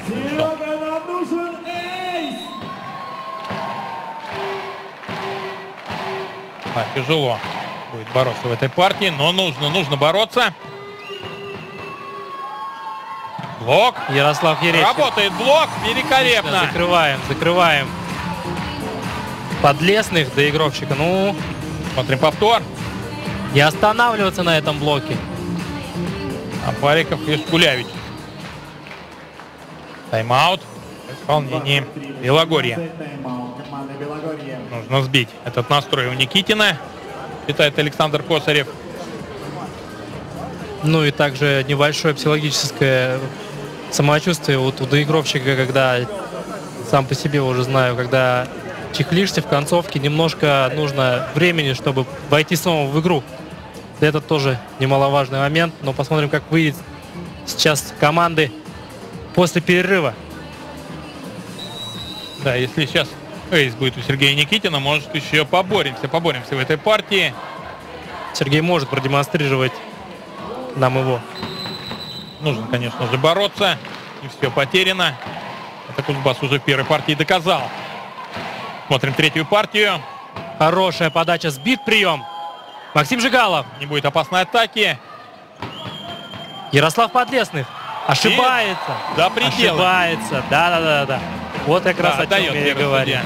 Тяжело будет бороться в этой партии, но нужно бороться. Блок. Ярослав Ерещенко. Работает блок. Великолепно. Закрываем. Подлесных доигровщика. Ну, Смотрим повтор. не останавливаться на этом блоке. Апаликов и Шкулявич. Тайм-аут в исполнении Белогорья. Нужно сбить этот настрой у Никитина, считает Александр Косарев. Ну и также небольшое психологическое самочувствие вот у доигровщика, когда сам по себе уже знаю, когда чехлишься в концовке, немножко нужно времени, чтобы войти снова в игру. Это тоже немаловажный момент. Но посмотрим, как выйдет сейчас команды после перерыва. Да, если сейчас эйс будет у Сергея Никитина, может еще поборемся в этой партии. Сергей может продемонстрировать нам его. Нужно, конечно же, бороться. Не все потеряно. Это Кузбасс уже в первой партии доказал. Смотрим третью партию. Хорошая подача, сбит прием. Максим Жигалов. Не будет опасной атаки. Ярослав Подлесных ошибается. До предела. Ошибается. Да. Вот как раз о чем я и говорю.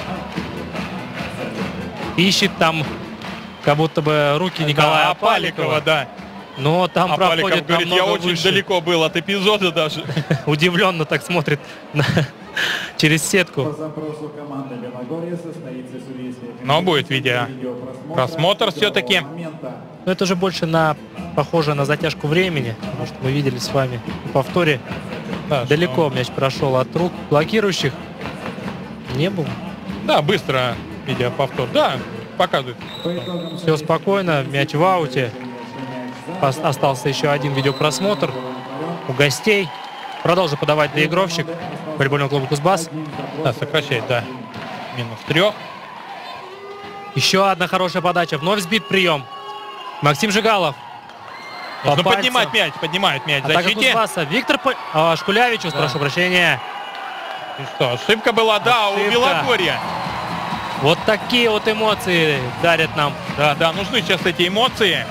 Ищет там как будто бы руки Николая Паликова. Да. Но там проходит говорит, я намного очень выше. далеко был от эпизода даже. Удивленно так смотрит через сетку. По запросу команды Белогорья состоится судейская комиссия. Но будет видеопросмотр все-таки. Но это уже больше похоже на затяжку времени. Потому что мы видели с вами в повторе. Да, далеко мяч прошел от рук блокирующих. Не было. Да, быстро видеоповтор. Да, показывает. Все спокойно, мяч в ауте. Остался еще один видеопросмотр у гостей. Продолжит подавать доигровщик волейбольного клуба «Кузбасс». Да, сокращает, да. -3. Еще одна хорошая подача. Вновь сбит прием. Максим Жигалов. Нужно поднимать мяч. Поднимают мяч в защите. Кузбасса. Виктор Шкулявичус, прошу прощения. И что, ошибка была, да, у Белогорья. Вот такие вот эмоции дарят нам. Да, нужны сейчас эти эмоции.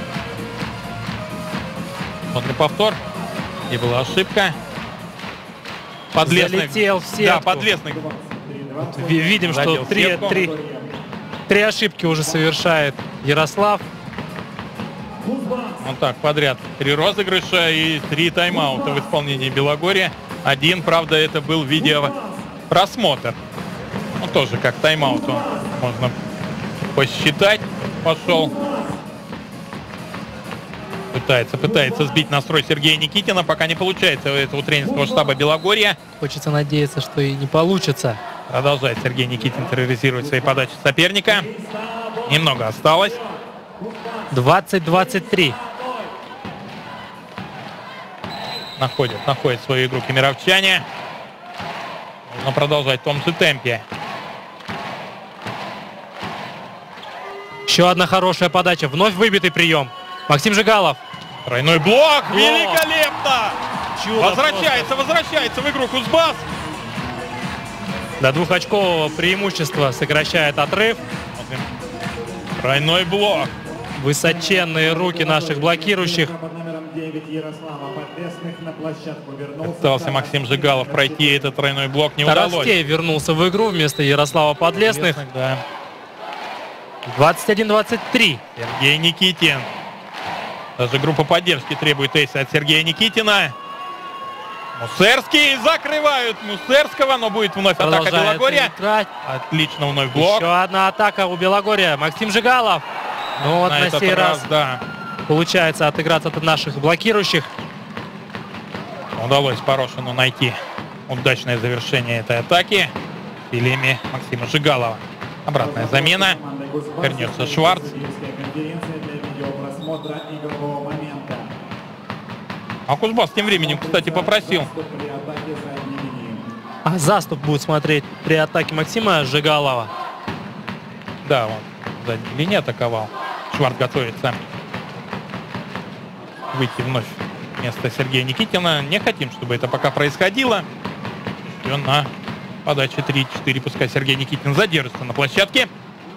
Смотрим повтор. Где была ошибка. Подлесных. Залетел в сетку. Да, Подлесных. Вот видим, что три ошибки уже совершает Ярослав. Вот так, подряд. 3 розыгрыша и 3 тайм-аута в исполнении Белогорья. Один, правда, это был видеопросмотр. Ну, тоже как тайм-аут он, можно посчитать. Пошел. Пытается сбить настрой Сергея Никитина. Пока не получается у этого тренерского штаба Белогорья. Хочется надеяться, что и не получится. Продолжает Сергей Никитин терроризировать свои подачи соперника. Немного осталось. 20-23. Находят свою игру кемеровчане. Нужно продолжать в том же темпе. Еще одна хорошая подача. Вновь выбитый прием. Максим Жигалов. Тройной блок. Великолепно! Чудо Возвращается в игру Кузбасс. До двухочкового преимущества сокращает отрыв. Тройной блок. Высоченные руки наших блокирующих. Пытался Максим Жигалов пройти этот тройной блок, не удалось. Тараскей вернулся в игру вместо Ярослава Подлесных. Да. 21-23. Сергей Никитин. Даже группа поддержки требует эйса от Сергея Никитина. Мусерский закрывают Мусерского, но будет вновь атака Белогорья. Отлично, вновь блок. Еще одна атака у Белогорья. Максим Жигалов. Ну вот на сей раз да. Получается отыграться от наших блокирующих. Удалось Порошину найти удачное завершение этой атаки в филеме Максима Жигалова. Обратная замена. Вернется Шварц. А Кузбасс тем временем, кстати, попросил. А заступ будет смотреть при атаке Максима Жигалова. Да, он задней линии атаковал. Шварц готовится выйти вновь вместо Сергея Никитина. Не хотим, чтобы это пока происходило. И он на подаче 3-4. Пускай Сергей Никитин задержится на площадке.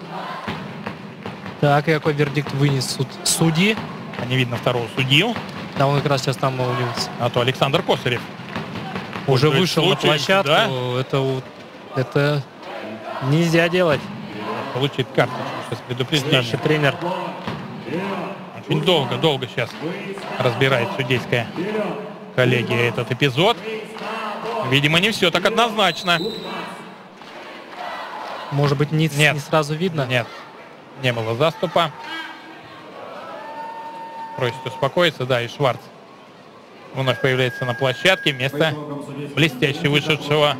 Так, и какой вердикт вынесут судьи? А не видно второго судью. Да, он как раз сейчас там улице. А то Александр Косарев уже вышел на площадку. Да? Это нельзя делать. Получит карточку. Сейчас предупреждение. Старший тренер. Очень долго сейчас разбирает судейская коллегия этот эпизод. Видимо, не все так однозначно. Может быть, не сразу видно? Нет, не было заступа. Просит успокоиться, да, и Шварц вновь появляется на площадке вместо блестяще вышедшего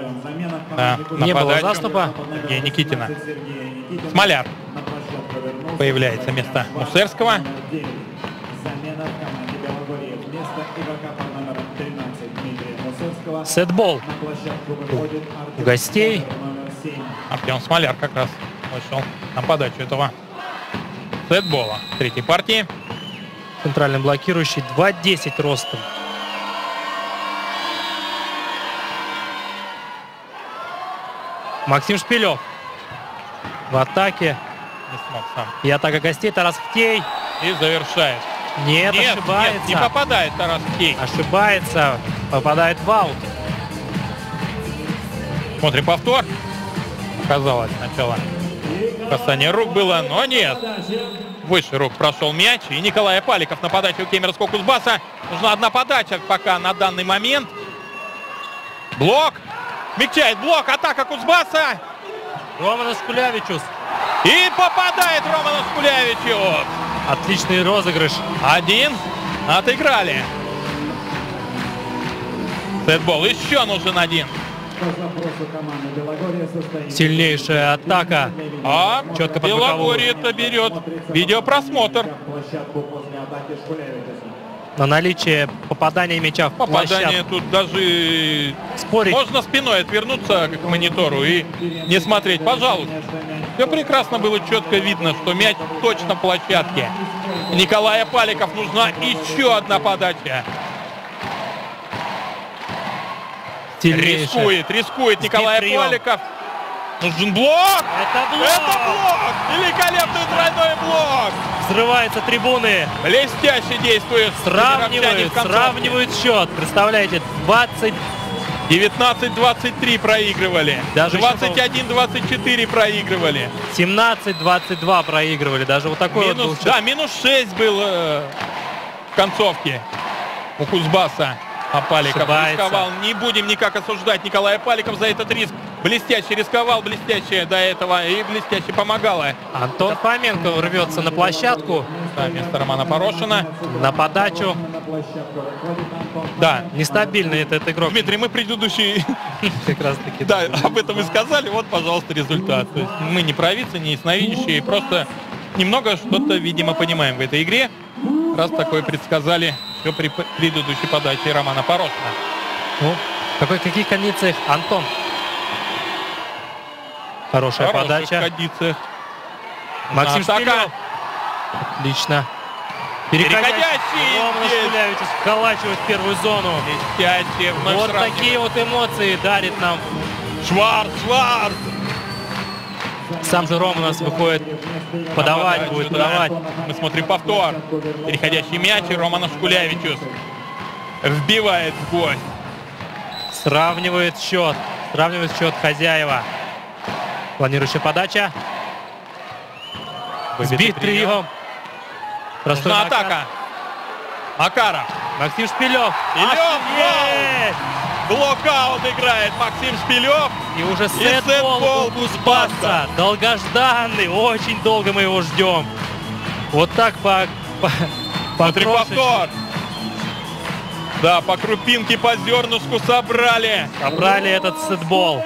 не было заступа. Сергея Никитина. Смоляр. появляется вместо Мусерского. Замена в команде Белогорье. Вместо игрока под номером 13 Дмитрия Мусерского Сетбол на площадку выходит у гостей. номер 7. Артем Смоляр как раз вышел на подачу этого сетбола третьей партии. Центральный блокирующий, 2.10 ростом. Максим Шпилев в атаке. Не смог сам. И атака гостей. Тарас Хтей. И завершает. Нет, Нет, ошибается. не попадает Тарас Хтей. Ошибается. Попадает в аут. Смотрим повтор. Казалось сначала касание рук было, но нет. Выше рук прошел мяч. И Николай Паликов на подачу у Кемеровского Кузбасса. Нужна одна подача пока на данный момент. Блок. Смягчает блок. Атака Кузбасса. Романас Шкулявичус. И попадает Романас Шкулявичус. Отличный розыгрыш. Один. Отыграли. Сетбол. Еще нужен один. По запросу команды Белогорье состоит Сильнейшая атака. А Четко под Белогорье это берет видеопросмотр. площадку после атаки Шкулевича. На наличие попадания мяча в Попадание площадку. тут даже Спорить. можно спиной отвернуться к монитору и не смотреть. Пожалуйста. Все прекрасно было четко видно, что мяч точно в площадке. Николая Паликов нужна еще одна подача. Сильнейшая. Рискует Николай прием. Паликов. Нужен блок! Это блок! Это блок! Великолепный тройной блок! Взрываются трибуны. Блестяще действует. Кемеровчане в концовке. Сравнивают счет. Представляете, 20. 19-23 проигрывали. Даже 21-24 проигрывали. 17-22 проигрывали. Даже вот такой вот был Минус, счет. да, минус 6 был в концовке у Кузбасса. А Паликов Ошибается. рисковал. Не будем никак осуждать Николая Паликов за этот риск. Блестяще рисковал, блестяще до этого и блестяще помогало. Антон Фоменко рвется на площадку. Да, вместо Романа Порошина. На подачу. На площадку выходит Антон. Да, Нестабильный этот игрок. Дмитрий, мы предыдущий, Как раз таки. да, об этом и сказали. Вот, пожалуйста, результат. То есть мы не провидцы, не ясновидящие, просто немного что-то, видимо, понимаем в этой игре. Раз такое предсказали еще при предыдущей подаче Романа Порошина. Ну, в каких кондициях Антон? Хорошая В хороших подача. кондициях. Максим Атака. Шпилев. Отлично. Переходящий Романас здесь. Шкулявичус вколачивает в первую зону. Блестяще. Вновь Вот сравниваем. такие вот эмоции дарит нам. Шварц. Сам же Романас выходит подавать, Подачу, будет да. подавать. Мы смотрим повтор. Переходящий мяч. И Романас Шкулявичус вбивает в гость. Сравнивает счет. Сравнивает счет хозяева. Планирующая подача. Выбитый Сбит прием. Простой Нужна Макар. атака. Макаров. Максим Шпилев. Шпилев, Есть! Блокаут играет Максим Шпилев. И уже сетбол сетбол у Кузбасса. Кузбасса. Долгожданный. Очень долго мы его ждем. Вот так по Смотри, крошечке. повтор. Да, по крупинке, по зернышку собрали. Собрали этот сетбол.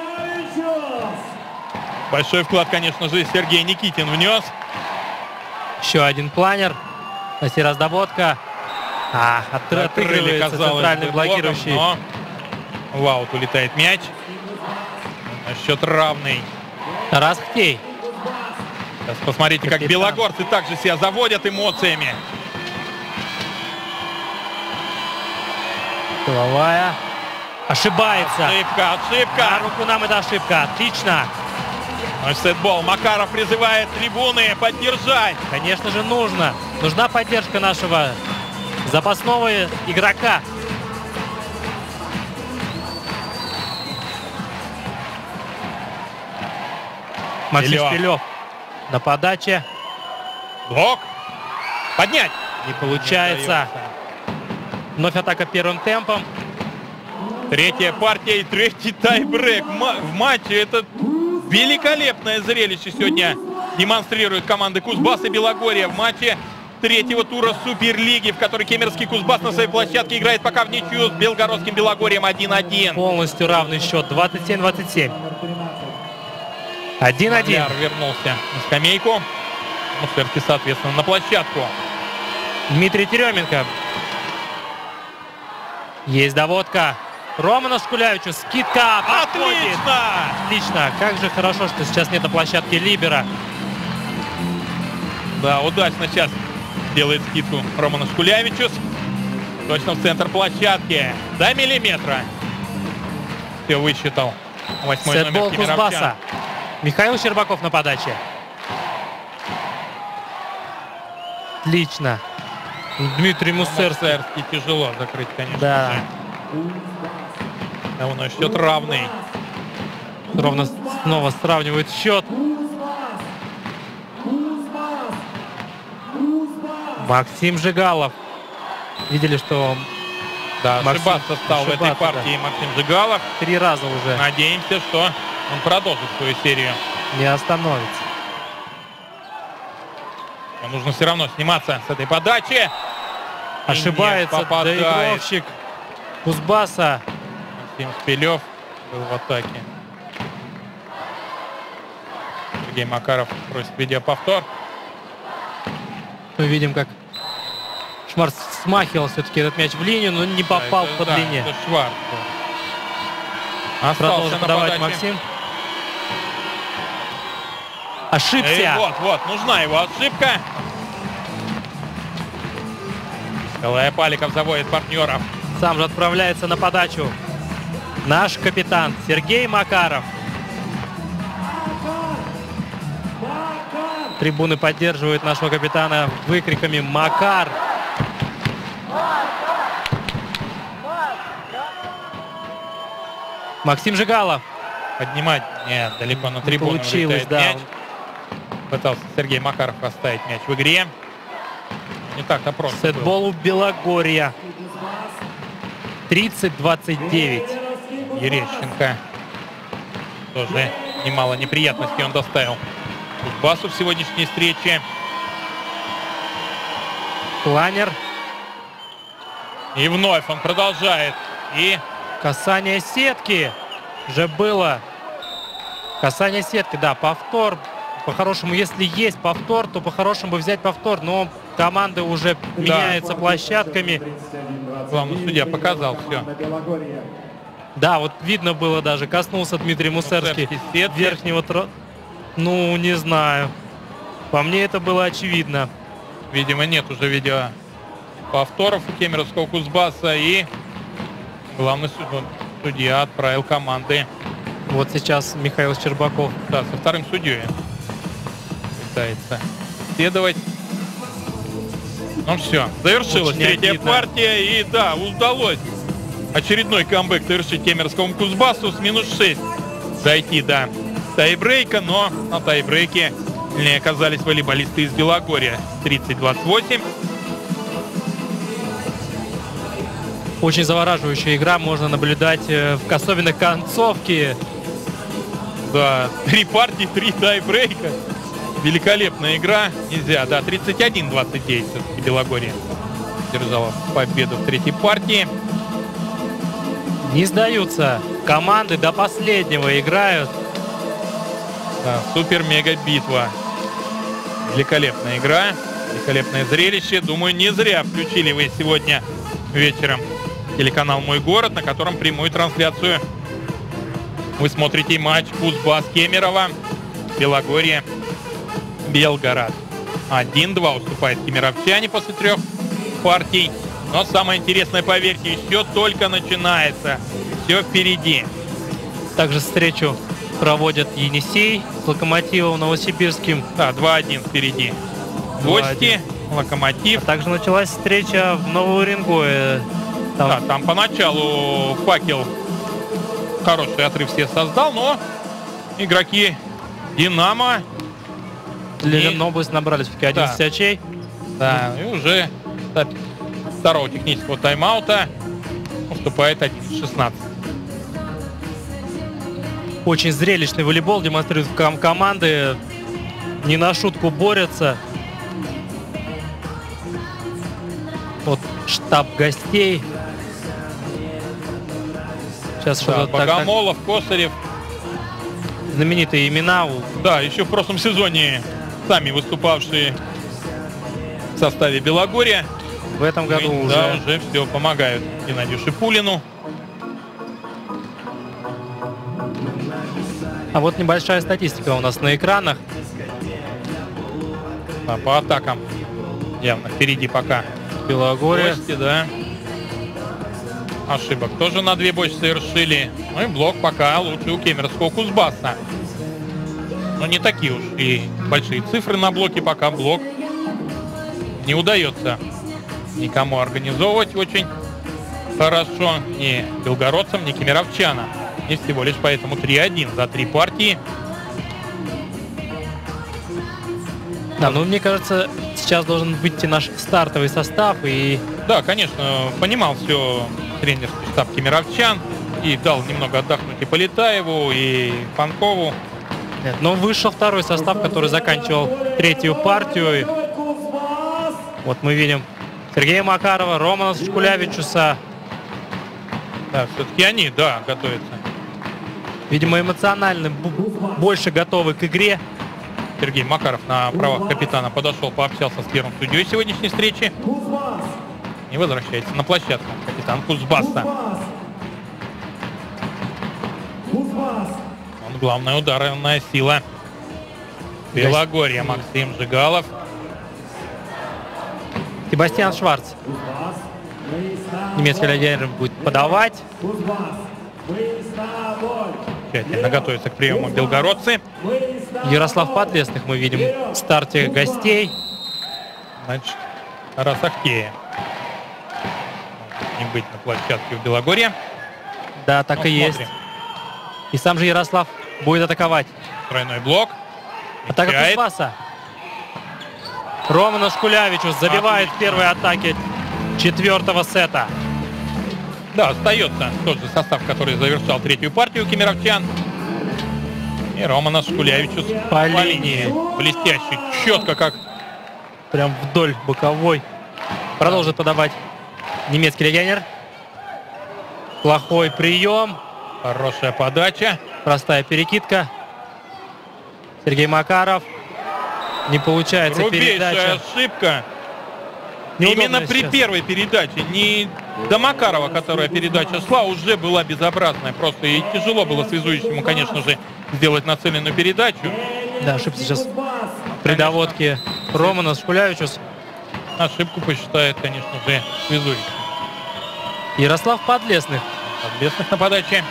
Большой вклад, конечно же, Сергей Никитин внес. Еще один планер. На сей раз доводка. Отыгрывается центральный бы, блокирующий. блоком, но в аут улетает мяч. Счет равный. Тарас Хтей. Сейчас посмотрите, как Капитан. белогорцы также себя заводят эмоциями. Головая. Ошибается. Ошибка. На руку нам это ошибка. Отлично. Ну, сетбол. Макаров призывает трибуны поддержать. Конечно же нужно. Нужна поддержка нашего запасного игрока. Максим Шпилев. Шпилев на подаче. Блок. Поднять. Не получается. Вновь атака первым темпом. Третья партия и третий тайбрейк в матче. Это великолепное зрелище сегодня демонстрируют команды Кузбасс и Белогорье в матче третьего тура Суперлиги, в которой Кемеровский Кузбасс на своей площадке играет пока в ничью с Белгородским Белогорьем 1-1. Полностью равный счет. 27-27. 1-1. Смоляр вернулся на скамейку. Мусерский, соответственно, на площадку. Дмитрий Теременко. Есть доводка. Роману Шкулявичу. Скидка. Подходит. Отлично! Отлично. Как же хорошо, что сейчас нет на площадке либера. Да, удачно сейчас делает скидку Роману Шкулявичу. Точно в центр площадки. До миллиметра. Все высчитал. 8-й номер Сетбол кемеровчан. Кузбасса. Михаил Щербаков на подаче. Отлично. Дмитрий Мусерский. Мусерский тяжело закрыть, конечно Да. же. Давно счет равный. Ровно снова сравнивает счет. Максим Жигалов. Видели, что Да, Максим ошибаться стал в этой ошибаться, партии Максим Жигалов. 3 раза уже Надеемся, что он продолжит свою серию. не остановится. Но нужно все равно сниматься с этой подачи. И Ошибается не попадает. доигровщик Кузбасса. Максим Спилев был в атаке. Сергей Макаров просит видеоповтор. Мы видим, как Шварц смахивал все-таки этот мяч в линию, но не попал Да, по да, длине. это Шварц был. Остался Продолжит на подавать подаче. Максим. И Ошибся. вот, нужна его ошибка. Николай Паликов заводит партнеров. Сам же отправляется на подачу. Наш капитан Сергей Макаров. Трибуны поддерживают нашего капитана выкриками «Макар!». Максим Жигалов. Поднимать. Нет, далеко на трибуну Получилось, улетает да. мяч. Пытался Сергей Макаров оставить мяч в игре. Не так-то просто было. Сетбол Белогорья. 30-29. Ерещенко. Тоже немало неприятностей он доставил Кузбассу в сегодняшней встрече. Планер. И вновь он продолжает. И Касание сетки же было. Касание сетки, да, повтор. По-хорошему, если есть повтор, то по-хорошему бы взять повтор. Но команды уже меняются площадками. главный судья показал все. Да, вот видно было даже. Коснулся Дмитрий Мусерский сетки. верхнего Ну, не знаю. По мне это было очевидно. Видимо, нет уже видео повторов у кемеровского Кузбасса. И главный судья отправил команды. Вот сейчас Михаил Щербаков. Да, со вторым судьей пытается следовать. Ну все, завершилась Очень третья обидно. партия. И да, удалось очередной камбэк совершить кемеровскому Кузбассу с -6. Дойти до тайбрейка, но на тайбрейке не оказались волейболисты из Белогорья. 30-28. Очень завораживающая игра. Можно наблюдать особенно концовки. Да, 3 партии, 3 тайбрейка. Великолепная игра. Нельзя, да, 31-29 все-таки Белогорье держала победу в третьей партии. Не сдаются. Команды до последнего играют. Да, супер-мега-битва. Великолепная игра, великолепное зрелище. Думаю, не зря включили вы сегодня вечером телеканал «Мой город», на котором прямую трансляцию вы смотрите матч Кузбасс-Кемерово, Белогорье, Белгород. 1-2 уступает кемеровчане после 3 партий. Но самое интересное, поверьте, еще только начинается. Все впереди. Также встречу проводят Енисей с Локомотивом Новосибирским. Да, 2-1 впереди. Гости, Локомотив. А также началась встреча в Новоуренгое. Да, там поначалу Факел хороший отрыв себе создал, но игроки Динамо Ленобласть набрали все-таки 11 Да. очей. да, и уже до второго технического тайм-аута уступает 11-16. Очень зрелищный волейбол демонстрируют команды. Не на шутку борются. Вот штаб гостей. Сейчас Да, что-то так Богомолов, Косарев. знаменитые имена. Да, еще в прошлом сезоне сами выступавшие в составе Белогорья. В этом году уже все помогают Геннадию Шипулину. А вот небольшая статистика у нас на экранах. Да, по атакам явно впереди пока Белогорье. гости, да. Ошибок тоже на 2 бочки совершили. Ну и блок пока лучше у кемеровского Кузбасса. Но не такие уж и большие цифры на блоке, пока блок не удается никому организовывать очень хорошо. Ни белгородцам, ни кемеровчанам. И всего лишь поэтому 3-1 за 3 партии. Да, ну мне кажется, сейчас должен выйти наш стартовый состав. И Да, конечно, понимал все тренерский штаб кемеровчан. И дал немного отдохнуть и Полетаеву, и Панкову. нет, но вышел второй состав, который заканчивал 3-ю партию. Вот мы видим Сергея Макарова, Романа Шкулявичуса. Да, все-таки они, да, готовятся. Видимо, эмоционально больше готовы к игре. Сергей Макаров на правах капитана подошел, пообщался с первым судьей сегодняшней встречи. И возвращается на площадку капитан Кузбасса. Он главная ударная сила Белогорья. Максим Жигалов. Себастьян Шварц. Немецкий легионер будет подавать. Тщательно готовятся к приему белгородцы. Ярослав Подлесных мы видим в старте гостей. Значит, Расахтея. Не быть на площадке в Белогорье. Да, так и есть. И сам же Ярослав будет атаковать. Тройной блок. Атака Мечает. Кузбасса. Роман Шкулявичус забивает в первой атаке 4-го сета. Да, остается тот же состав, который завершал 3-ю партию кемеровчан. И Роман Шкулявичус По линии. блестящий, четко как. Прям вдоль боковой. Продолжит подавать немецкий легионер. Плохой прием. Хорошая подача. Простая перекидка. Сергей Макаров. Не получается Грубейшая передача. ошибка. Неудобно Именно при сейчас. первой передаче, не до Макарова, которая передача шла, уже была безобразная. Просто и тяжело было связующему, конечно же, сделать нацеленную передачу. Да, ошибся сейчас при доводке Романа Шкулявичус. Ошибку посчитает, конечно же, связующий. Ярослав Подлесных. Подбесных на подаче.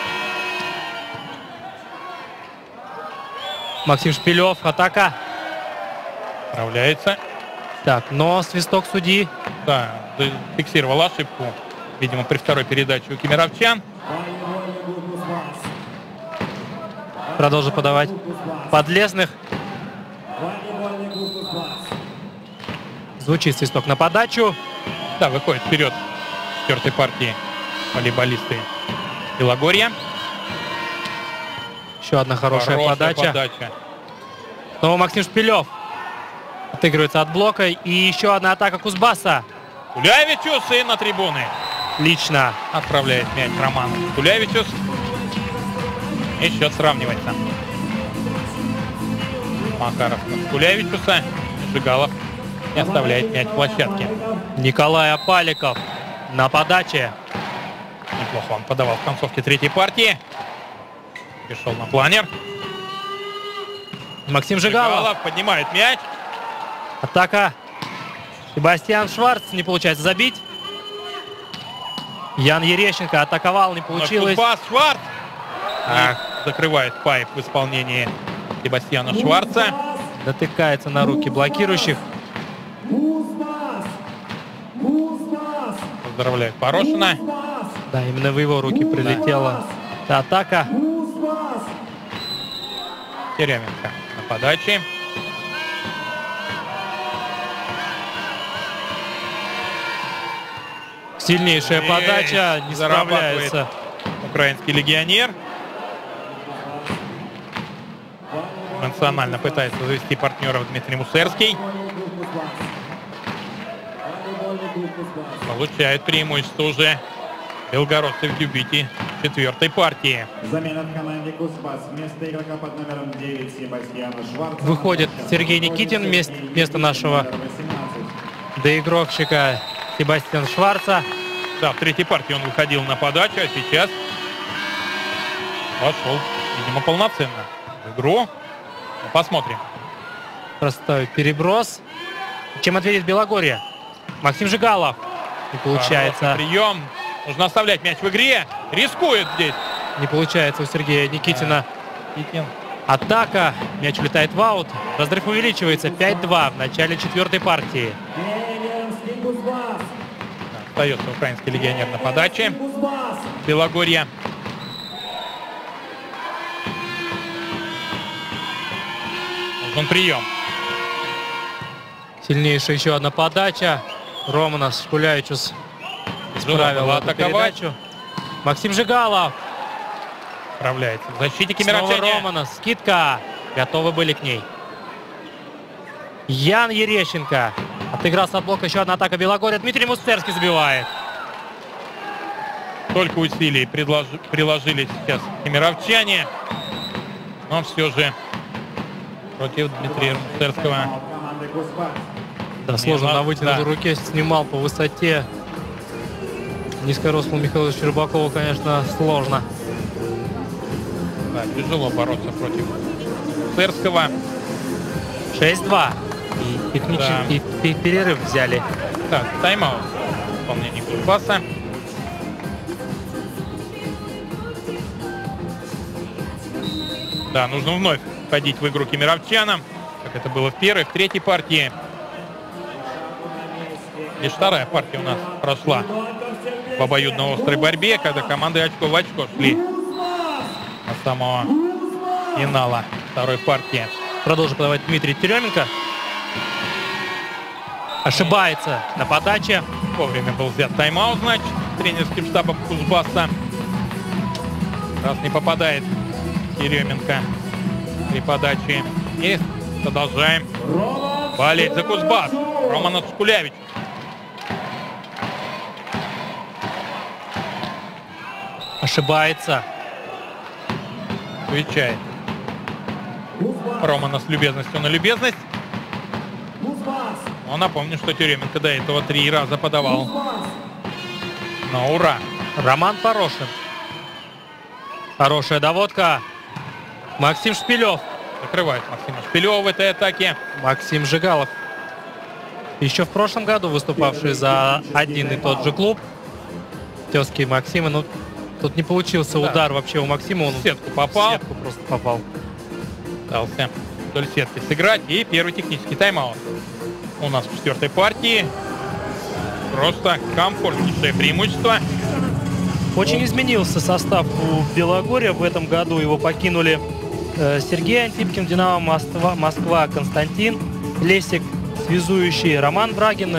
Максим Шпилев. Атака. Справляется. Так, но свисток судьи. Да, фиксировал ошибку, видимо, при второй передаче у кемеровчан. Продолжит подавать Подлесных. Звучит свисток на подачу. Да, выходит вперед 4-й партии волейболисты Белогорья. Еще одна хорошая подача. Снова Максим Шпилев. Отыгрывается от блока. И еще одна атака Кузбасса. Кулявичус и на трибуны. Лично. Отправляет мяч Роман Кулявичус. И счет сравнивается. Макаров на Кулявичуса. Жигалов не оставляет мяч в площадке. Николай Апаликов на подаче. Неплохо он подавал в концовке 3-й партии. Пришел на планер. Максим Жигалов. Поднимает мяч. Атака. Себастьян Шварц. Не получается забить. Ян Ерещенко атаковал. Не получилось. Кузбасс, Шварц. Закрывает пайп в исполнении Себастьяна Шварца. Дотыкается на руки блокирующих. Поздравляет Порошина. Да, именно в его руки прилетела атака. Теременко на подаче. Сильнейшая подача. Не справляется украинский легионер. Эмоционально пытается завести партнеров Дмитрий Мусерский. Получает преимущество уже белгородцы в дебюте 4-й партии. Замена в команде Кузбасс. Вместо игрока под номером 9 Себастьяна Шварца Выходит Сергей Никитин вместо нашего доигровщика Себастьяна Шварца. Да, в 3-й партии он выходил на подачу, а сейчас вошел, видимо, полноценно в игру. Ну, посмотрим. Простой переброс. Чем ответит Белогорье? Максим Жигалов. Не получается. Хороший прием. Нужно оставлять мяч в игре. Рискует здесь. Не получается у Сергея Никитина. Никитин. Атака. Мяч улетает в аут. Разрыв увеличивается. 5-2 в начале 4-й партии. Остается украинский легионер на подаче. Белогорье. Нужен прием. Сильнейшая еще одна подача. Романас Шкуляевичус исправил эту передачу. Максим Жигалов. Справляется. Защитники Снова миротяне. Романас. Скидка. Готовы были к ней. Ян Ерещенко. Отыгрался от блока. Еще одна атака Белогорья. Дмитрий Мустерский забивает. Только усилий приложили сейчас кемеровчане. Но все же против Дмитрия Мустерского. Да, сложно на вытянутой да. руке. Снимал по высоте. Низкорослому Михаилу Щербакову, конечно, сложно. Да, тяжело бороться против Мустерского. 6-2. И технический перерыв взяли. Так, тайм-аут в исполнении Кузбасса. Да, нужно вновь входить в игру кемеровчанам, как это было в первой, в 3-й партии. Лишь 2-я партия у нас прошла в обоюдно острой борьбе, когда команды очко в очко шли до самого финала 2-й партии. Продолжит подавать Дмитрий Теременко. Ошибается на подаче. Вовремя был взят тайм-аут, значит, тренерским штабом Кузбасса. Раз не попадает Теременко при подаче. И продолжаем болеть за Кузбасс. Роман Шкулявич. Ошибается. Отвечает Романа с любезностью на любезность. Но напомню, что Теременко до этого 3 раза подавал на ура. Роман Порошин. Хорошая доводка. Максим Шпилев. Закрывает Максима Шпилева в этой атаке. Максим Жигалов. Еще в прошлом году выступавший за один и тот же клуб. Тезки Максима. Ну, тут не получился удар вообще у Максима. Он в сетку попал. В сетку просто попал. Пытался вдоль сетки сыграть. И первый технический тайм-аут у нас в 4-й партии. Просто комфортнейшее преимущество. Очень изменился состав у Белогорья в этом году. Его покинули Сергей Антипкин, Динамо Москва, Константин Лесик, связующий Роман Брагин,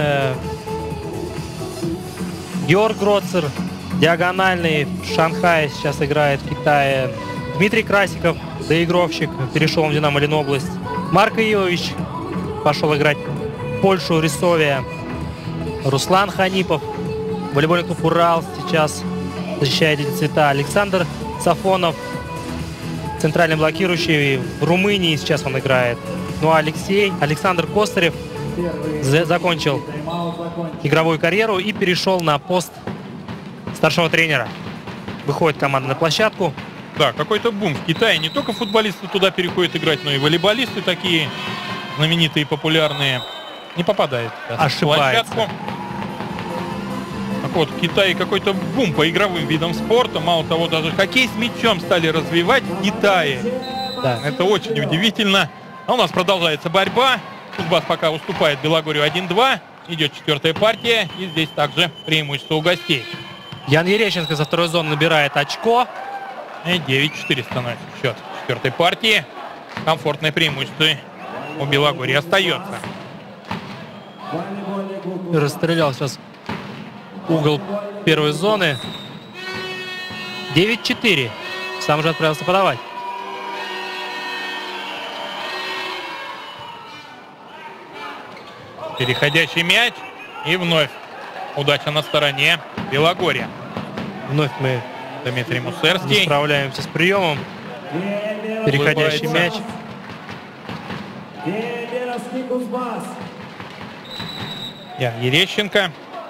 Георг Гроцер, диагональный в Шанхае сейчас играет в Китае, Дмитрий Красиков, доигровщик, перешел в Динамо Ленобласть, Марко Иович пошел играть в Польшу, Рисовия, Руслан Ханипов, волейбольный клуб «Урал» сейчас защищает эти цвета, Александр Сафонов, центральный блокирующий, в Румынии сейчас он играет. Ну а Александр Костарев закончил игровую карьеру и перешел на пост старшего тренера. Выходит команда на площадку. Да, какой-то бум в Китае. Не только футболисты туда переходят играть, но и волейболисты такие знаменитые, популярные. Не попадает на площадку. Так вот, в Китае какой-то бум по игровым видам спорта. Мало того, даже хоккей с мячом стали развивать в Китае. Да. Это очень удивительно. А у нас продолжается борьба. Кузбасс пока уступает Белогорью 1-2. Идет 4-я партия. И здесь также преимущество у гостей. Ян Ерещенко со второй зоны набирает очко. И 9-4 становится счет 4-й партии. Комфортное преимущество у Белогорья остается. Расстрелял сейчас угол первой зоны. 9-4. Сам же отправился подавать. Переходящий мяч. И вновь удача на стороне Белогорья. Вновь мы Дмитрий не Мусерский. справляемся с приемом. Переходящий мяч. Ян Ерещенко.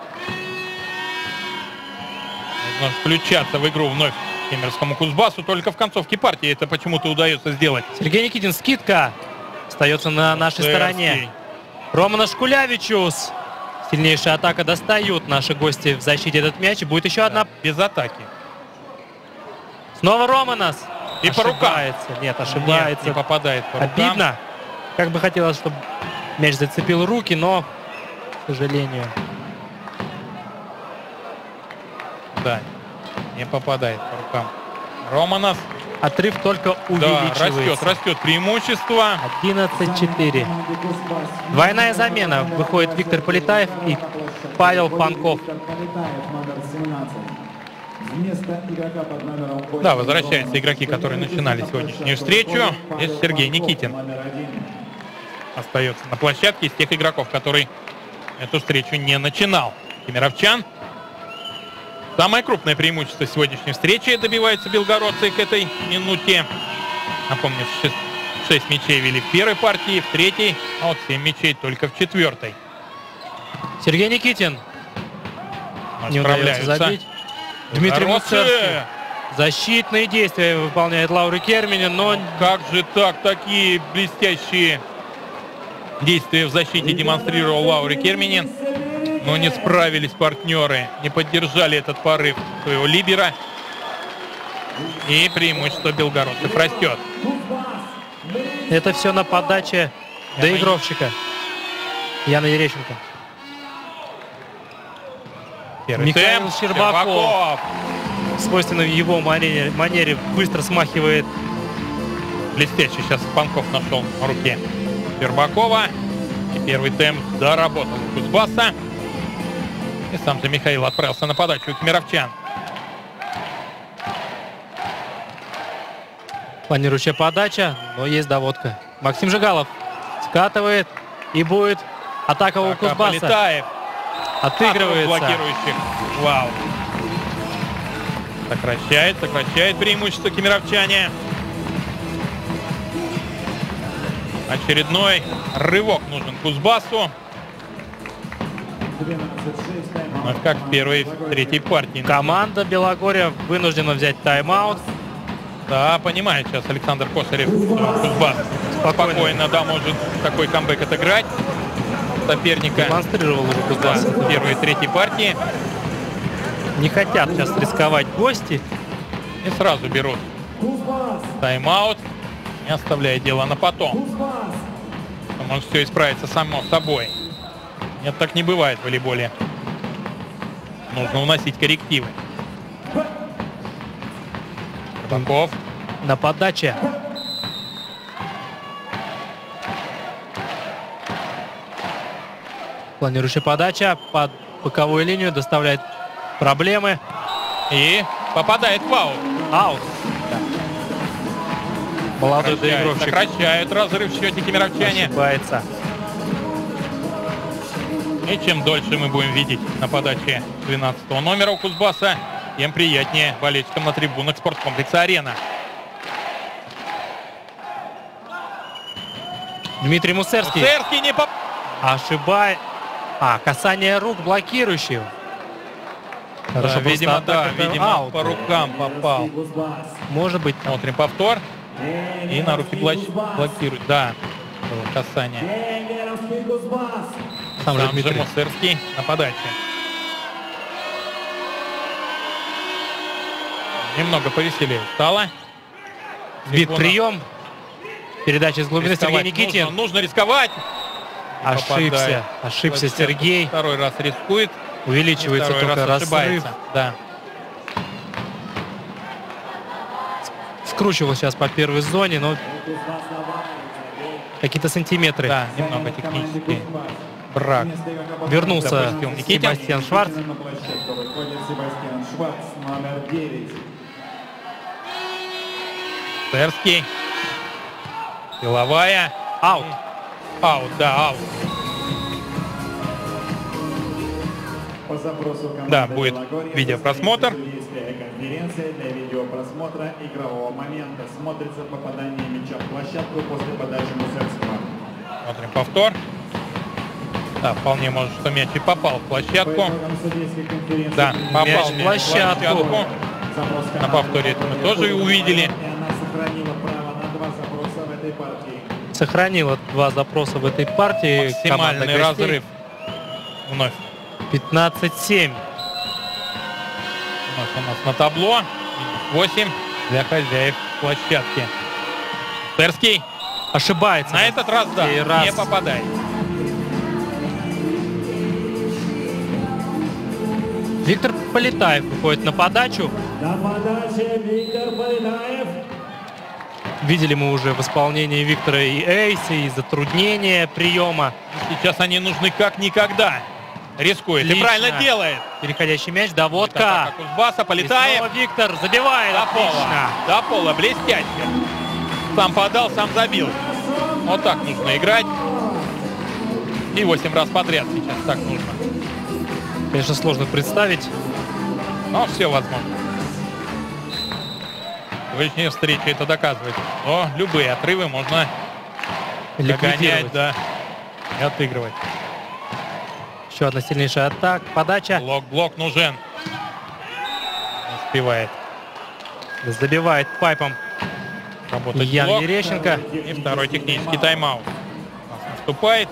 Нужно включаться в игру вновь кемеровскому Кузбассу. Только в концовке партии это почему-то удается сделать. Сергей Никитин, скидка. Остается на нашей стороне. Роман Шкулявичус. Сильнейшая атака, достают наши гости в защите этот мяч. И будет еще одна. Без атаки. Снова Романас. И по рукам. Нет, ошибается. Нет, не попадает по рукам. Обидно. Как бы хотелось, чтобы мяч зацепил руки, но, к сожалению. Да, не попадает по рукам. Романас. Отрыв только увеличивается. Да, растет преимущество. 11-4. Двойная замена. Выходит Виктор Полетаев и Павел Панков. Да, возвращаются игроки, которые начинали сегодняшнюю встречу. Здесь Сергей Никитин остается на площадке из тех игроков, который эту встречу не начинал. Кемеровчан. Самое крупное преимущество сегодняшней встречи добиваются белгородцы к этой минуте. Напомню, 6 мячей вели в первой партии, в третьей, а вот 7 мячей только в четвертой. Сергей Никитин. Не удается забить. Дмитрий Мусерский. Защитные действия выполняет Лаура Керминин, но... Как же так? Такие блестящие действия в защите демонстрировал Лаура Керминин. Но не справились партнеры, не поддержали этот порыв своего либера. И преимущество белгородцев растет. Это все на подаче доигровщика Яна Ерещенко. Михаил Щербаков. Свойственно его манере быстро смахивает. Блестяще сейчас Панков нашел на руке Щербакова. И первый темп доработал у Кузбасса. И сам же Михаил отправился на подачу у кемеровчан. Планирующая подача, но есть доводка. Максим Жигалов скатывает, и будет атака у Кузбасса. Полетаев. Отыгрывается. Блокирующих. Вау. Сокращает преимущество кемеровчане. Очередной рывок нужен Кузбассу. Как в первой и в третьей партии. Команда Белогорья вынуждена взять тайм-аут. Да, понимает сейчас Александр Косарев, что Кузбасс спокойно, да, может такой камбэк отыграть. Соперника демонстрировал уже Кузбасс в первой и третьей партии. Не хотят сейчас рисковать гости. И сразу берут тайм-аут, не оставляя дело на потом. Может все исправится само собой. Нет, так не бывает в волейболе. Нужно уносить коррективы. Щербаков. На подаче. Планирующая подача под боковую линию доставляет проблемы. И попадает в аут. Аут. Молодой доигровщик. Сокращают разрыв в счете кемеровчане. Ошибается. И чем дольше мы будем видеть на подаче 12-го номера у Кузбасса, тем приятнее болельщикам на трибунах спорткомплекса «Арена». Дмитрий Мусерский. Мусерский не поп... Ошибает. Касание рук блокирующего. Хорошо, да, видимо, аут. По рукам попал. Может быть. Смотрим повтор. И на руки блокирует. Да, было касание. Сам же Мусерский на подаче. Немного повеселее стало. Сбит прием. Передача из глубины. Сергей Никитин. Нужно рисковать. Ошибся Сергей. Второй раз рискует. Увеличивается только разрыв. Да. Скручивал сейчас по первой зоне, но какие-то сантиметры. Да, немного технический брак. Вернулся Себастьян Шварц. Терский. Силовая. Аут. Аут, да, аут. Да, будет видеопросмотр. Версия для видеопросмотра игрового момента. Смотрится попадание мяча в площадку после подачи Мусерского. Смотрим повтор. Да, вполне может, что мяч и попал в площадку. Да, попал мяч в площадку. На повторе это мы тоже увидели. И она сохранила право на 2 запроса в этой партии. Сохранила 2 запроса в этой партии. Максимальный разрыв. Вновь. 15-7. У нас на табло. 8 для хозяев площадки. Терский Ошибается. на этот раз, да, не попадает. Виктор Полетаев выходит на подачу. На подаче Виктор Полетаев. Видели мы уже в исполнении Виктора и эйсы, и затруднения приема. Сейчас они нужны как никогда. Рискует. И Отлично. правильно делает. Переходящий мяч, доводка. Кузбасса, Полетаев. И снова Виктор забивает. До пола. Отлично. До пола. Блестяще. Сам подал, сам забил. Вот так нужно играть. И 8 раз подряд сейчас так нужно. Конечно, сложно представить. Но все возможно. Сегодняшняя встреча это доказывает. Но любые отрывы можно догонять, да, и отыгрывать. Еще одна сильнейшая атака. Подача. Блок нужен. Не успевает. Забивает пайпом Работать Ян блок. Ерещенко. И второй технический тайм-аут. У нас наступает.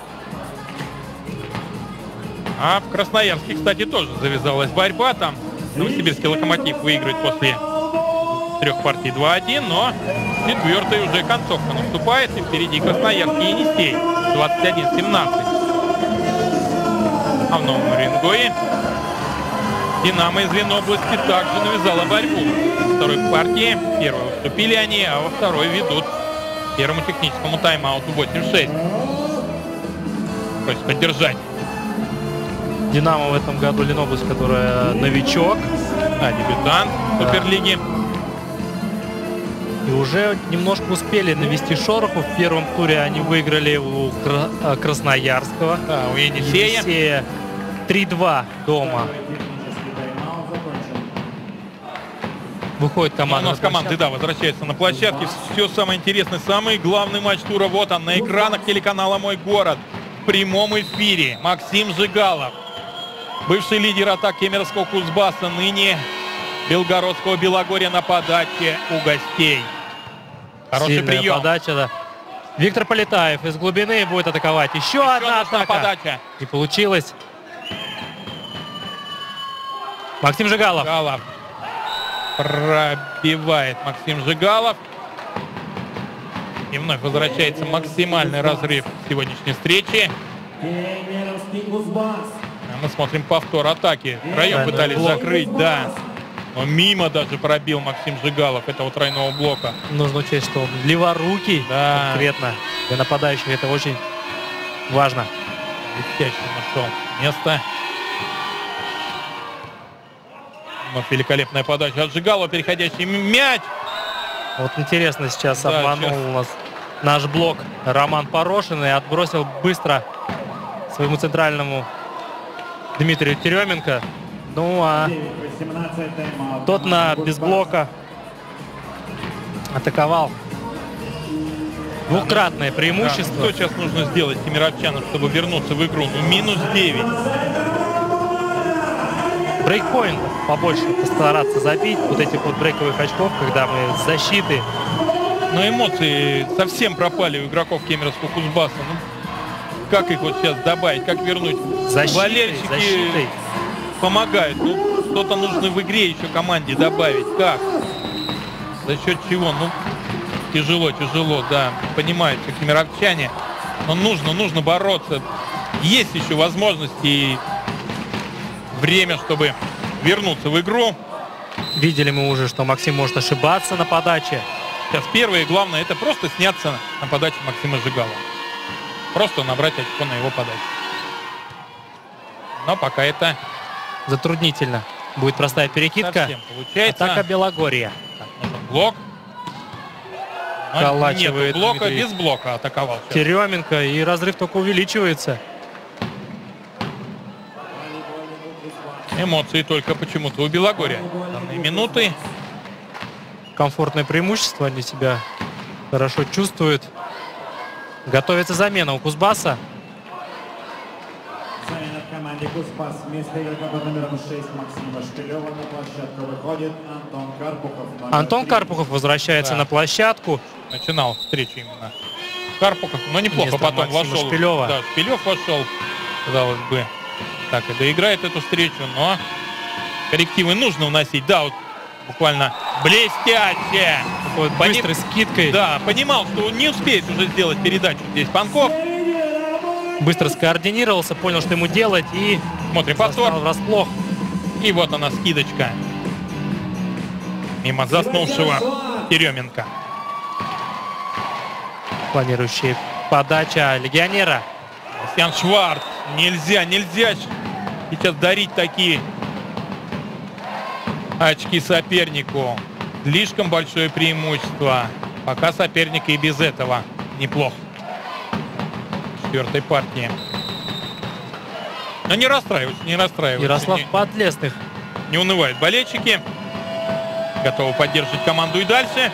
А в Красноярске, кстати, тоже завязалась борьба. Там Новосибирский Локомотив выигрывает после 3 партий 2-1, но 4-й уже концовка наступает. И впереди Красноярский Енисей 21-17. А в Новом Уренгое Динамо из Ленобласти также навязала борьбу. Во второй партии первой уступили они, а во второй ведут первому техническому тайм-ауту 8-6. Просит поддержать. Динамо в этом году Ленобласть, которая новичок. Да, дебютант Суперлиги. И уже немножко успели навести шороху. В первом туре они выиграли у Красноярского. Да, у Енисея. 3-2 дома. Выходит команда. У нас команды, да, возвращаются на площадке. Все самое интересное, самый главный матч тура. Вот он на экранах телеканала «Мой город». В прямом эфире Максим Жигалов. Бывший лидер атак кемеровского Кузбасса, ныне белгородского Белогорья на подаче у гостей. Хороший Сильная прием. подача, да. Виктор Полетаев из глубины будет атаковать. Еще одна атака. Подача. И получилось. Максим Жигалов. Жигалов. Пробивает Максим Жигалов. И вновь возвращается максимальный разрыв сегодняшней встречи. Мы смотрим повтор атаки. Втроем пытались закрыть, да. Но мимо даже пробил Максим Жигалов этого тройного блока. Нужно учесть, что он леворукий, да, конкретно. Для нападающих это очень важно. Блестяще нашел место. Вновь великолепная подача от Жигалова. Переходящий мяч. Вот интересно, сейчас да, обманул у нас наш блок Роман Порошин и отбросил быстро своему центральному Дмитрию Теременко. Ну а тот на без блока атаковал. Двукратное преимущество. Да, что сейчас нужно сделать кемеровчанам, чтобы вернуться в игру? Ну, -9. Брейкпоинт побольше постараться забить. Вот этих вот брейковых очков, когда мы с защиты. Но эмоции совсем пропали у игроков кемеровского Кузбасса. Ну, как их вот сейчас добавить? Как вернуть? Болельщики помогают. Ну, что-то нужно в игре еще команде добавить. Как? За счет чего? Ну, тяжело, да. Понимают все кемеровчане. Но нужно бороться. Есть еще возможности и время, чтобы вернуться в игру. Видели мы уже, что Максим может ошибаться на подаче. Сейчас первое и главное — это просто сняться на подаче Максима Жигалова. Просто набрать очко на его подаче. Но пока это затруднительно. Будет простая перекидка. Получается. Атака Белогорья. Так, нужен блок. Калачивает нет блока, Дмитрий без блока атаковал. Теременко, и разрыв только увеличивается. Эмоции только почему-то у Белогорья. Данные минуты. комфортное преимущество, они себя хорошо чувствуют. Готовится замена у Кузбасса. Замена в команде Кузбасс. Вместо игрока под номером 6 Максима Шпилева на площадку выходит Антон Карпухов. Антон Карпухов возвращается на площадку. Начинал встречу именно Карпухов, но неплохо Вместо потом Максима вошел. Шпилева. Да, Шпилев вошел, казалось бы. Так, и доиграет эту встречу, но коррективы нужно вносить. Да, вот буквально блестяще. Вот быстрой скидкой. Да, понимал, что он не успеет уже сделать передачу здесь Панков. Быстро скоординировался, понял, что ему делать, и Смотрим повтор. застал врасплох. И вот она скидочка. Мимо заснувшего Еременко. Планирующая подача легионера. Ян Шварц. Нельзя сейчас дарить такие очки сопернику. Слишком большое преимущество. Пока соперник и без этого неплох. В четвертой партии. Но не расстраивайтесь, не расстраивайтесь. Ярослав Подлесных. Не унывают болельщики. Готовы поддерживать команду и дальше.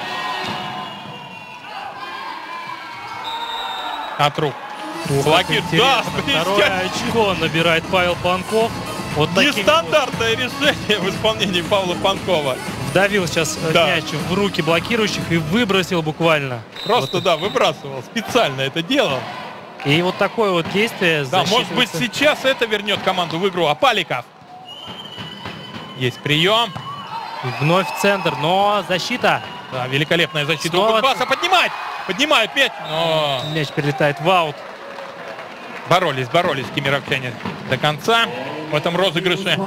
От рук. Блокир. Да, Второе очко набирает Павел Панков. Вот нестандартное решение в исполнении Павла Панкова. Вдавил сейчас мяч в руки блокирующих и выбросил буквально. Просто, да, выбрасывал. Специально это делал. И вот такое вот действие. Да, может быть, сейчас это вернет команду в игру. А Паликов. Есть прием. И вновь в центр, но защита. Да, великолепная защита Снова... у Кузбасса. Поднимают мяч, но... Мяч перелетает в аут. Боролись кемеровчане до конца в этом розыгрыше.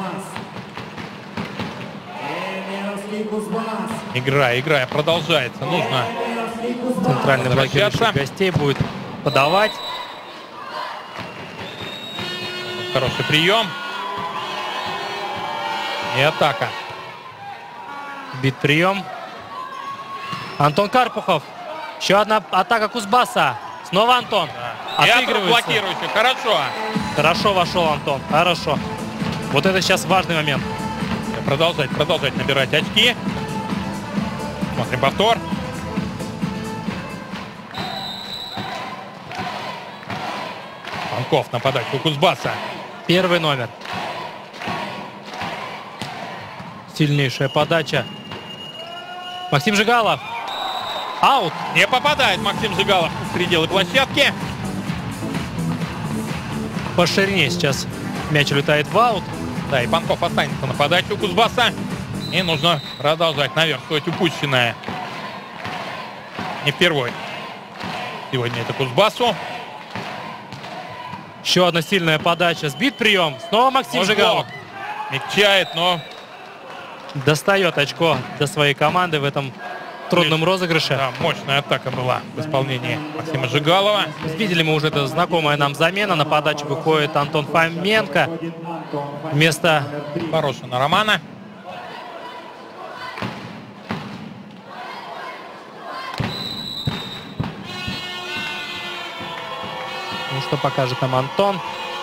Игра продолжается. Нужно центральный блокирующий гостей будет подавать. Хороший прием. И атака. Бит прием. Антон Карпухов. Еще одна атака Кузбасса. Снова Антон. Да. Отыгрывается. Блокирующий. Хорошо. Хорошо вошел Антон. Хорошо. Вот это сейчас важный момент. Продолжать набирать очки. Смотрим повтор. Панков на подачу Кузбасса. Первый номер. Сильнейшая подача. Максим Жигалов. Аут. Не попадает Максим Жигалов в пределы площадки. По ширине сейчас мяч улетает в аут. Да, и Панков останется на подачу Кузбасса. И нужно продолжать наверстывать упущенное. Не впервой. Сегодня это Кузбассу. Еще одна сильная подача. Сбит прием. Снова Максим Жигалов. Мягчает, но... Достает очко до своей команды в этом трудном розыгрыше. Да, мощная атака была в исполнении Максима Жигалова. Видели мы уже, это знакомая нам замена. На подачу выходит Антон Фоменко. Вместо Порошина Романа. Ну что покажет нам Антон.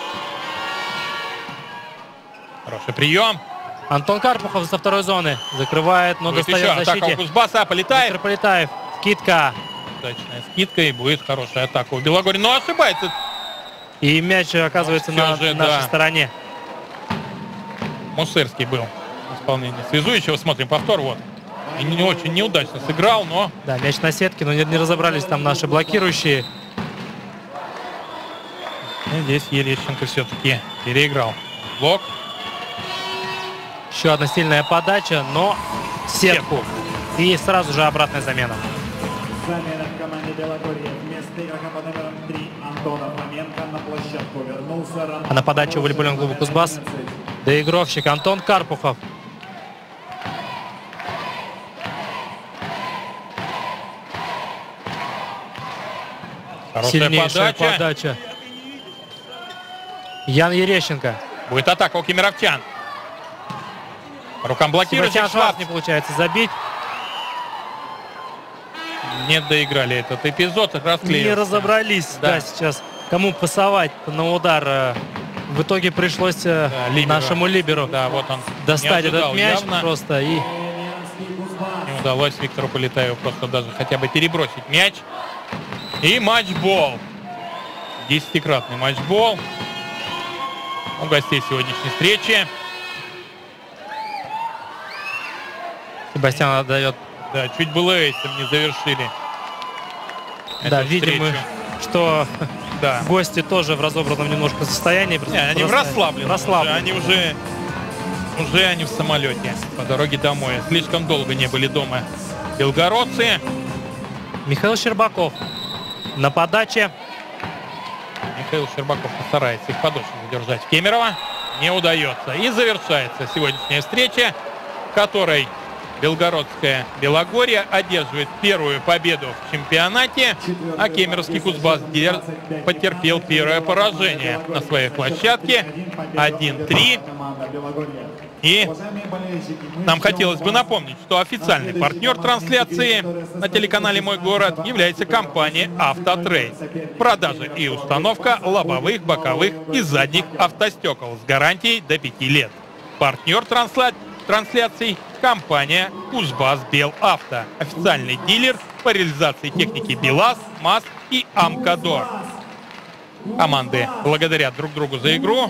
Хороший прием. Антон Карпухов со второй зоны закрывает, но будет достает еще в защите. атака у Кузбасса. Полетаев. Полетаев. Скидка. Удачная скидка, и будет хорошая атака у Белогорья. Но ошибается. И мяч оказывается на нашей стороне. Мусырский был в исполнении связующего. Смотрим повтор. Вот. И не очень неудачно сыграл, но... Да, мяч на сетке, но не разобрались там наши блокирующие. И здесь Ерещенко все-таки переиграл блок. Еще одна сильная подача, но сетку. И сразу же обратная замена. Замена в команде Белогорья. Вместо игрока под номером 3 Антона Фоменко на площадку вернулся. А на подачу волейбольного клуба Кузбасс доигровщик Антон Карпухов. Хорошая сильнейшая подача. Ян Ерещенко. Будет атака у кемеровчан. Рукам блокирующих. Шварц не получается забить. Не доиграли этот эпизод. Не разобрались, да, сейчас кому пасовать на удар. В итоге пришлось нашему либеру вот он достать этот мяч явно. просто и... Не удалось Виктору Полетаеву просто даже хотя бы перебросить мяч. И матчбол. 10-кратный матчбол у гостей сегодняшней встречи. Себастьян отдает. Да, чуть было этим не завершили. Да, видим мы, что да, гости тоже в разобранном немножко состоянии. Не, они в расслабленном. Расслаблены. Они уже они в самолете по дороге домой. Слишком долго не были дома белгородцы. Михаил Щербаков на подаче. Михаил Щербаков постарается их подольше задержать. Кемерово не удается. И завершается сегодняшняя встреча, в которой белгородская Белогорье одерживает первую победу в чемпионате, а кемеровский Кузбасс потерпел первое поражение на своей площадке 1-3. И нам хотелось бы напомнить, что официальный партнер трансляции на телеканале «Мой город» является компания «Автотрейд». Продажа и установка лобовых, боковых и задних автостекол с гарантией до 5 лет. Партнер трансляций – компания «Кузбасс Белавто». Официальный дилер по реализации техники БелАЗ, МАЗ и Амкадор. Команды благодарят друг другу за игру.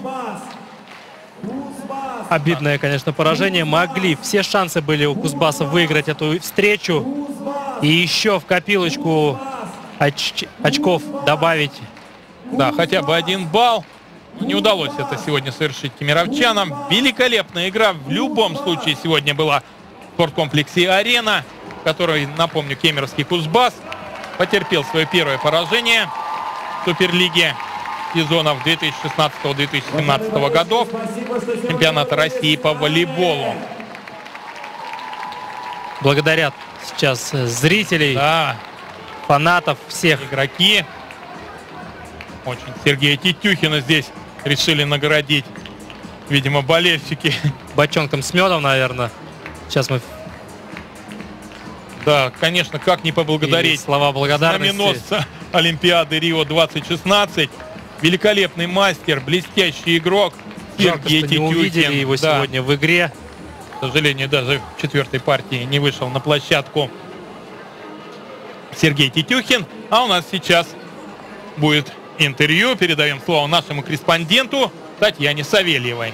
Обидное, конечно, поражение. Могли. Все шансы были у Кузбасса выиграть эту встречу. И еще в копилочку очков добавить. Да, хотя бы 1 балл. Не удалось это сегодня совершить кемеровчанам. Великолепная игра в любом случае сегодня была в спорткомплексе «Арена», в которой, напомню, кемеровский Кузбасс потерпел свое первое поражение в Суперлиге сезонов 2016-2017 годов чемпионата России по волейболу. Благодарят сейчас зрителей, да, фанатов, всех. Игроки. Очень Сергея Титюхина здесь решили наградить, видимо, болельщики. Бочонком с медом, наверное. Сейчас мы... Да, конечно, как не поблагодарить слова благодарности знаменосца Олимпиады Рио-2016. Великолепный мастер, блестящий игрок Сергей Титюхин. Не увидели его сегодня в игре. К сожалению, даже в 4-й партии не вышел на площадку Сергей Титюхин. А у нас сейчас будет интервью. Передаем слово нашему корреспонденту Татьяне Савельевой.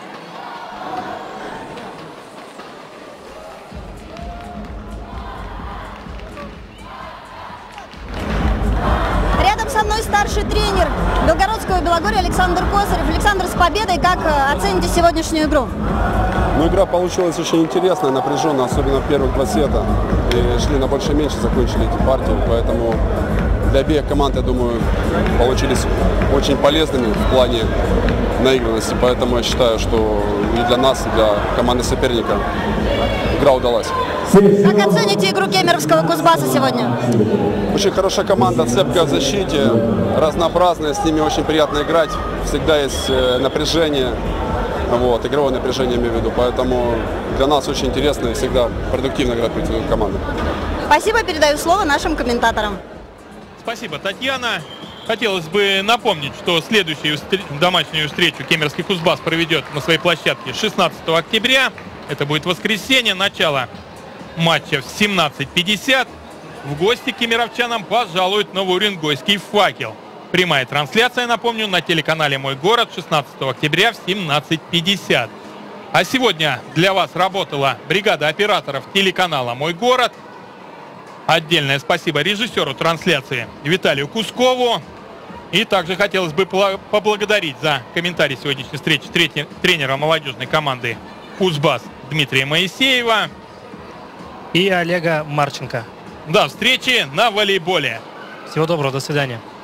Рядом со мной старший тренер белгородского Белогорья Александр Косарев. Александр, с победой. Как оцените сегодняшнюю игру? Ну, игра получилась очень интересная, напряженная, особенно в первых 2 сета. И шли на больше-меньше, закончили эти партии. Поэтому для обеих команд, я думаю, получились очень полезными в плане наигранности. Поэтому я считаю, что и для нас, и для команды соперника игра удалась. Как оцените игру кемеровского Кузбасса сегодня? Очень хорошая команда, цепкая в защите, разнообразная, с ними очень приятно играть. Всегда есть напряжение, вот, игровое напряжение имею в виду. Поэтому для нас очень интересно и всегда продуктивно играть против команды. Спасибо, передаю слово нашим комментаторам. Спасибо, Татьяна. Хотелось бы напомнить, что следующую домашнюю встречу кемеровский Кузбасс проведет на своей площадке 16 октября. Это будет воскресенье, начало матча в 17:50. В гости к кемеровчанам пожалует новоуренгойский «Факел». Прямая трансляция, напомню, на телеканале «Мой город» 16 октября в 17:50. А сегодня для вас работала бригада операторов телеканала «Мой город». Отдельное спасибо режиссеру трансляции Виталию Кускову. И также хотелось бы поблагодарить за комментарий сегодняшней встречи тренера молодежной команды «Кузбасс» Дмитрия Моисеева и Олега Марченко. До встречи на волейболе. Всего доброго, до свидания.